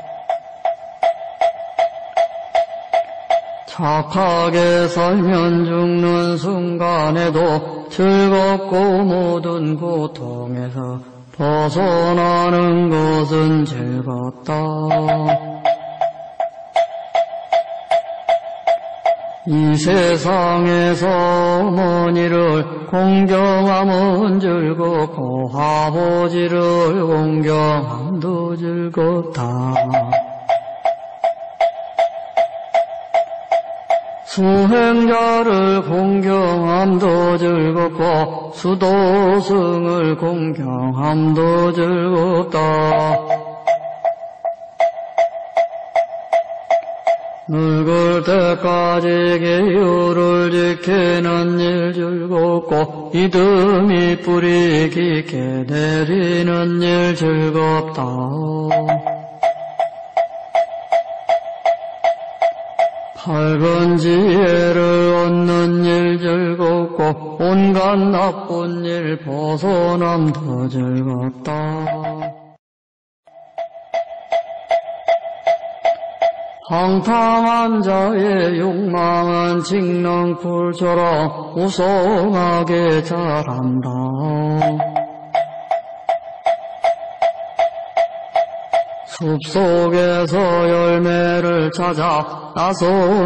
착하게 살면 죽는 순간에도 즐겁고 모든 고통에서 벗어나는 것은 즐겁다. 이 세상에서 어머니를 공경하면 즐겁고 아버지를 공경함도 즐겁다. 수행자를 공경함도 즐겁고 수도승을 공경함도 즐겁다. 늙을 때까지 계율을 지키는 일 즐겁고 이듬이 뿌리 깊게 내리는 일 즐겁다. 밝은 지혜를 얻는 일 즐겁고 온갖 나쁜 일 벗어남도 즐겁다. 방탕한 자의 욕망은 징렁굴처럼 우성하게 자란다. 숲속에서 열매를 찾아 나선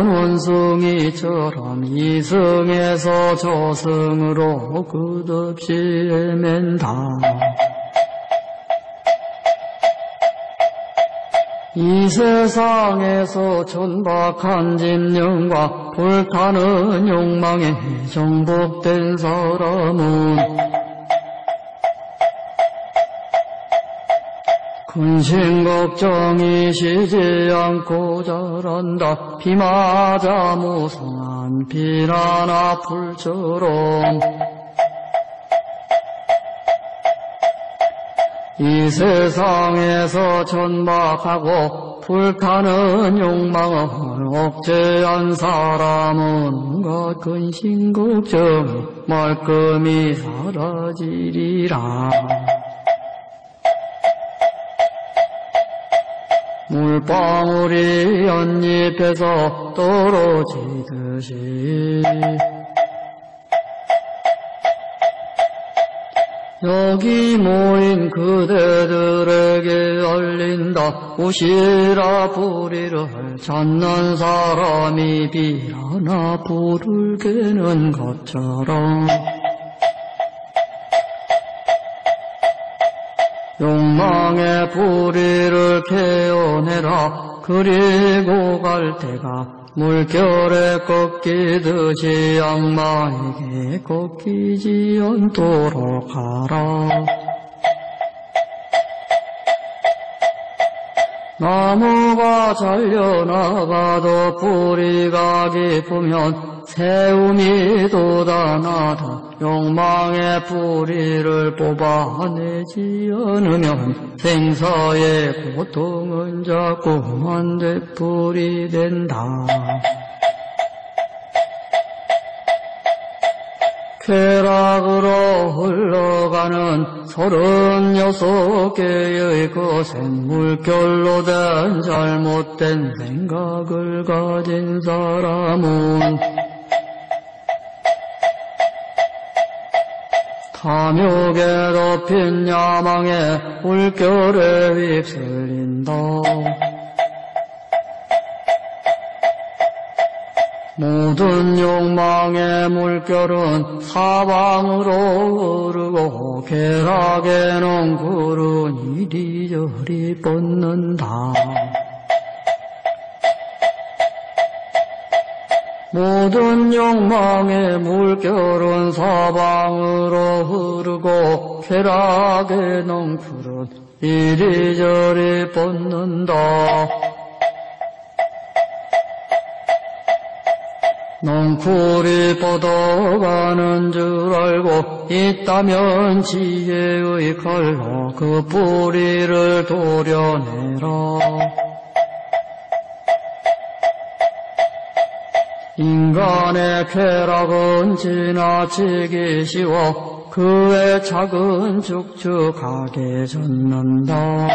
원숭이처럼 이승에서 저승으로 끝없이 헤맨다. 이 세상에서 천박한 집념과 불타는 욕망에 정복된 사람은 근심 걱정이 쉬지 않고 자란다. 비 맞아 무성한 비나나 풀처럼 이 세상에서 천박하고 불타는 욕망을 억제한 사람은 온갖 근심 걱정이 말끔히 사라지리라. 물방울이 연잎에서 떨어지듯이 여기 모인 그대들에게 알린다. 우시라 불의를 찾는 사람이 비라나 불을 깨는 것처럼 욕망의 불의를 깨어내라. 그리고 갈 때가 물결에 꺾이듯이 악마에게 꺾이지 않도록 하라. 나무가 잘려나가도 뿌리가 깊으면 세움이 돋아나다. 욕망의 뿌리를 뽑아내지 않으면 생사의 고통은 자꾸만 되풀이 된다. 쾌락으로 흘러가는 서른여섯 개의 거센 물결로 된 잘못된 생각을 가진 사람은 탐욕에 덮인 야망의 물결에 휩쓸린다. 모든 욕망의 물결은 사방으로 흐르고 쾌락의 넝쿨은 이리저리 뻗는다. 모든 욕망의 물결은 사방으로 흐르고 쾌락의 넝쿨은 이리저리 뻗는다. 넝쿨이 뻗어가는 줄 알고 있다면 지혜의 칼로 그 뿌리를 도려내라. 인간의 쾌락은 지나치기 쉬워 그의 착은 축축하게 젖는다.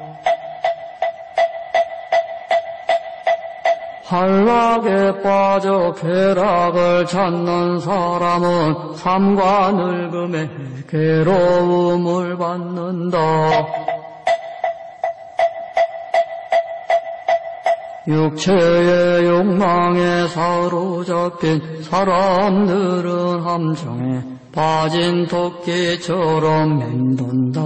한락에 빠져 쾌락을 찾는 사람은 삶과 늙음에 괴로움을 받는다. 육체의 욕망에 사로잡힌 사람들은 함정에 빠진 토끼처럼 맴돈다.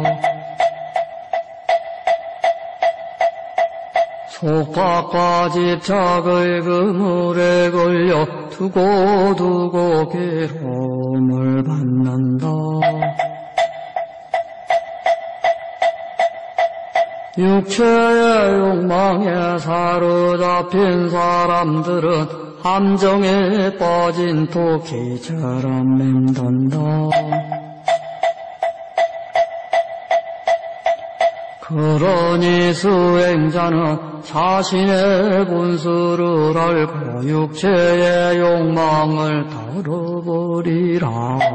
속박과 집착의 그물에 걸려 두고두고 괴로움을 받는다. 육체의 욕망에 사로잡힌 사람들은 함정에 빠진 토끼처럼 맴돈다. 그러니 수행자는 자신의 본수를 알고 육체의 욕망을 덜어버리라.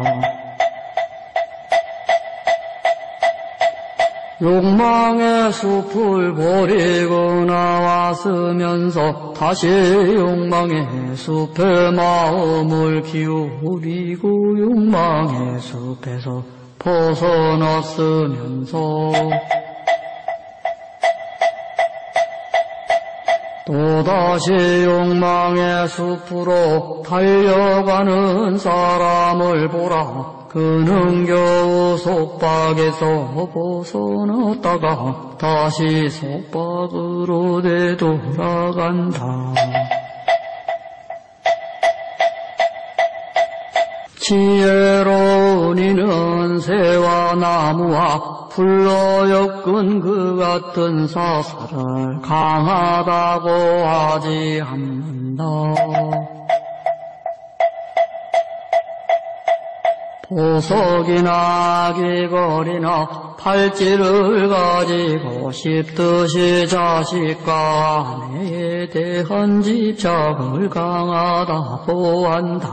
욕망의 숲을 버리고 나왔으면서 다시 욕망의 숲에 마음을 기울이고 욕망의 숲에서 벗어났으면서 또다시 욕망의 숲으로 달려가는 사람을 보라. 그는 겨우 속박에서 벗어났다가 다시 속박으로 되돌아간다. 지혜로운 이는 새와 나무와 풀로 엮은 그 같은 사슬을 강하다고 하지 않는다. 보석이나 귀걸이나 팔찌를 가지고 싶듯이 자식과 아내에 대한 집착을 강하다고 한다.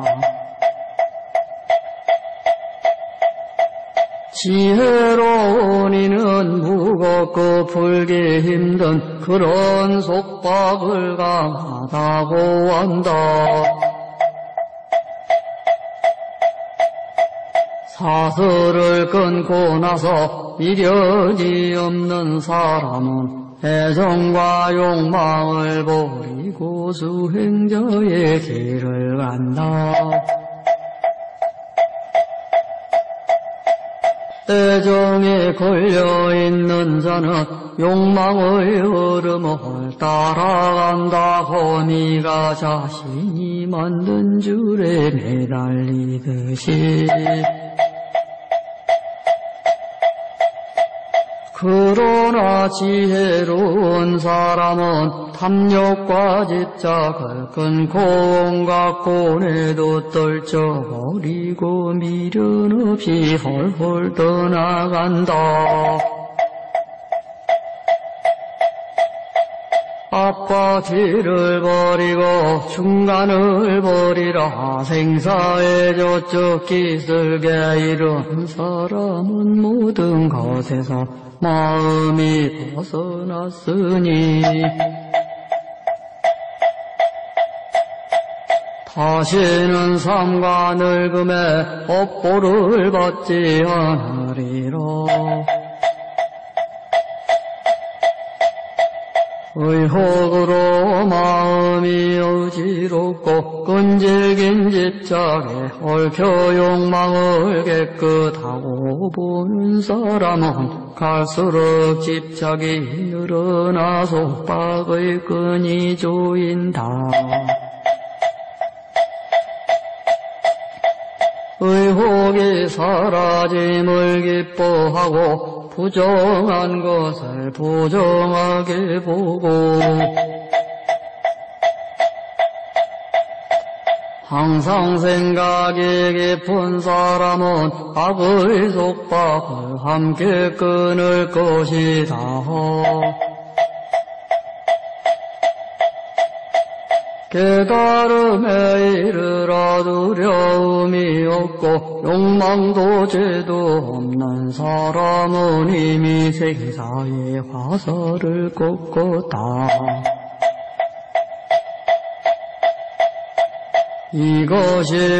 지혜로운 이는 무겁고 풀기 힘든 그런 속박을 강하다고 한다. 사슬을 끊고 나서 미련이 없는 사람은 애정과 욕망을 버리고 수행자의 길을 간다. 애정에 걸려있는 자는 욕망의 흐름을 따라간다고 네가 자신이 만든 줄에 매달리듯이. 그러나 지혜로운 사람은 탐욕과 집착을 끊고 온갖 고뇌도 떨쳐버리고 미련 없이 헐헐 떠나간다. 앞과 뒤를 버리고 중간을 버리라. 생사의 저쪽 기슭에 이른 사람은 모든 것에서 마음이 벗어났으니 다시는 삶과 늙음의 업보를 받지 않으리라. 의혹으로 마음이 어지럽고 끈질긴 집착에 얽혀 욕망을 깨끗하고 보는 사람은 갈수록 집착이 늘어나 속박의 끈이 조인다. 의혹이 사라짐을 기뻐하고 부정한 것을 부정하게 보고 항상 생각이 깊은 사람은 악의 속박을 함께 끊을 것이다. 깨달음에 이르러 두려움이 없고 욕망도 죄도 없는 사람은 이미 생사의 화살을 꺾었다. 이것이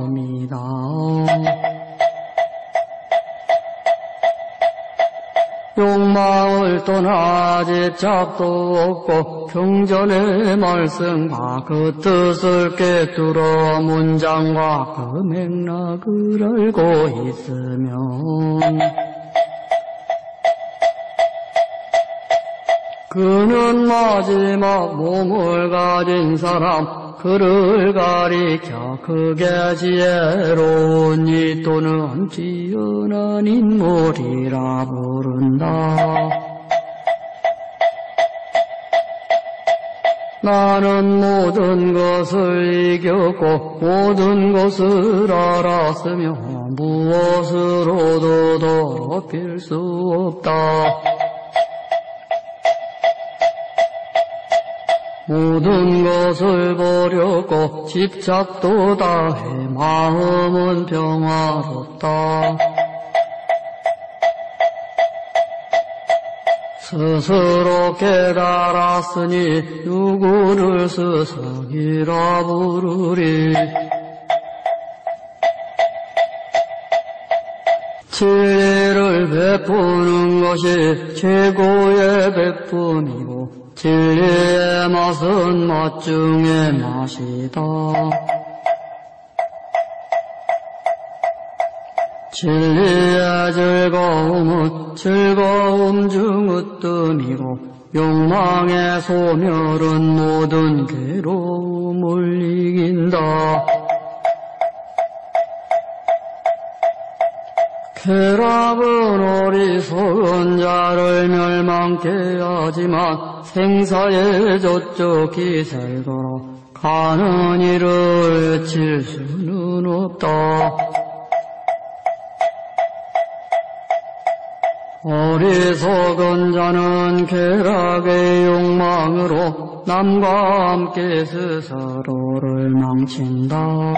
마지막입니다. 욕망을 떠나 집착도 없고 경전의 말씀과 그 뜻을 꿰뚫어 문장과 그 맥락을 알고 있으면 그는 마지막 몸을 가진 사람, 그를 가리켜 크게 지혜로운 이 또는 뛰어난 인물이라 부른다. 나는 모든 것을 이겼고 모든 것을 알았으며 무엇으로도 더럽힐 수 없다. 모든 것을 버렸고 집착도 다해 마음은 평화롭다. 스스로 깨달았으니 누구를 스승이라 부르리. 진리를 베푸는 것이 최고의 베품이고 진리의 맛은 맛 중의 맛이다. 진리의 즐거움은 즐거움 중 으뜸이고 욕망의 소멸은 모든 괴로움을 이긴다. 쾌락은 어리석은 자를 멸망케 하지만 생사의 저쪽 기세를 걸어 가는 이를 해칠 수는 없다. 어리석은 자는 쾌락의 욕망으로 남과 함께 스스로를 망친다.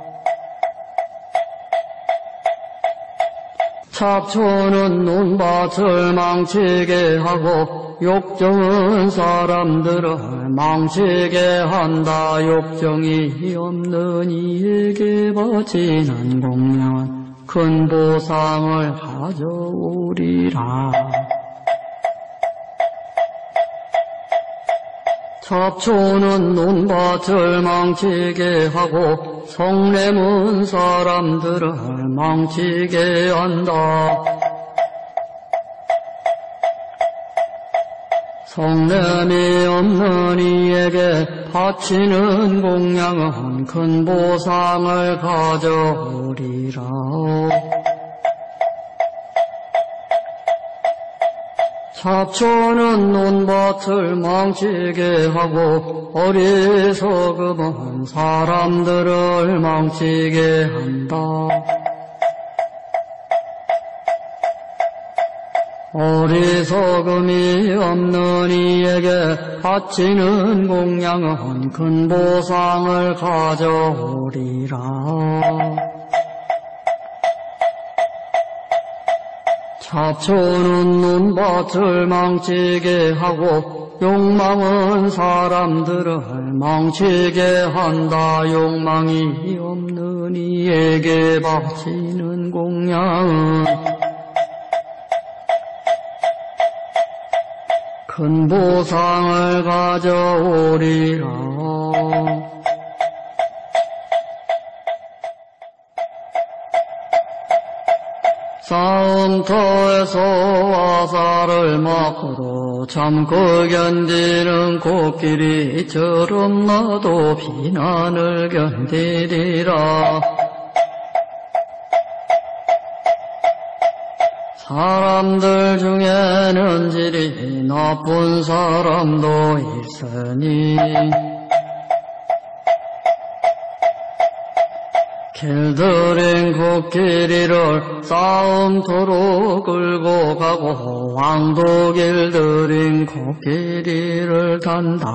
잡초는 논밭을 망치게 하고 욕정은 사람들을 망치게 한다. 욕정이 없는 이에게 바치는 공양은 큰 보상을 가져오리라. 잡초는 논밭을 망치게 하고 성냄은 사람들을 망치게 한다. 성냄이 없는 이에게 바치는 공양은 큰 보상을 가져오리라. 잡초는 논밭을 망치게 하고 어리석음은 사람들을 망치게 한다. 어리석음이 없는 이에게 바치는 공양은 큰 보상을 가져오리라. 잡초는 논밭을 망치게 하고 욕망은 사람들을 망치게 한다. 욕망이 없는 이에게 바치는 공양은 큰 보상을 가져오리라. 싸움터에서 화살을 맞고도 참고 견디는 코끼리처럼 나도 비난을 견디리라. 사람들 중에는 질이 나쁜 사람도 있으니 길들인 코끼리를 싸움터로 끌고 가고 왕도 길들인 코끼리를 탄다.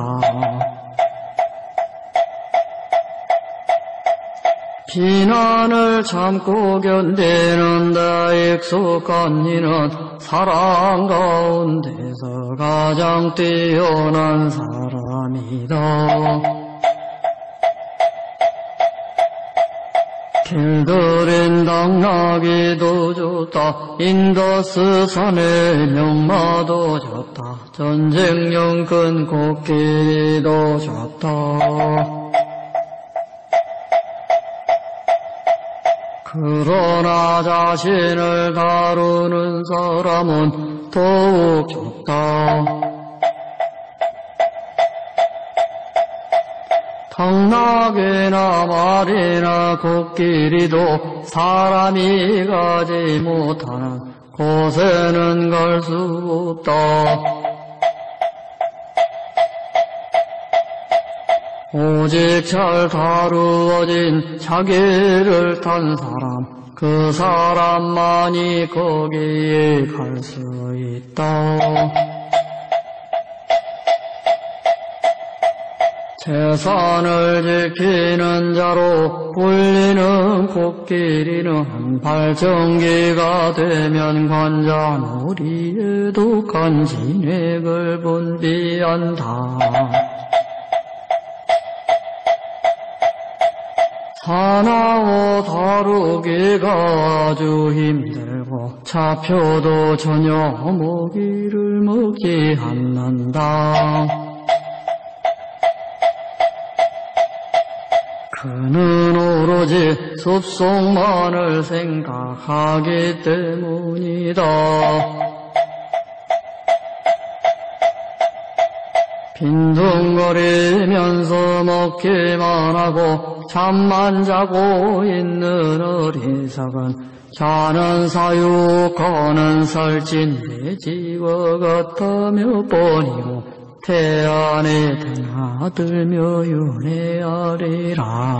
비난을 참고 견디는 데 익숙한 이는 사랑 가운데서 가장 뛰어난 사람이다. 길들인 당나귀도 좋다. 인더스 산의 명마도 좋다. 전쟁용 큰 코끼리도 좋다. 그러나 자신을 다루는 사람은 더욱 좋다. 당나귀나 말이나 코끼리도 사람이 가지 못하는 곳에는 갈 수 없다. 오직 잘 다루어진 자기를 탄 사람, 그 사람만이 거기에 갈 수 있다. 재산을 지키는 자로 불리는 코끼리는 발정기가 되면 관자놀이에도 간진액을 분비한다. 사나워 다루기가 아주 힘들고 차표도 전혀 먹이를 먹지 않는다. 그는 오로지 숲속만을 생각하기 때문이다. 빈둥거리면서 먹기만 하고 잠만 자고 있는 어리석은 자는 사육하는 살찐 돼지와 같아 몇 번이고 태안에 드나들며 윤회하리라.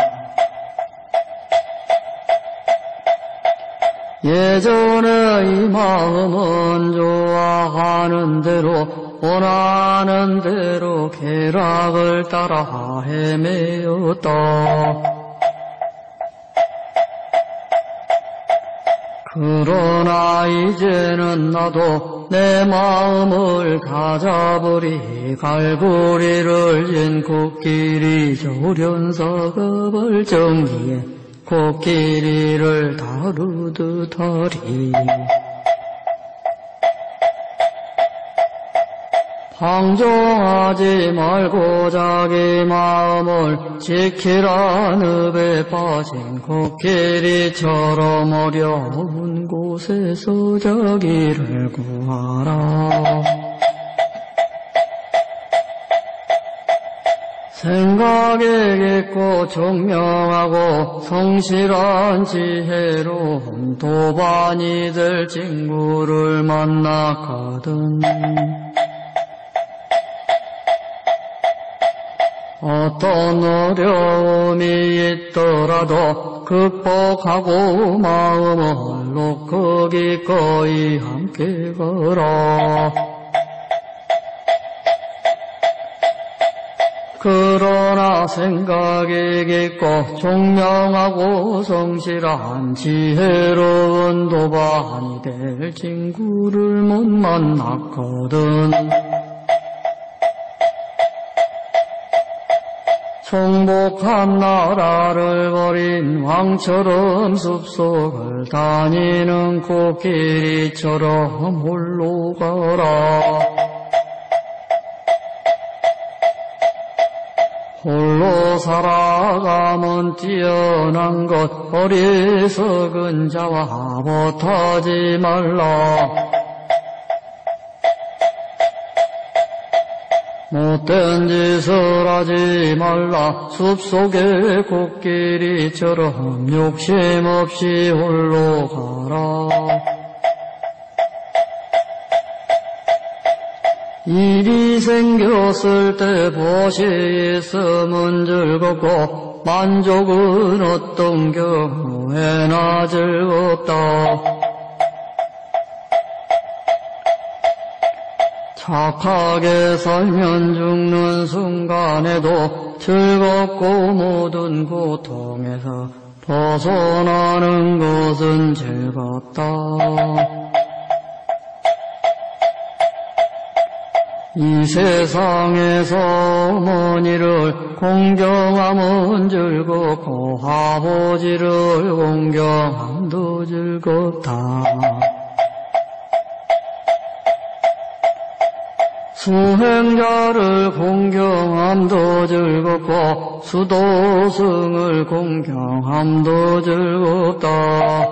예전에 이 마음은 좋아하는 대로 원하는 대로 쾌락을 따라 헤매었다. 그러나 이제는 나도 내 마음을 다잡으리. 갈고리를 진 코끼리 조련사가 발정기에 코끼리를 다루듯 하리. 방종하지 말고 자기 마음을 지키라. 늪에 빠진 코끼리처럼 어려운 곳에서 자기를 구하라. 생각에 깊고 총명하고 성실한 지혜로운 도반이 될 친구를 만났거든. 어떤 어려움이 있더라도 극복하고 마음을 놓고 기꺼이 함께 걸어. 그러나 생각이 깊고 총명하고 성실한 지혜로운 도반이 될 친구를 못 만났거든. 총복한 나라를 버린 왕처럼 숲속을 다니는 코끼리처럼 홀로 가라. 홀로 살아가면 뛰어난 것 어리석은 자와 못하지 말라. 못된 짓을 하지 말라. 숲속의 코끼리처럼 욕심 없이 홀로 가라. 일이 생겼을 때 보시 있으면 즐겁고 만족은 어떤 경우에나 즐겁다. 착하게 살면 죽는 순간에도 즐겁고 모든 고통에서 벗어나는 것은 즐겁다. 이 세상에서 어머니를 공경하면 즐겁고 아버지를 공경함도 즐겁다. 수행자를 공경함도 즐겁고 수도승을 공경함도 즐겁다.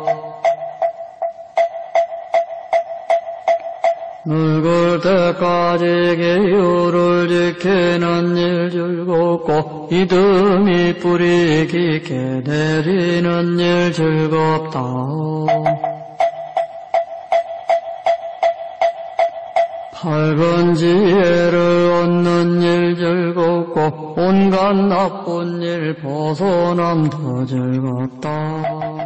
늙을 때까지 계율을 지키는 일 즐겁고 이듬이 뿌리 깊게 내리는 일 즐겁다. 밝은 지혜를 얻는 일 즐겁고 온갖 나쁜 일 벗어남도 즐겁다.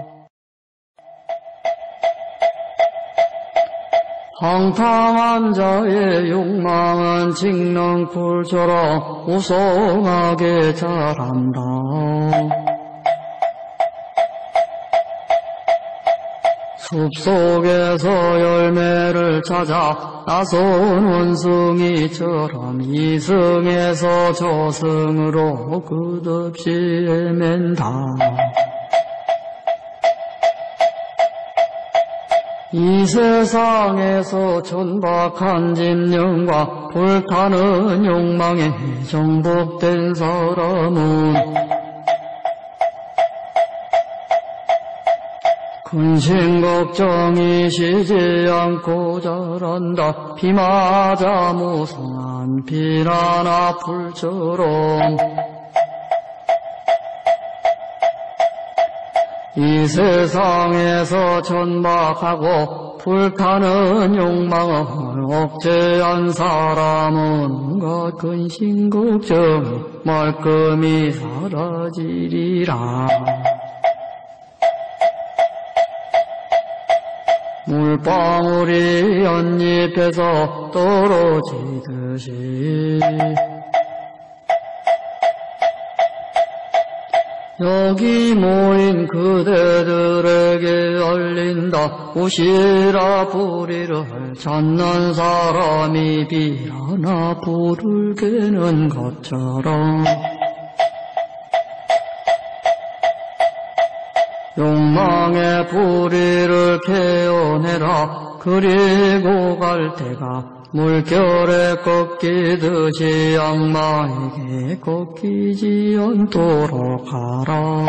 방탕한 자의 욕망은 징렁굴처럼 우성하게 자란다. 숲속에서 열매를 찾아 나선 원숭이처럼 이승에서 저승으로 끝없이 헤맨다. 이 세상에서 천박한 집념과 불타는 욕망에 정복된 사람은 근심 걱정이 쉬지 않고 자란다. 비 맞아 무성한 비난 앞불처럼 이 세상에서 천박하고 불타는 욕망을 억제한 사람은 온갖 근심 걱정이 말끔히 사라지리라. 물방울이 연잎에서 떨어지듯이 여기 모인 그대들에게 알린다. 우시라 불의를 찾는 사람이 비라나 불을 깨는 것처럼 욕망의 불의를 케어내라. 그리고 갈 때가 물결에 꺾이듯이 악마에게 꺾이지 않도록 하라.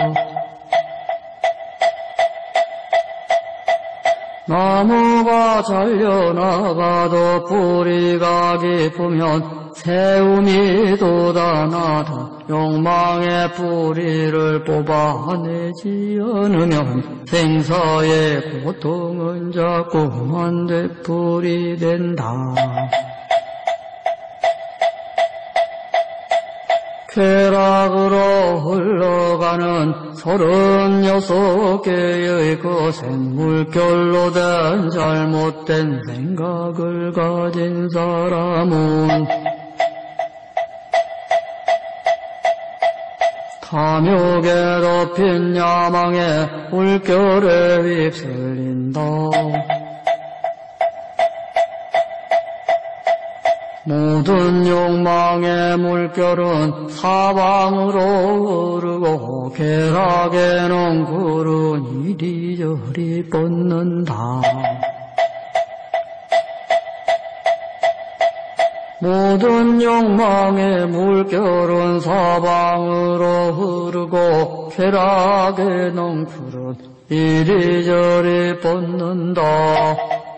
나무가 잘려나가도 뿌리가 깊으면 세움이 돋아나다. 욕망의 뿌리를 뽑아내지 않으면 생사의 고통은 자꾸만 되풀이 된다. 쾌락으로 흘러가는 서른여섯 개의 거센 물결로 된 잘못된 생각을 가진 사람은 탐욕에 덮인 야망의 물결에 휩쓸린다. 모든 욕망의 물결은 사방으로 흐르고 쾌락의 넝쿨은 이리저리 뻗는다. 모든 욕망의 물결은 사방으로 흐르고 쾌락의 넝쿨은 이리저리 뻗는다.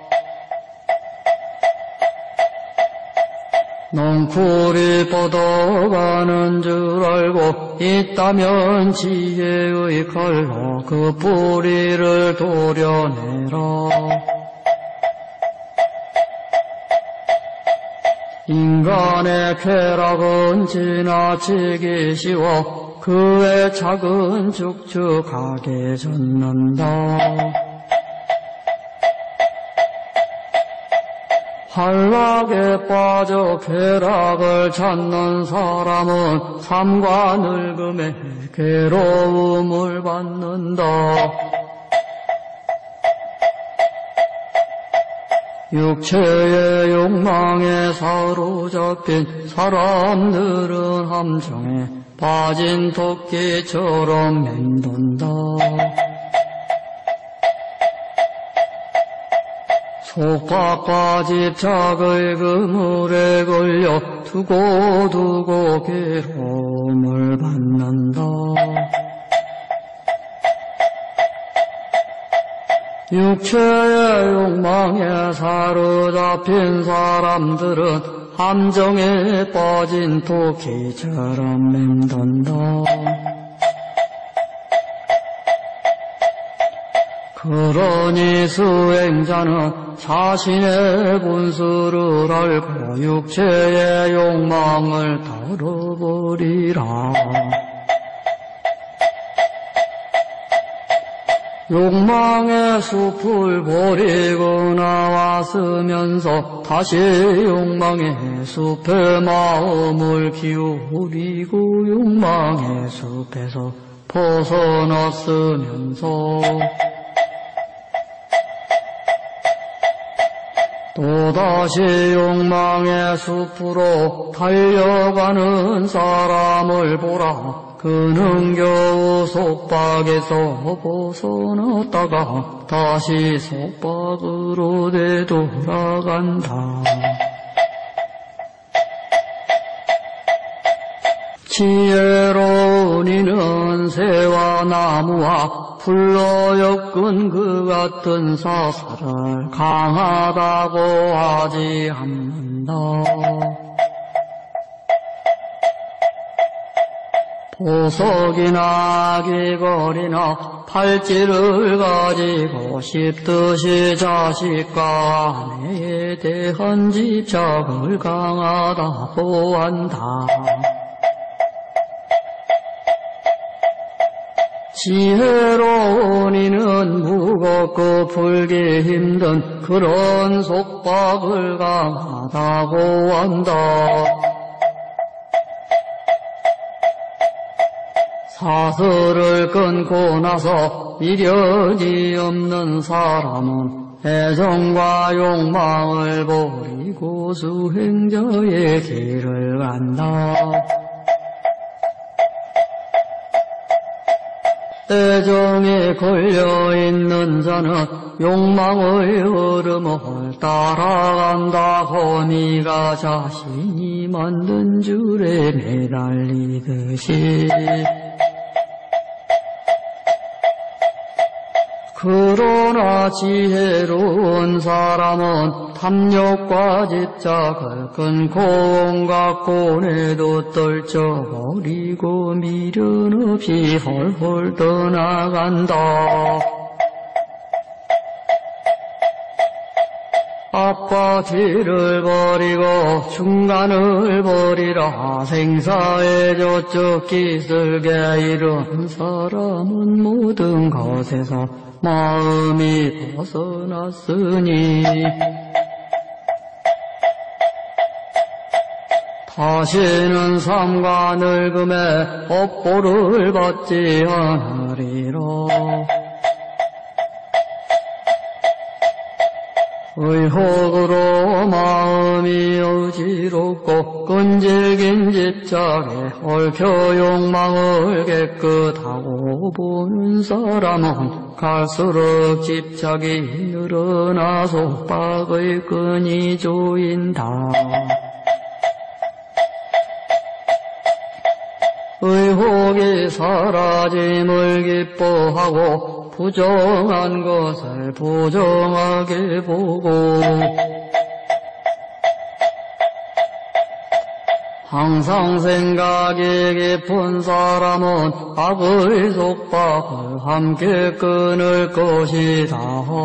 넝쿨이 뻗어가는 줄 알고 있다면 지혜의 칼로 그 뿌리를 도려내라. 인간의 쾌락은 지나치기 쉬워 그의 착은 축축하게 젖는다. 한락에 빠져 쾌락을 찾는 사람은 삶과 늙음에 괴로움을 받는다. 육체의 욕망에 사로잡힌 사람들은 함정에 빠진 토끼처럼 맴돈다. 속박과 집착의 그물에 걸려 두고두고 괴로움을 받는다. 육체의 욕망에 사로잡힌 사람들은 함정에 빠진 토끼처럼 맴돈다. 그러니 수행자는 자신의 본수를 알고 육체의 욕망을 덜어버리라. 욕망의 숲을 버리고 나왔으면서 다시 욕망의 숲에 마음을 기울이고 욕망의 숲에서 벗어났으면서 또다시 욕망의 숲으로 달려가는 사람을 보라. 그는 겨우 속박에서 벗어났다가 다시 속박으로 되돌아간다. 지혜로운 이는 새와 나무와 풀로 엮은 그 같은 사슬을 강하다고 하지 않는다. 보석이나 귀걸이나 팔찌를 가지고 싶듯이 자식과 아내에 대한 집착을 강하다고 한다. 지혜로운 이는 무겁고 풀기 힘든 그런 속박을 강하다고 한다. 사슬을 끊고 나서 미련이 없는 사람은 애정과 욕망을 버리고 수행자의 길을 간다. 애정에 걸려있는 자는 욕망의 흐름을 따라간다. 호미가 자신이 만든 줄에 매달리듯이. 그러나 지혜로운 사람은 탐욕과 집착을 끊고 온갖 고뇌도 떨쳐버리고 미련 없이 헐헐 떠나간다. 앞과 뒤를 버리고 중간을 버리라. 생사의 저쪽 기슭에 이른 사람은 모든 것에서 마음이 벗어났으니 다시는 삶과 늙음의 업보를 받지 않으리라. 의혹으로 마음이 어지럽고 끈질긴 집착에 얽혀 욕망을 깨끗하고 보는 사람은 갈수록 집착이 늘어나 속박의 끈이 조인다. 의혹이 사라짐을 기뻐하고 부정한 것을 부정하게 보고 항상 생각이 깊은 사람은 악의 속박을 함께 끊을 것이다.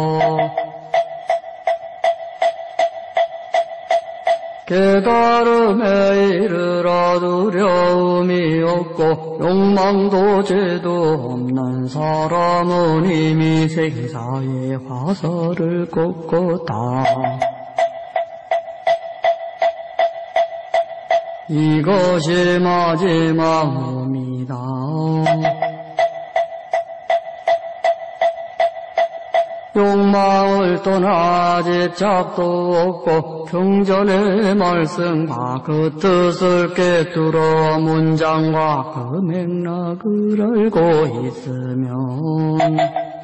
깨달음에 이르러 두려움이 없고 욕망도 죄도 없는 사람은 이미 생사의 화살을 꺾었다. 이것이 마지막입니다. 욕망을 떠나 집착도 없고 경전의 말씀과 그 뜻을 꿰뚫어 문장과 그 맥락을 알고 있으면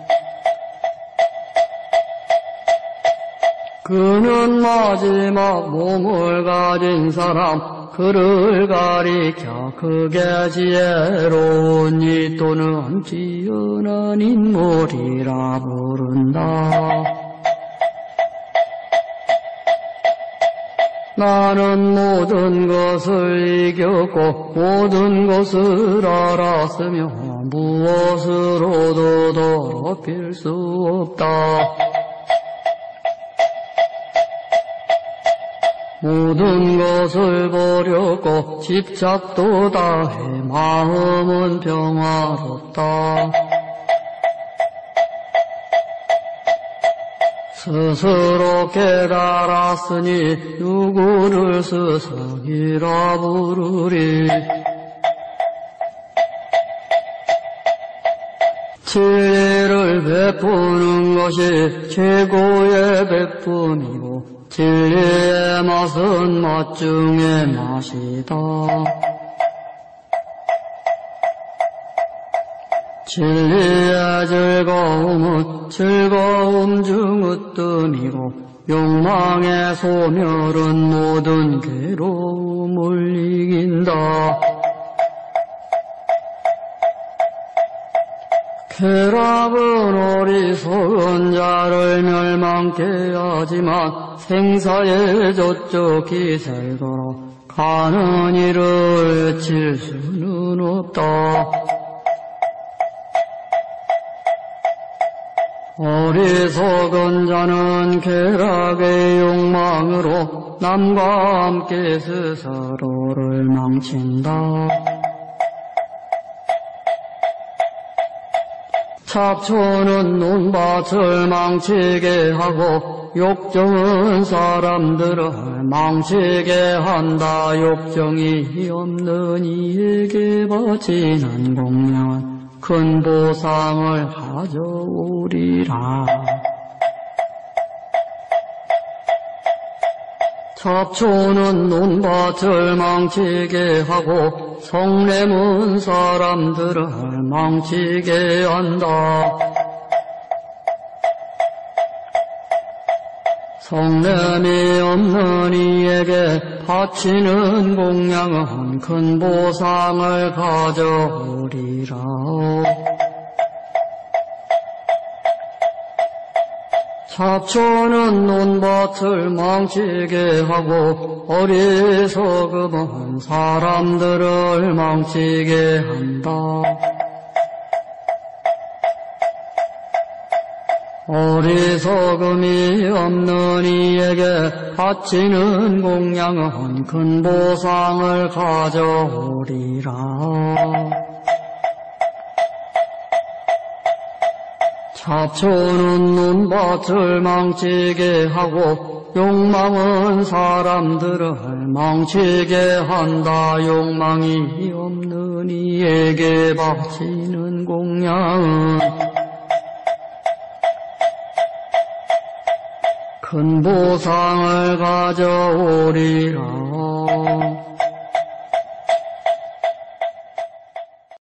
그는 마지막 몸을 가진 사람 그를 가리켜 크게 지혜로운 이 또는 뛰어난 인물이라 부른다. 나는 모든 것을 이겼고 모든 것을 알았으며 무엇으로도 더럽힐 수 없다. 모든 것을 버렸고 집착도 다해 마음은 평화롭다. 스스로 깨달았으니 누구를 스승이라 부르리. 진리를 베푸는 것이 최고의 베품이고 진리의 맛은 맛 중의 맛이다. 진리의 즐거움은 즐거움 중 으뜸이고 욕망의 소멸은 모든 괴로움을 이긴다. 쾌락은 어리석은 자를 멸망케 하지만 생사의 저쪽 기세를 걸어 가는 이를 해칠 수는 없다. 어리석은 자는 쾌락의 욕망으로 남과 함께 스스로를 망친다. 잡초는 논밭을 망치게 하고 욕정은 사람들을 망치게 한다. 욕정이 없는 이에게 바치는 공양은 큰 보상을 가져오리라. 잡초는 논밭을 망치게 하고 성냄은 사람들을 망치게 한다. 성냄이 없는 이에게 바치는 공양은 큰 보상을 가져오리라. 잡초는 논밭을 망치게 하고 어리석음은 사람들을 망치게 한다. 어리석음이 없는 이에게 바치는 공양은 큰 보상을 가져오리라. 잡초는 논밭을 망치게 하고 욕망은 사람들을 망치게 한다. 욕망이 없는 이에게 바치는 공양은 큰 보상을 가져오리라.